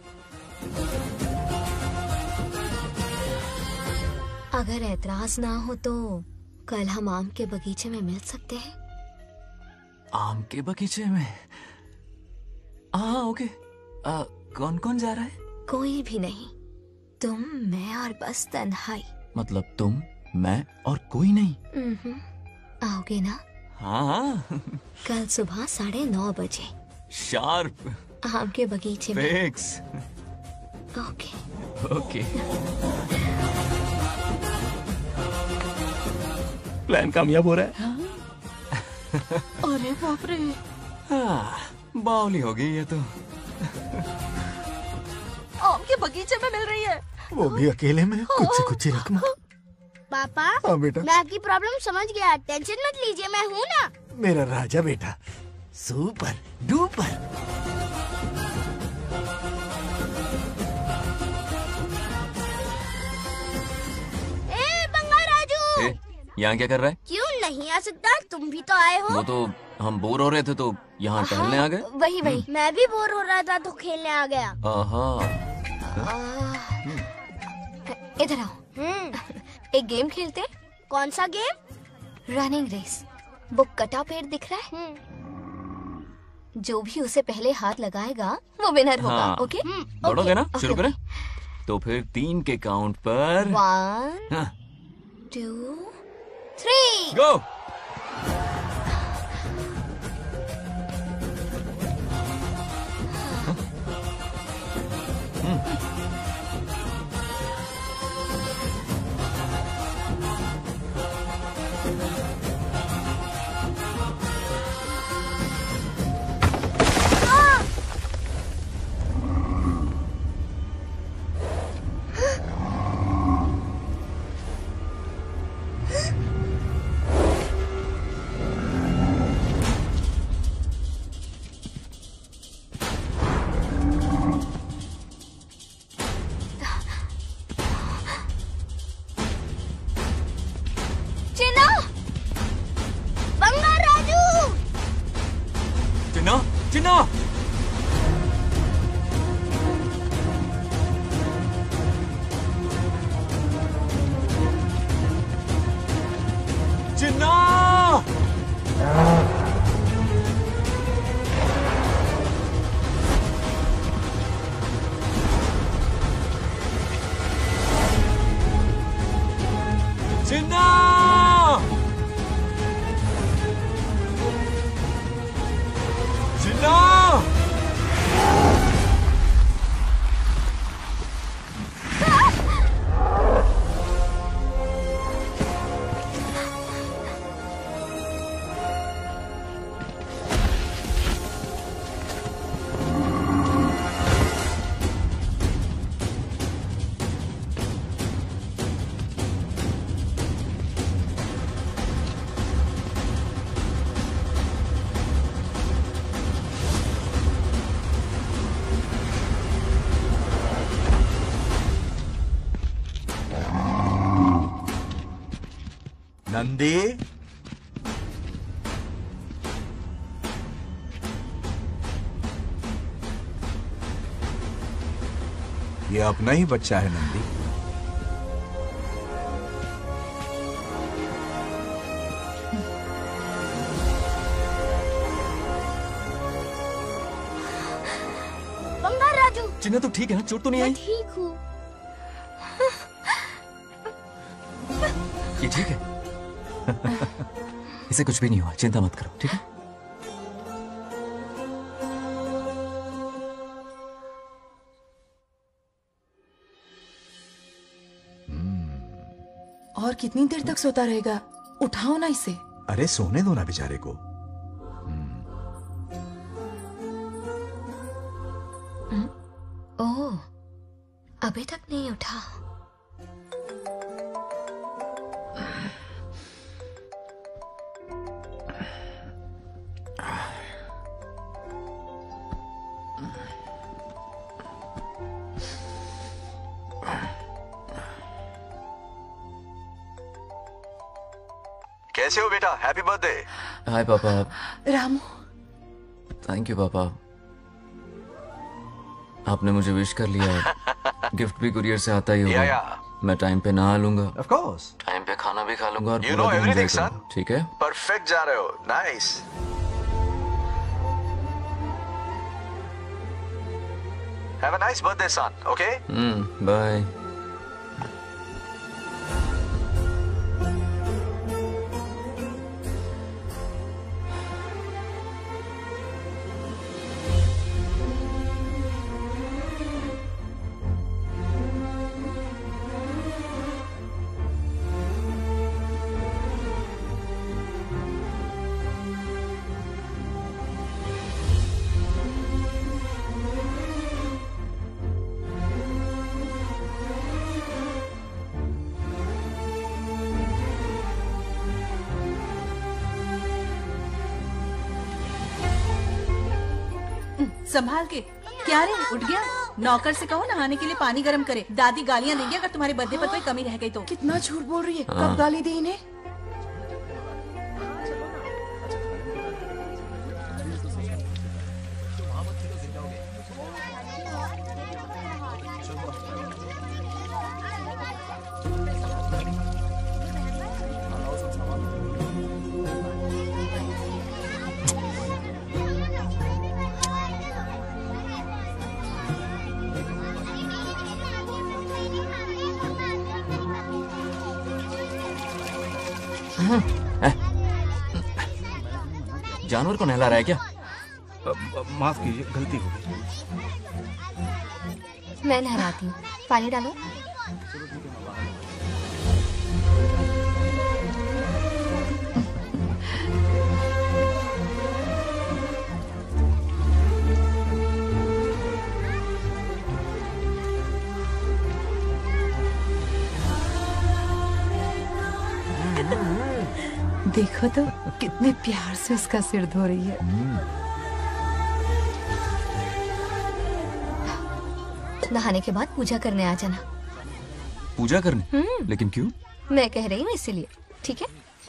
Speaker 14: अगर ऐतराज ना हो तो कल हम आम के बगीचे में मिल सकते हैं।
Speaker 2: आम के बगीचे में? हाँ ओके। कौन कौन जा रहा है?
Speaker 14: कोई भी नहीं, तुम, मैं और बस तन्हाई।
Speaker 2: मतलब तुम, मैं और कोई नहीं?
Speaker 14: आओगे ना?
Speaker 2: हाँ।
Speaker 14: कल सुबह 9:30 बजे
Speaker 2: शार्प।
Speaker 14: आम के बगीचे में।
Speaker 2: फिक्स।
Speaker 14: ओके।
Speaker 2: ओके।
Speaker 17: प्लान कामयाब हो रहा है।
Speaker 8: अरे बाप रे।
Speaker 2: बावली हो गई ये तो।
Speaker 8: आम के बगीचे में मिल रही है।
Speaker 11: वो भी अकेले में, कुछ से कुछ ही रकम।
Speaker 13: पापा,
Speaker 11: हाँ बेटा।
Speaker 13: मैं आपकी प्रॉब्लम समझ गया, टेंशन मत लीजिए, मैं हूँ ना।
Speaker 11: मेरा राजा बेटा, सुपर डुपर।
Speaker 13: बंगार राजू,
Speaker 2: यहाँ क्या कर रहा है?
Speaker 13: क्यों नहीं आ सकता? तुम भी तो आए हो।
Speaker 2: वो तो हम बोर हो रहे थे तो यहाँ टहलने आ गए।
Speaker 14: वही वही।
Speaker 13: मैं भी बोर हो रहा था तो खेलने आ गया।
Speaker 14: इधर आओ। एक गेम खेलते।
Speaker 13: कौन सा गेम?
Speaker 14: Running race. वो कटा पेड़ दिख रहा है? जो भी उसे पहले हाथ लगाएगा वो विनर होगा।
Speaker 2: हाँ।
Speaker 14: ओके?
Speaker 2: दौड़ोगे ना? शुरू करें? तो फिर 3 के काउंट पर
Speaker 14: 1
Speaker 13: 2, 3
Speaker 2: गो।
Speaker 5: नंदी, ये अपना ही बच्चा है नंदी।
Speaker 13: बंगार राजू।
Speaker 2: चिन्ना तो ठीक है ना? चोट तो नहीं आई?
Speaker 13: ठीक हूँ।
Speaker 2: ये ठीक है? इसे कुछ भी नहीं हुआ, चिंता मत करो, ठीक है?
Speaker 8: और कितनी देर तक सोता रहेगा? उठाओ ना इसे।
Speaker 5: अरे सोने दो ना बेचारे को।
Speaker 14: ओह, अभी तक नहीं उठा।
Speaker 5: कैसे हो बेटा? Happy birthday.
Speaker 2: हाय पापा।
Speaker 8: रामू।
Speaker 2: थैंक यू पापा, आपने मुझे विश कर लिया। गिफ्ट भी कुरियर से आता ही होगा। मैं टाइम पे नहा लूंगा,
Speaker 5: ऑफ कोर्स।
Speaker 2: टाइम पे खाना भी खा लूंगा और
Speaker 5: You
Speaker 2: पूरा
Speaker 5: know
Speaker 2: दिन
Speaker 5: everything,
Speaker 2: enjoy
Speaker 5: son.
Speaker 2: करूंगा, ठीक है?
Speaker 5: परफेक्ट जा रहे हो। Nice. Have a nice birthday son, okay?
Speaker 2: Bye.
Speaker 12: संभाल के। क्या रे, उठ गया? नौकर से कहो नहाने के लिए पानी गर्म करे। दादी गालियाँ देंगी अगर तुम्हारे बर्थडे पर कोई कमी रह गई तो।
Speaker 8: कितना झूठ बोल रही है।
Speaker 2: हाँ।
Speaker 8: कब गाली दी इन्हें?
Speaker 2: जानवर को नहला रहा है क्या?
Speaker 4: माफ कीजिए, गलती हो गई।
Speaker 14: मैं नहलाती हूँ, पानी डालो।
Speaker 8: देखो तो कितने प्यार से उसका सिर धो रही है।
Speaker 14: नहाने के बाद पूजा करने आ जाना।
Speaker 2: पूजा करने? लेकिन क्यों?
Speaker 14: मैं कह रही हूँ इसीलिए, ठीक है?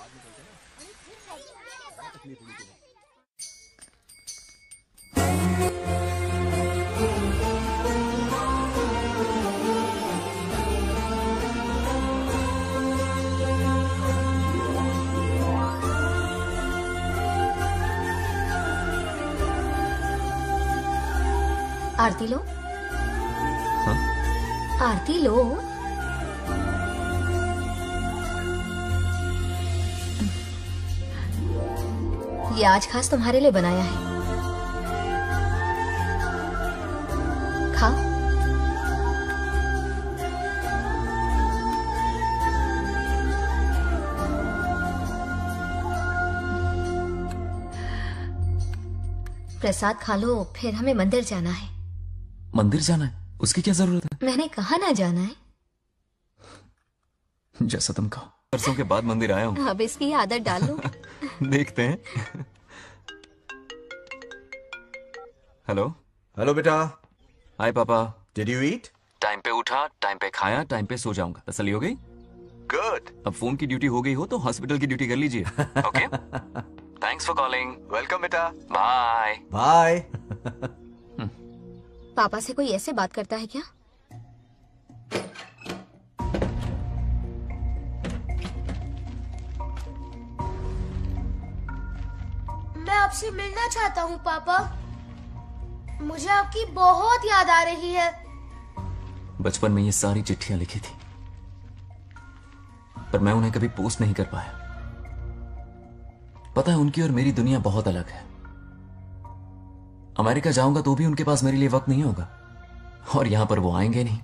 Speaker 14: आरती लो।
Speaker 2: हाँ?
Speaker 14: आरती लो। ये आज खास तुम्हारे लिए बनाया है, खाओ। प्रसाद खा लो, फिर हमें मंदिर जाना है।
Speaker 2: मंदिर जाना है? उसकी क्या जरूरत है?
Speaker 14: मैंने कहा ना जाना है।
Speaker 2: जैसा तुम कहो। परसों के बाद मंदिर आया हूँ।
Speaker 14: अब इसकी आदत डाल लो।
Speaker 2: देखते हैं। हेलो।
Speaker 5: हेलो बेटा।
Speaker 2: हाय पापा।
Speaker 5: Did you eat?
Speaker 2: टाइम पे उठा, टाइम पे खाया, टाइम पे सो जाऊंगा। तसल्ली हो गई?
Speaker 5: गुड।
Speaker 2: अब फोन की ड्यूटी हो गई हो तो हॉस्पिटल की ड्यूटी कर लीजिए। Okay? Thanks for calling.
Speaker 5: Welcome बेटा।
Speaker 2: Bye
Speaker 5: bye.
Speaker 14: पापा से कोई ऐसे बात करता है क्या?
Speaker 13: मैं आपसे मिलना चाहता हूँ पापा। मुझे आपकी बहुत याद आ रही है।
Speaker 2: बचपन में ये सारी चिट्ठियां लिखी थी, पर मैं उन्हें कभी पोस्ट नहीं कर पाया। पता है, उनकी और मेरी दुनिया बहुत अलग है। अमेरिका जाऊंगा तो भी उनके पास मेरे लिए वक्त नहीं होगा, और यहां पर वो आएंगे नहीं।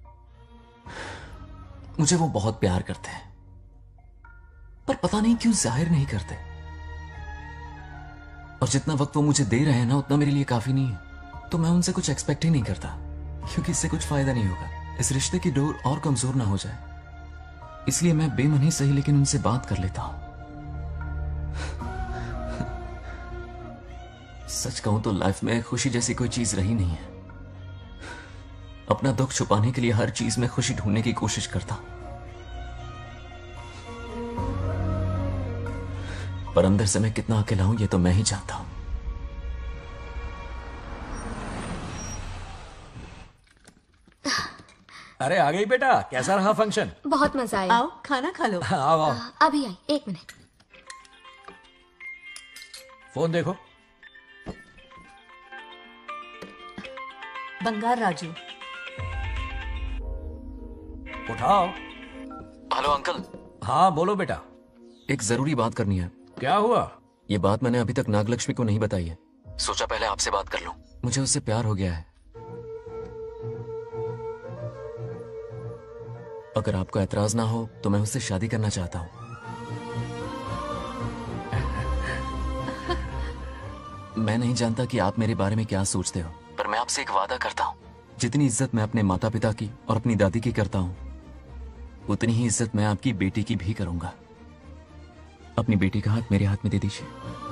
Speaker 2: मुझे वो बहुत प्यार करते हैं, पर पता नहीं क्यों जाहिर नहीं करते। और जितना वक्त वो मुझे दे रहे हैं ना, उतना मेरे लिए काफी नहीं है। तो मैं उनसे कुछ एक्सपेक्ट ही नहीं करता, क्योंकि इससे कुछ फायदा नहीं होगा। इस रिश्ते की डोर और कमजोर ना हो जाए, इसलिए मैं बेमन ही सही लेकिन उनसे बात कर लेता हूं। सच कहूं तो लाइफ में खुशी जैसी कोई चीज रही नहीं है। अपना दुख छुपाने के लिए हर चीज में खुशी ढूंढने की कोशिश करता हूं, पर अंदर से मैं कितना अकेला हूं ये तो मैं ही जानता हूं।
Speaker 19: अरे आ गई बेटा, कैसा रहा फंक्शन?
Speaker 14: बहुत मजा आया।
Speaker 12: आओ खाना खा लो।
Speaker 19: आओ आओ।
Speaker 14: अभी आई, एक मिनट।
Speaker 19: फोन देखो।
Speaker 12: बंगार राजू।
Speaker 19: उठाओ।
Speaker 2: Hello uncle.
Speaker 19: हाँ बोलो बेटा।
Speaker 2: एक जरूरी बात करनी है।
Speaker 19: क्या हुआ?
Speaker 2: ये बात मैंने अभी तक नागलक्ष्मी को नहीं बताई है। सोचा पहले आपसे बात कर लूं। मुझे उससे प्यार हो गया है। अगर आपको ऐतराज ना हो तो मैं उससे शादी करना चाहता हूं। मैं नहीं जानता कि आप मेरे बारे में क्या सोचते हो, पर मैं आपसे एक वादा करता हूं। जितनी इज्जत मैं अपने माता पिता की और अपनी दादी की करता हूं, उतनी ही इज्जत मैं आपकी बेटी की भी करूंगा। अपनी बेटी का हाथ मेरे हाथ में दे दीजिए।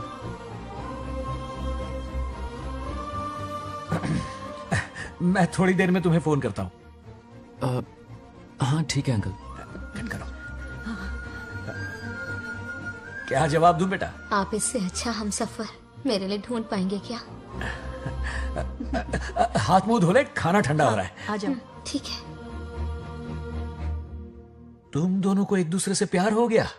Speaker 19: मैं थोड़ी देर में तुम्हें फोन करता हूं।
Speaker 2: हाँ ठीक है अंकल।
Speaker 19: करो। क्या जवाब दूं बेटा?
Speaker 14: आप इससे अच्छा हम सफर मेरे लिए ढूंढ पाएंगे क्या?
Speaker 19: हाथ मुंह धो ले, खाना ठंडा हो रहा है।
Speaker 12: आ जाओ।
Speaker 14: ठीक है।
Speaker 19: तुम दोनों को एक दूसरे से प्यार हो गया?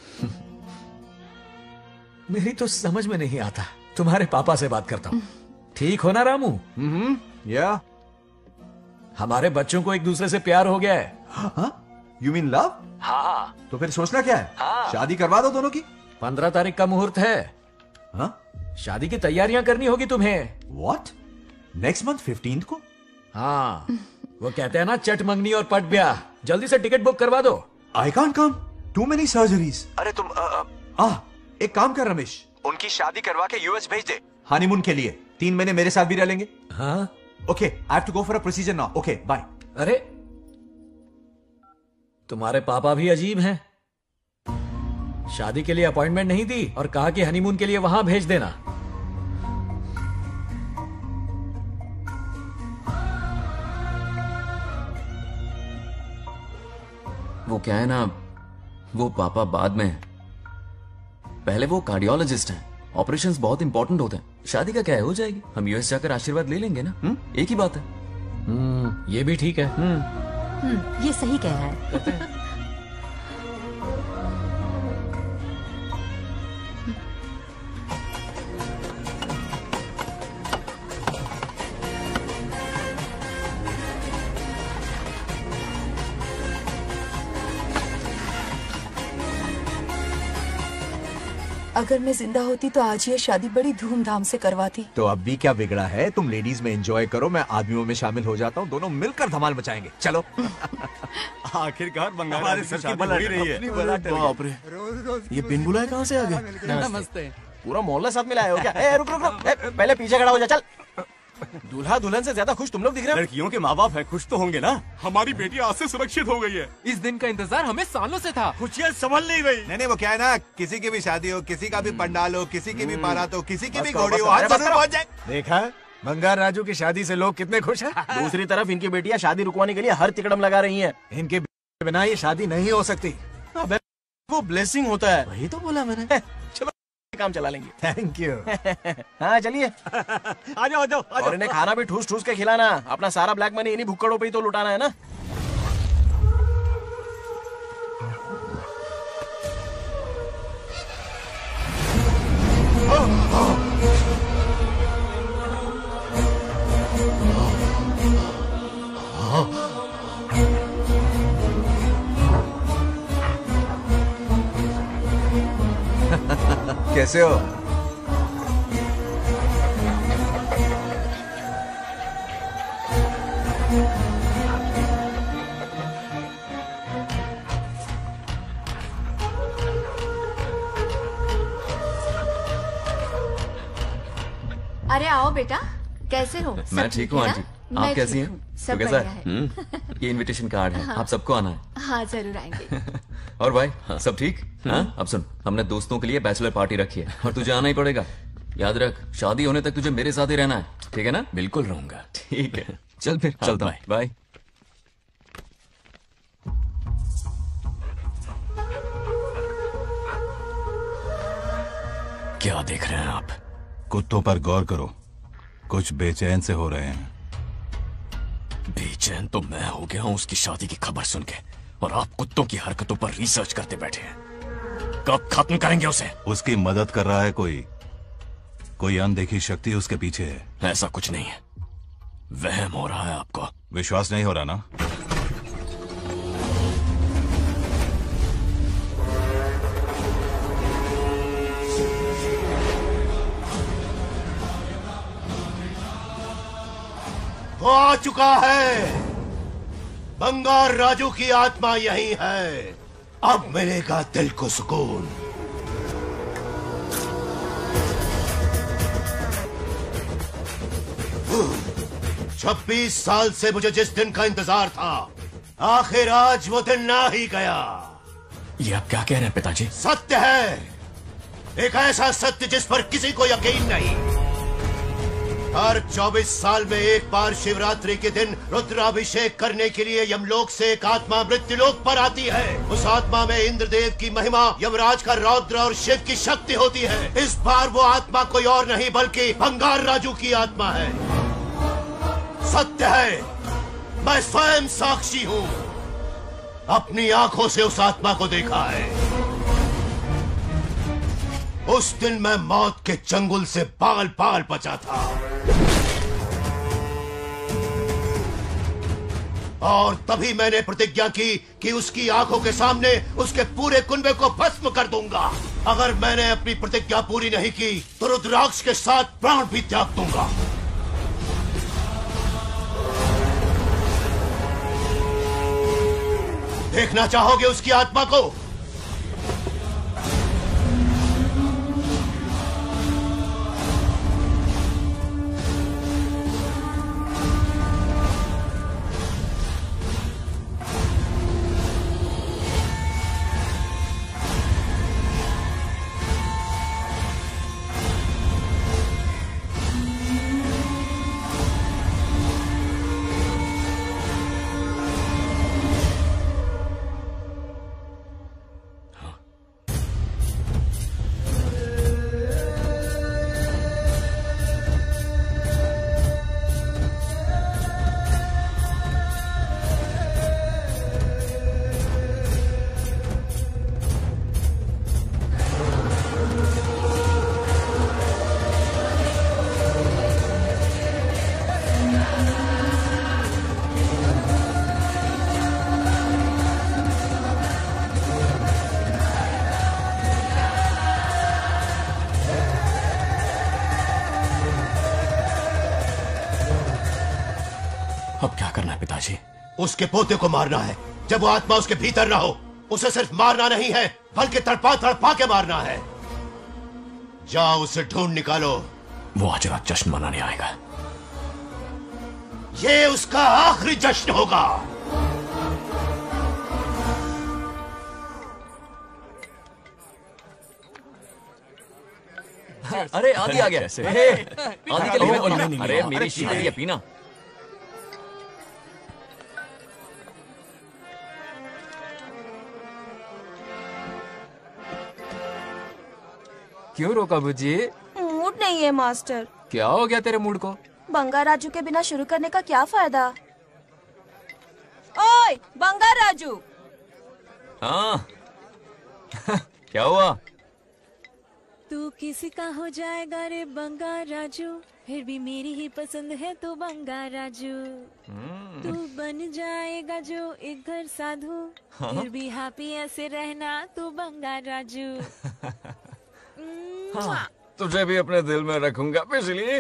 Speaker 19: मेरी तो समझ में नहीं आता। तुम्हारे पापा से बात करता हूँ। ठीक हो ना रामू?
Speaker 5: या
Speaker 19: हमारे बच्चों को एक दूसरे से प्यार हो गया है।
Speaker 5: हाँ? You mean love?
Speaker 19: हाँ।
Speaker 5: तो फिर सोचना क्या है?
Speaker 19: हाँ।
Speaker 5: शादी करवा दो दोनों की।
Speaker 19: 15 तारीख का मुहूर्त है।
Speaker 5: हाँ?
Speaker 19: शादी की तैयारियां करनी होगी तुम्हें।
Speaker 5: What? नेक्स्ट मंथ 15 को?
Speaker 19: हाँ, वो कहते हैं ना चट मंगनी और पट ब्याह। जल्दी से टिकट बुक करवा दो।
Speaker 5: I can't come. Too many surgeries. अरे तुम एक काम कर रमेश, उनकी शादी करवा के यूएस भेज दे हनीमून के लिए। 3 महीने मेरे साथ भी रह लेंगे।
Speaker 19: हाँ?
Speaker 5: Okay, I have to go for a procedure now. Okay, bye.
Speaker 19: अरे तुम्हारे पापा भी अजीब हैं। शादी के लिए अपॉइंटमेंट नहीं दी और कहा कि हनीमून के लिए वहां भेज देना।
Speaker 2: वो क्या है ना, वो पापा बाद में है। पहले वो कार्डियोलॉजिस्ट हैं। ऑपरेशंस बहुत इंपॉर्टेंट होते हैं। शादी का क्या है, हो जाएगी। हम यूएस जाकर आशीर्वाद ले लेंगे ना। एक ही बात है।
Speaker 19: ये भी ठीक है।
Speaker 9: ये सही कह रहा है।
Speaker 8: अगर मैं जिंदा होती तो आज ये शादी बड़ी धूमधाम से करवाती।
Speaker 5: तो अब भी क्या बिगड़ा है? तुम लेडीज में एंजॉय करो, मैं आदमियों में शामिल हो जाता हूँ। दोनों मिलकर धमाल मचाएंगे। चलो।
Speaker 10: आखिरकार बंगाल सर की बल रही है।
Speaker 17: बाप रे, ये बिन बुलाए कहाँ से आ गए?
Speaker 7: नमस्ते।
Speaker 17: पूरा मोहल्ला साथ में लाए हो क्या? ए, रुक रुक रुक, पहले पीछे खड़ा हो जा। चल। दूल्हा दुल्हन से ज्यादा खुश तुम लोग दिख रहे हो।
Speaker 10: लड़कियों के माँ बाप है, खुश तो होंगे ना। हमारी बेटी आज से सुरक्षित हो गई है।
Speaker 7: इस दिन का इंतजार हमें सालों से था।
Speaker 10: खुशियाँ संभल नहीं गई।
Speaker 11: नहीं, वो क्या है ना, किसी की भी शादी हो, किसी का भी पंडाल हो, किसी की भी बारात हो, किसी की भी घोड़ी हो, आज जरूर पहुंच जाए। देखा बंगार राजू की शादी से लोग कितने खुश हैं।
Speaker 17: दूसरी तरफ इनकी बेटियां शादी रुकवाने के लिए हर तिकड़म लगा रही हैं।
Speaker 11: इनके बिना ये शादी नहीं हो सकती।
Speaker 17: वो ब्लेसिंग होता है।
Speaker 11: वही तो बोला मैंने।
Speaker 17: चलो काम चला लेंगे।
Speaker 11: Thank you.
Speaker 17: हाँ चलिए।
Speaker 10: आ जाओ।
Speaker 17: और इन्हें खाना भी ठूस ठूस के खिलाना। अपना सारा ब्लैक मनी इन्हीं भुक्कड़ों पे ही तो लुटाना है ना।
Speaker 5: कैसे हो?
Speaker 16: अरे आओ बेटा, कैसे हो?
Speaker 2: मैं ठीक हूँ आंटी, आप कैसी हैं?
Speaker 16: सब
Speaker 2: तो कैसा
Speaker 16: बढ़िया है।
Speaker 2: ये इनविटेशन कार्ड है, आप सबको आना है।
Speaker 16: हाँ जरूर आएंगे।
Speaker 2: और भाई सब ठीक? हाँ? अब सुन, हमने दोस्तों के लिए बैचलर पार्टी रखी है और तुझे आना ही पड़ेगा। याद रख, शादी होने तक तुझे मेरे साथ ही रहना है, ठीक है ना?
Speaker 15: बिल्कुल रहूंगा।
Speaker 2: ठीक है, चल फिर चलता हूँ। बाय।
Speaker 15: क्या देख रहे हैं आप?
Speaker 6: कुत्तों पर गौर करो, कुछ बेचैन से हो रहे हैं।
Speaker 15: बेचैन तो मैं हो गया हूं उसकी शादी की खबर सुन के, और आप कुत्तों की हरकतों पर रिसर्च करते बैठे हैं। कब खत्म करेंगे उसे?
Speaker 6: उसकी मदद कर रहा है कोई अनदेखी शक्ति उसके पीछे है।
Speaker 15: ऐसा कुछ नहीं है, वहम हो रहा है आपको।
Speaker 6: विश्वास नहीं हो रहा ना?
Speaker 21: वो आ चुका है। बंगार राजू की आत्मा यही है। अब मिलेगा दिल को सुकून। छब्बीस साल से मुझे जिस दिन का इंतजार था, आखिर आज वो दिन ना ही गया।
Speaker 15: ये आप क्या कह रहे हैं पिताजी?
Speaker 21: सत्य है, एक ऐसा सत्य जिस पर किसी को यकीन नहीं। हर 24 साल में एक बार शिवरात्रि के दिन रुद्राभिषेक करने के लिए यमलोक से एक आत्मा मृत्युलोक पर आती है। उस आत्मा में इंद्रदेव की महिमा, यमराज का रौद्र और शिव की शक्ति होती है। इस बार वो आत्मा कोई और नहीं बल्कि बंगार राजू की आत्मा है। सत्य है, मैं स्वयं साक्षी हूँ, अपनी आंखों से उस आत्मा को देखा है। उस दिन मैं मौत के चंगुल से बाल बाल बचा था। और तभी मैंने प्रतिज्ञा की कि उसकी आंखों के सामने उसके पूरे कुनबे को भस्म कर दूंगा। अगर मैंने अपनी प्रतिज्ञा पूरी नहीं की तो रुद्राक्ष के साथ प्राण भी त्याग दूंगा। देखना चाहोगे उसकी आत्मा को?
Speaker 15: अब क्या करना है पिताजी?
Speaker 21: उसके पोते को मारना है। जब वो आत्मा उसके भीतर ना हो, उसे सिर्फ मारना नहीं है बल्कि तड़पा तड़पा के मारना है। जाओ उसे ढूंढ निकालो।
Speaker 15: वो आज रात जश्न मनाने आएगा।
Speaker 21: ये उसका आखिरी जश्न होगा।
Speaker 2: अरे आदि आ गया। आदि के लिए मैं अरे मेरी शीतल ये पीना। क्यों रोका बुजी?
Speaker 3: मूड नहीं है मास्टर।
Speaker 2: क्या हो गया तेरे मूड को?
Speaker 3: बंगाराजू के बिना शुरू करने का क्या फायदा? ओए बंगाराजू।
Speaker 2: हाँ क्या हुआ?
Speaker 18: तू किसी का हो जाएगा रे बंगाराजू, फिर भी मेरी ही पसंद है तो बंगाराजू। तू बन जाएगा जो एक घर साधु, फिर भी हैप्पी ऐसे रहना तू बंगाराजू।
Speaker 2: हाँ, तुझे भी अपने दिल में रखूंगा पिछली।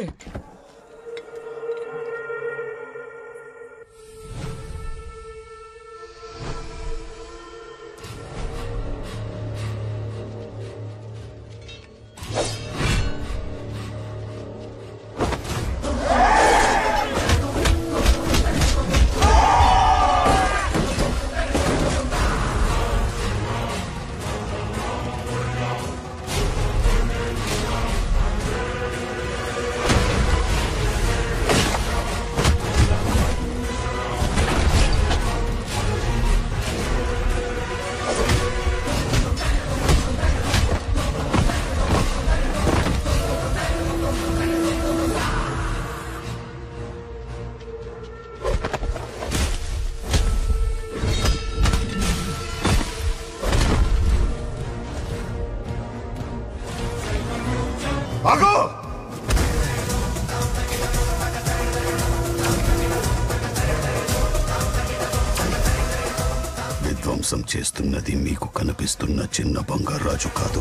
Speaker 21: విధ్వంసం చేస్తున్నది మీకు కనిపిస్తున్న చిన్న బంగారాజు కాదు,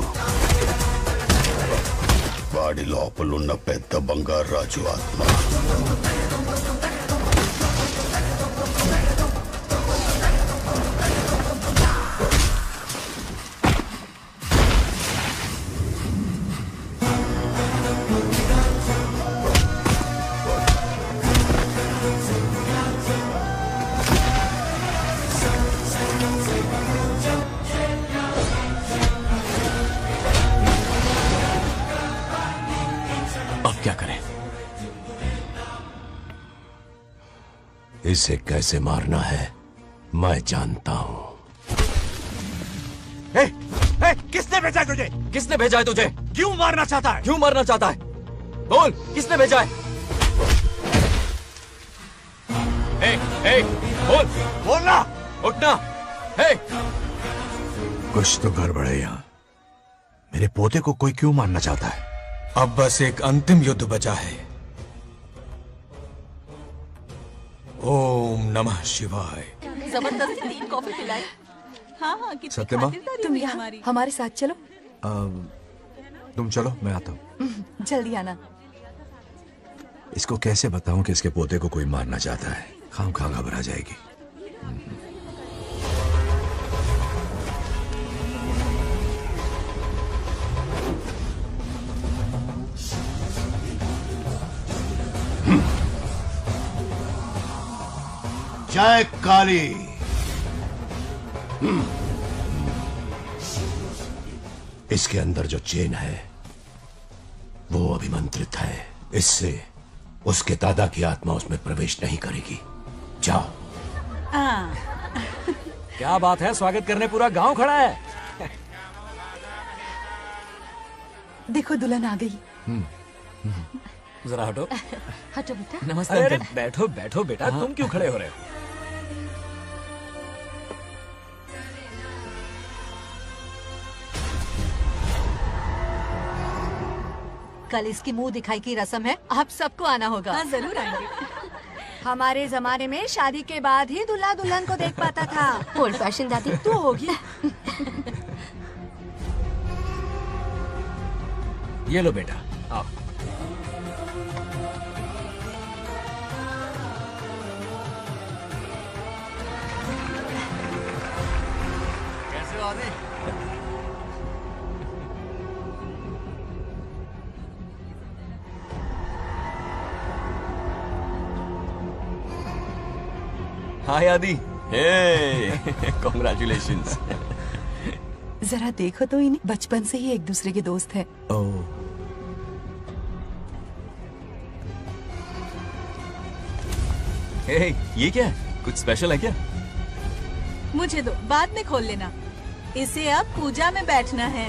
Speaker 21: వాడి లోపలున్న పెద్ద బంగారాజు ఆత్మ. इसे कैसे मारना है मैं जानता हूं।
Speaker 2: किसने भेजा है तुझे? किसने भेजा है तुझे? क्यों मारना चाहता है? क्यों मारना चाहता है? बोल, किसने भेजा है? बोल, बोलना, उठना।
Speaker 4: कुछ तो गड़बड़ है यहाँ। मेरे पोते को कोई क्यों मारना चाहता है? अब बस एक अंतिम युद्ध बचा है। ओम
Speaker 1: ओम नमः शिवाय।
Speaker 12: जबरदस्ती 3 कॉफी पिलाई। हाँ हाँ कितनी
Speaker 5: सत्यमा?
Speaker 12: खातिरदारी
Speaker 8: तुम
Speaker 12: हुई
Speaker 8: यहाँ
Speaker 12: हमारी।
Speaker 8: हमारे साथ चलो।
Speaker 5: तुम चलो, मैं आता हूँ।
Speaker 8: जल्दी आना।
Speaker 5: इसको कैसे बताऊं कि इसके पोते को कोई मारना चाहता है। खाम खा घबरा जाएगी।
Speaker 21: जय काली। इसके अंदर जो चेन है वो अभिमंत्रित है। इससे उसके दादा की आत्मा उसमें प्रवेश नहीं करेगी। जाओ।
Speaker 19: क्या बात है, स्वागत करने पूरा गांव खड़ा है।
Speaker 8: देखो दुल्हन आ गई।
Speaker 19: जरा हटो।
Speaker 9: हटो बेटा।
Speaker 19: नमस्ते अरे बैठो बैठो बेटा, तुम क्यों खड़े हो रहे हो?
Speaker 9: कल इसकी मुंह दिखाई की रस्म है, आप सबको आना होगा।
Speaker 12: हाँ जरूर आएंगे।
Speaker 9: हमारे जमाने में शादी के बाद ही दूल्हा दुल्हन को देख पाता था।
Speaker 14: ओल्ड फैशन दादी
Speaker 9: तू होगी।
Speaker 19: ये लो बेटा, आओ। कैसे हो आदि?
Speaker 2: हाय आदि।
Speaker 15: कॉन्ग्रेचुलेशंस।
Speaker 8: जरा देखो तो इन्हें, बचपन से ही एक दूसरे के दोस्त हैं।
Speaker 2: हे, ये क्या है? कुछ स्पेशल है क्या?
Speaker 12: मुझे दो, बाद में खोल लेना। इसे अब पूजा में बैठना है।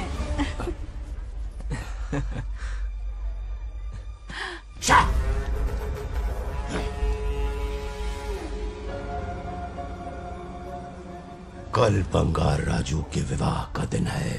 Speaker 21: कल बंगार राजू के विवाह का दिन है।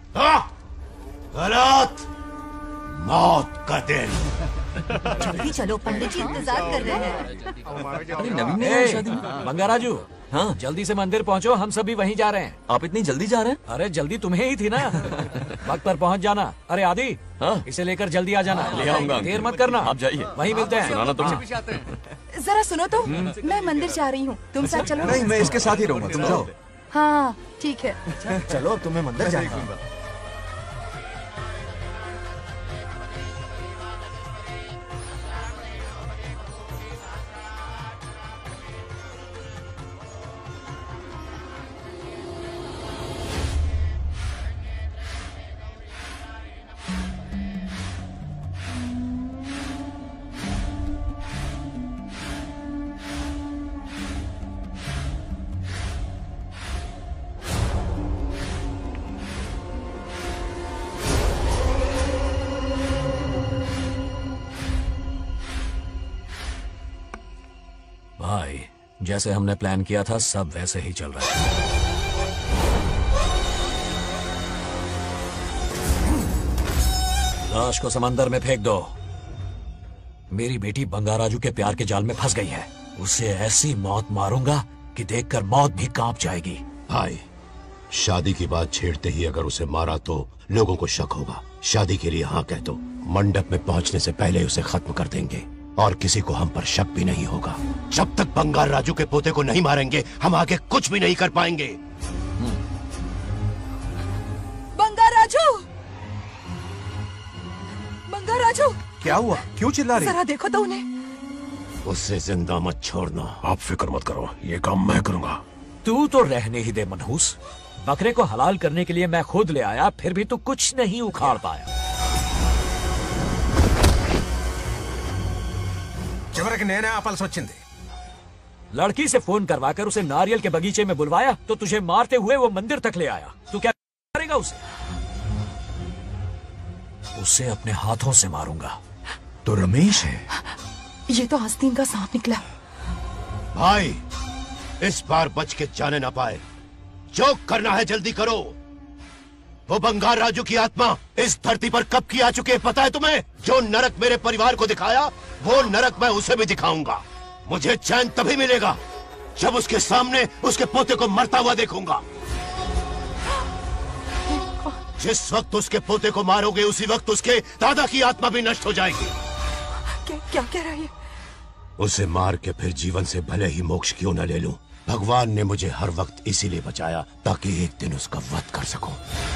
Speaker 21: गलत, मौत का दिन।
Speaker 9: जल्दी चलो, पंडित जी इंतजार कर रहे हैं।
Speaker 2: अरे नवीन ने
Speaker 19: ए,
Speaker 2: शादी में।
Speaker 19: बंगाराजू, हाँ जल्दी से मंदिर पहुंचो, हम सभी वहीं जा रहे हैं।
Speaker 2: आप इतनी जल्दी जा रहे हैं?
Speaker 19: अरे जल्दी तुम्हें ही थी ना। वक्त पर पहुंच जाना। अरे आदि, हाँ? इसे लेकर जल्दी आ जाना।
Speaker 15: ले आऊंगा।
Speaker 19: देर मत करना,
Speaker 15: आप जाइए,
Speaker 19: वहीं मिलते हैं।
Speaker 15: सुनाना तुम।
Speaker 8: जरा सुनो तो, मैं मंदिर जा रही हूँ, तुम साथ चलो।
Speaker 5: नहीं, मैं इसके साथ ही रहूंगा, तुम जाओ।
Speaker 8: हाँ ठीक है।
Speaker 11: चलो, अब तुम्हें मंदिर जाना है।
Speaker 19: भाई, जैसे हमने प्लान किया था सब वैसे ही चल रहा है। लाश को समंदर में फेंक दो। मेरी बेटी बंगाराजू के प्यार के जाल में फंस गई है। उसे ऐसी मौत मारूंगा कि देखकर मौत भी कांप जाएगी।
Speaker 21: भाई, शादी की बात छेड़ते ही अगर उसे मारा तो लोगों को शक होगा। शादी के लिए हाँ कह दो। मंडप में पहुंचने से पहले उसे खत्म कर देंगे और किसी को हम पर शक भी नहीं होगा। जब तक बंगार राजू के पोते को नहीं मारेंगे हम आगे कुछ भी नहीं कर पाएंगे।
Speaker 8: बंगाराजू, बंगाराजू,
Speaker 5: क्या हुआ? क्यों चिल्ला रही?
Speaker 8: जरा देखो तो उन्हें।
Speaker 21: उससे जिंदा मत छोड़ना।
Speaker 4: आप फिक्र मत करो, ये काम मैं करूंगा।
Speaker 19: तू तो रहने ही दे मनहूस। बकरे को हलाल करने के लिए मैं खुद ले आया, फिर भी तू कुछ नहीं उखाड़ पाया।
Speaker 4: చివరికి నేనే ఆపాల్సి వచ్చింది।
Speaker 19: लड़की से फोन करवाकर उसे नारियल के बगीचे में बुलवाया तो तुझे मारते हुए वो मंदिर तक ले आया। तू क्या करेगा उसे? उसे अपने हाथों से मारूंगा।
Speaker 5: तो रमेश है।
Speaker 8: ये तो आस्तीन का सांप निकला।
Speaker 21: भाई, इस बार बच के जाने ना पाए। जो करना है जल्दी करो। वो बंगार राजू की आत्मा इस धरती पर कब की आ चुकी है पता है तुम्हें? जो नरक मेरे परिवार को दिखाया वो नरक मैं उसे भी दिखाऊंगा। मुझे चैन तभी मिलेगा जब उसके सामने उसके पोते को मरता हुआ देखूंगा। जिस वक्त उसके पोते को मारोगे उसी वक्त उसके दादा की आत्मा भी नष्ट हो जाएगी।
Speaker 8: क्या कह रहा है?
Speaker 21: उसे मार के फिर जीवन से भले ही मोक्ष क्यों न ले लूं, भगवान ने मुझे हर वक्त इसीलिए बचाया ताकि एक दिन उसका वध कर सकूं।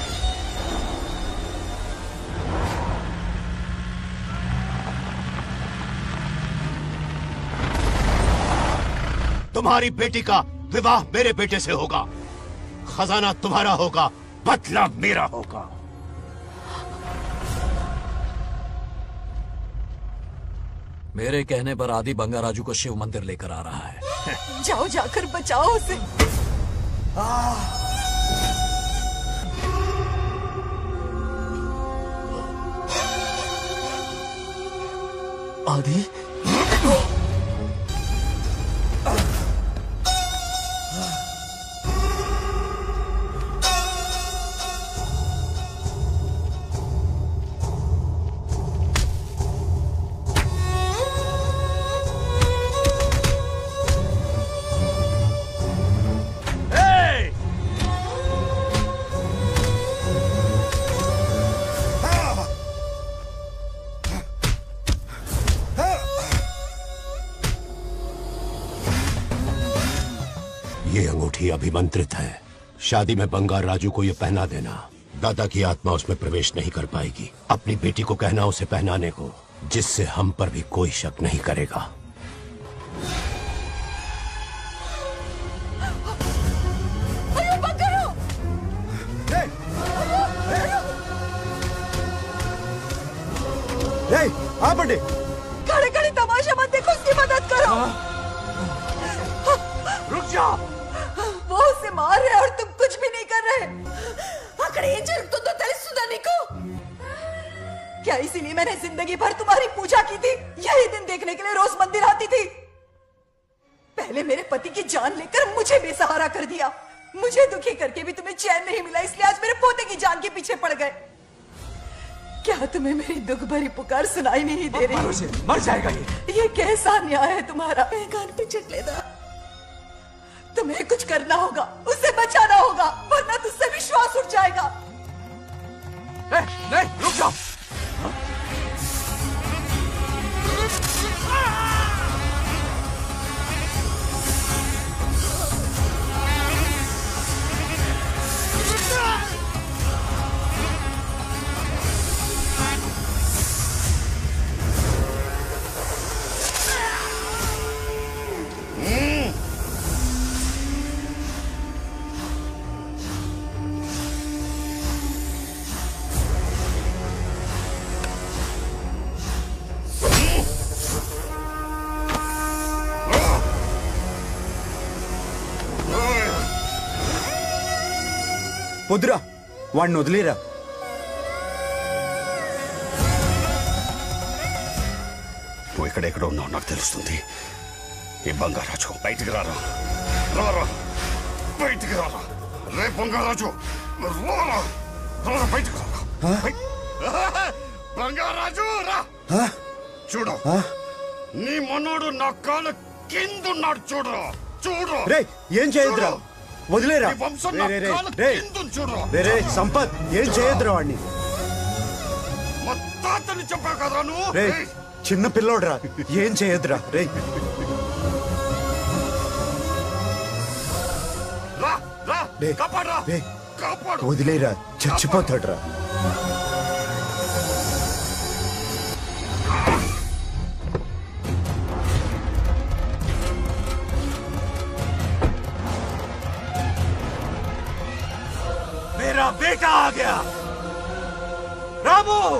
Speaker 21: तुम्हारी बेटी का विवाह मेरे बेटे से होगा, खजाना तुम्हारा होगा, बदला मेरा होगा।
Speaker 19: मेरे कहने पर आदि बंगाराजू को शिव मंदिर लेकर आ रहा है।
Speaker 8: जाओ, जाकर बचाओ उसे।
Speaker 10: आदि
Speaker 21: ये अंगूठी अभिमंत्रित है। शादी में बंगार राजू को ये पहना देना। दादा की आत्मा उसमें प्रवेश नहीं कर पाएगी। अपनी बेटी को कहना उसे पहनाने को, जिससे हम पर भी कोई शक नहीं करेगा।
Speaker 11: पंडित,
Speaker 8: खड़े खड़े तमाशा मत देखो, उसकी मदद करो।
Speaker 11: रुक जाओ।
Speaker 8: वो उसे मार रहे और तुम कुछ भी नहीं कर रहे। अकड़े ये जरूरतों तो सुधारने को। क्या इसीलिए मैंने जिंदगी भर तुम्हारी पूजा की थी? यही दिन देखने के लिए रोज मंदिर आती थी। पहले मेरे पति की जान लेकर मुझे बेसहारा कर दिया। मुझे दुखी करके भी तुम्हें चैन नहीं मिला, इसलिए आज मेरे पोते की जान के पीछे पड़ गए। क्या तुम्हें मेरी दुख भरी पुकार सुनाई नहीं दे रही?
Speaker 11: मर जाएगा
Speaker 8: ये कैसा न्याय है तुम्हारा? कान पे चट लेना। तुम्हें कुछ करना होगा, उसे बचाना होगा, वरना तुझसे विश्वास उठ जाएगा।
Speaker 11: नहीं, रुक जाओ।
Speaker 1: వద్దురా, వాడిని వదిలేరా.
Speaker 22: నువ్వు ఎక్కడెక్కడ ఉన్నావు నాకు తెలుస్తుంది. ఈ బంగారాజు బయటికి రారా, రారా బయటికి రారా. రే బంగారాజు, రారా రారా బయటికి రారా. బంగారాజు రా. చూడు, నీ మనోడు నా కాళ్ళ కిందున్నాడు. చూడు చూడు.
Speaker 1: రే ఏం చేయొద్దురా, వదిలేరా. రే సంపత్, ఏం చేయొద్దురా వాడిని.
Speaker 22: తాతని చెప్పా కదరా నువ్వు.
Speaker 1: రే చిన్న పిల్లోడ్రా, ఏం చేయొద్దురా. రే వదిలేరా, చచ్చిపోతాడ్రా.
Speaker 11: मेरा बेटा आ गया। रामू,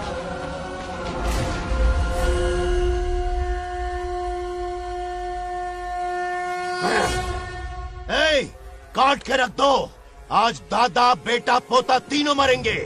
Speaker 21: काट के रख दो। आज दादा बेटा पोता तीनों मरेंगे।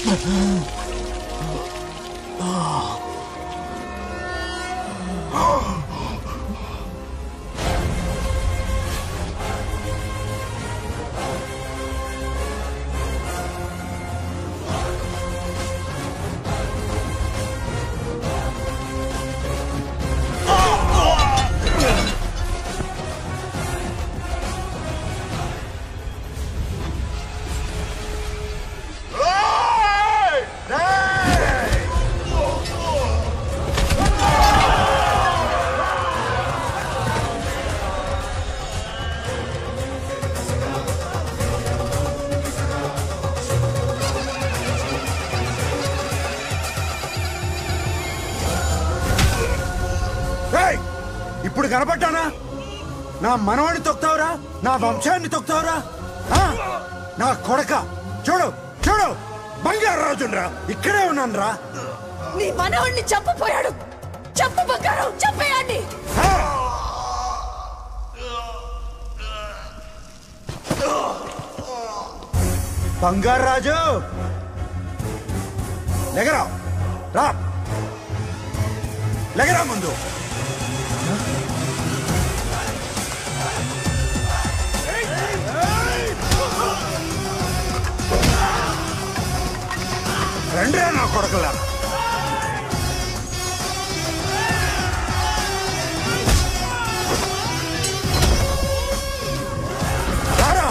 Speaker 1: ఇప్పుడు కనపడ్డానా? నా మనవాడిని తొక్తావురా, నా వంశాన్ని తొక్తావురా. నా కొడక చూడు చూడు, బంగారు రాజురా, ఇక్కడే ఉన్నాను రా.
Speaker 8: నీ మనవాడిని చంపపోయాడు. చంపు బంగారం, చంపేయండి.
Speaker 1: బంగారు రాజు లెగరా, రా లెగరా ముందు. రండిరా నా కొడకలా. రారా.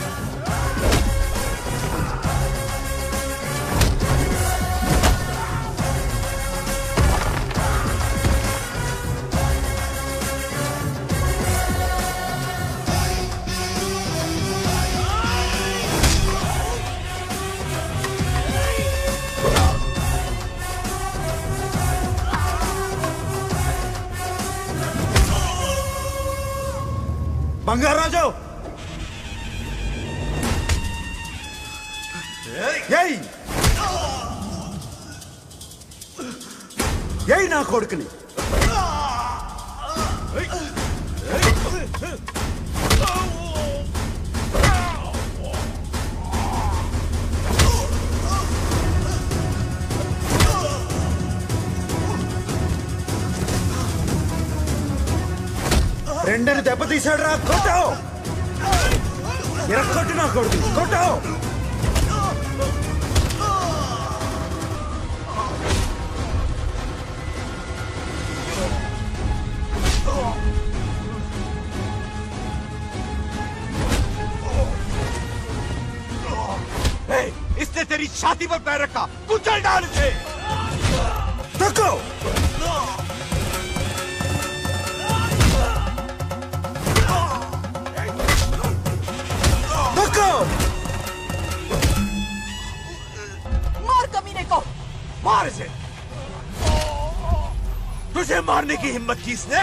Speaker 1: బంగారాజు ఏయ్ నా కొడుకుని. రెండని దెబ్బతీశాడు రా. కొట్టావు, ఇరక్కొట్టు నా కొడుకు, కొట్టావు.
Speaker 21: इसने तेरी छाती पर पैर रखा, कुचल डाल इसे।
Speaker 1: तको
Speaker 8: मार कमीने को,
Speaker 21: मार इसे। तुझे मारने की हिम्मत की इसने?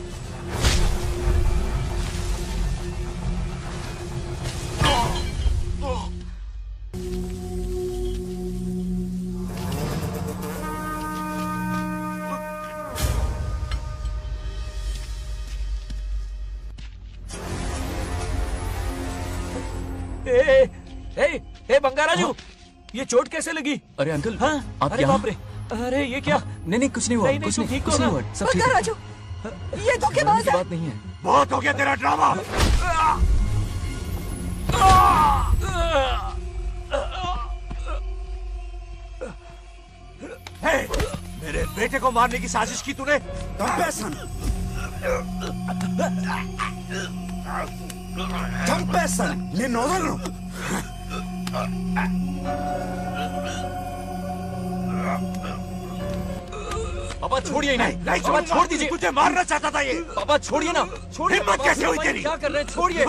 Speaker 2: बंगाराजू, ये चोट कैसे लगी? अरे अंकल, हाँ? आप
Speaker 7: अरे
Speaker 2: यहाँ?
Speaker 7: बाप रे, अरे ये क्या?
Speaker 2: नहीं कुछ नहीं हुआ,
Speaker 7: नहीं,
Speaker 2: कुछ
Speaker 7: तुम
Speaker 2: नहीं,
Speaker 7: ठीक
Speaker 2: कुछ
Speaker 7: हो
Speaker 2: नहीं
Speaker 7: ना?
Speaker 2: हुआ, सब ठीक है।
Speaker 8: बंगाराजू, ये धोखेबाज है।
Speaker 2: बात नहीं है।
Speaker 21: बहुत हो गया तेरा ड्रामा। मेरे बेटे को मारने की साजिश की तूने?
Speaker 1: చంపేస్తాను, నేను వదలను.
Speaker 2: पापा छोड़िए नहीं,
Speaker 21: नहीं
Speaker 2: पापा छोड़ दीजिए।
Speaker 21: तुझे मारना चाहता था ये।
Speaker 2: पापा छोड़िए ना, छोड़िए।
Speaker 21: हिम्मत
Speaker 2: पापा,
Speaker 21: कैसे हुई
Speaker 2: पापा,
Speaker 21: तेरी?
Speaker 2: क्या कर रहे हैं? छोड़िए।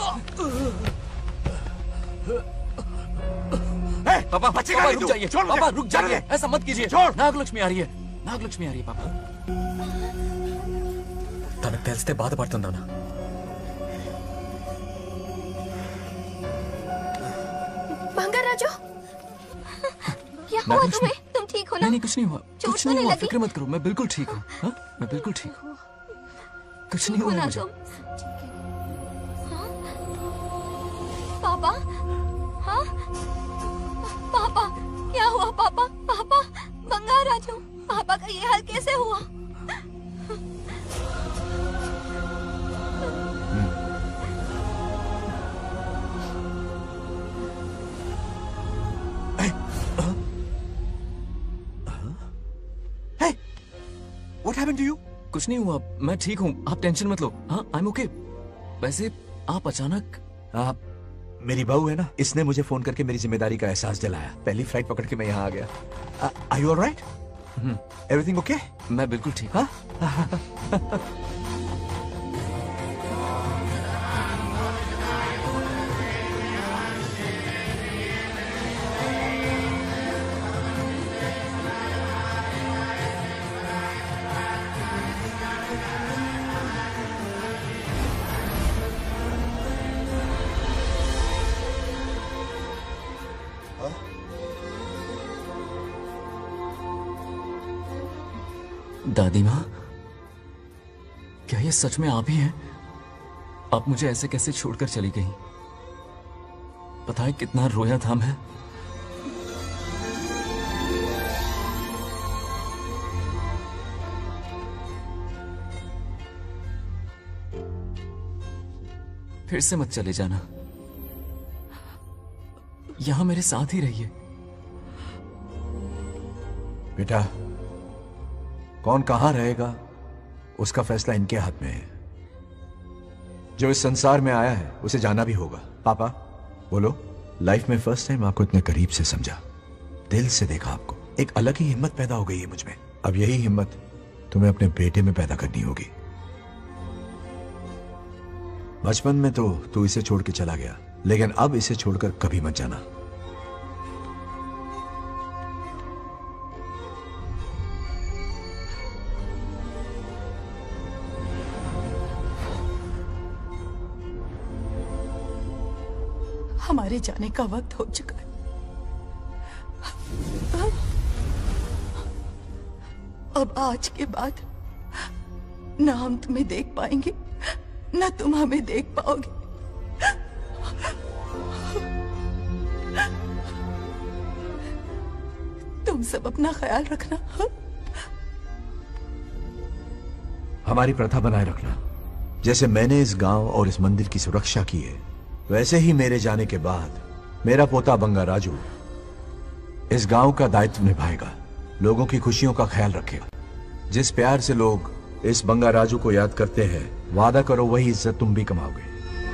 Speaker 2: पापा
Speaker 21: बचेगा
Speaker 2: पापा
Speaker 21: नहीं
Speaker 2: रुक
Speaker 21: तू।
Speaker 2: जाइए,
Speaker 21: छोड़ मुझे।
Speaker 2: पापा रुक जाइए,
Speaker 21: जाइए।
Speaker 2: ऐसा मत कीजिए।
Speaker 21: छोड़।
Speaker 2: नागलक्ष्मी आ रही है, नागलक्ष्मी आ रही है पापा।
Speaker 15: తనకు తెలిస్తే బాధపడుతుందన్నా.
Speaker 14: बंगाराजू, क्या हुआ
Speaker 2: नागलक्ष्मी।
Speaker 14: तुम्हें? तुम ठीक हो ना?
Speaker 2: नहीं कुछ नहीं हुआ,
Speaker 14: चोट
Speaker 2: कुछ
Speaker 14: तो
Speaker 2: नहीं
Speaker 14: नहीं
Speaker 2: हुआ,
Speaker 14: लगी?
Speaker 2: फिक्र मत करो, मैं बिल्कुल ठीक हूँ। हाँ? मैं बिल्कुल ठीक हूँ, कुछ नहीं
Speaker 14: ठीक हो
Speaker 2: हुआ
Speaker 14: ना
Speaker 2: मुझे।
Speaker 14: तुम? हाँ? पापा, हाँ? पापा, क्या हुआ?
Speaker 5: What happened to you?
Speaker 2: कुछ नहीं हुआ, मैं ठीक हूँ, आप टेंशन मत लो। हाँ, I'm okay। वैसे आप अचानक
Speaker 5: मेरी बहू है ना, इसने मुझे फोन करके मेरी जिम्मेदारी का एहसास दिलाया। पहली फ्लाइट पकड़ के मैं यहाँ आ गया। Are you all right? Everything okay?
Speaker 2: मैं बिल्कुल ठीक।
Speaker 5: हाँ?
Speaker 2: दादी माँ, क्या ये सच में आप ही हैं? आप मुझे ऐसे कैसे छोड़कर चली गई? पता है कितना रोया था मैं। फिर से मत चले जाना, यहां मेरे साथ ही रहिए।
Speaker 5: बेटा, कौन कहां रहेगा उसका फैसला इनके हाथ में है। जो इस संसार में आया है उसे जाना भी होगा। पापा बोलो, लाइफ में फर्स्ट टाइम आपको इतने करीब से समझा, दिल से देखा आपको। एक अलग ही हिम्मत पैदा हो गई है मुझ में। अब यही हिम्मत तुम्हें अपने बेटे में पैदा करनी होगी। बचपन में तो तू इसे छोड़ के चला गया, लेकिन अब इसे छोड़कर कभी मत जाना।
Speaker 8: हमारे जाने का वक्त हो चुका है। अब आज के बाद न हम तुम्हें देख पाएंगे, न तुम हमें देख पाओगे। तुम सब अपना ख्याल रखना।
Speaker 5: हमारी प्रथा बनाए रखना। जैसे मैंने इस गांव और इस मंदिर की सुरक्षा की है, वैसे ही मेरे जाने के बाद मेरा पोता बंगा राजू इस गांव का दायित्व निभाएगा, लोगों की खुशियों का ख्याल रखेगा। जिस प्यार से लोग इस बंगा राजू को याद करते हैं, वादा करो वही इज्जत तुम भी कमाओगे।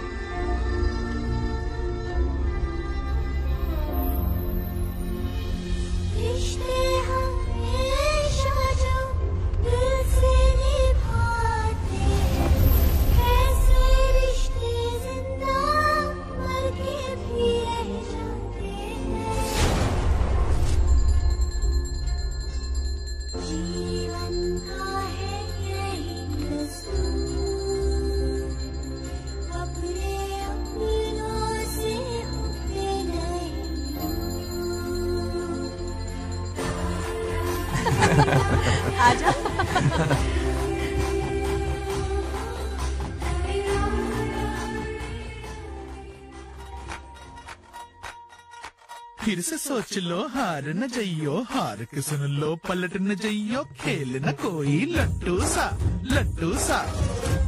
Speaker 8: आजा।
Speaker 13: फिर से सोच लो, हार न जइयो, हार के सुन लो, पलट न जइयो, खेल न कोई लट्टू सा, लट्टू सा।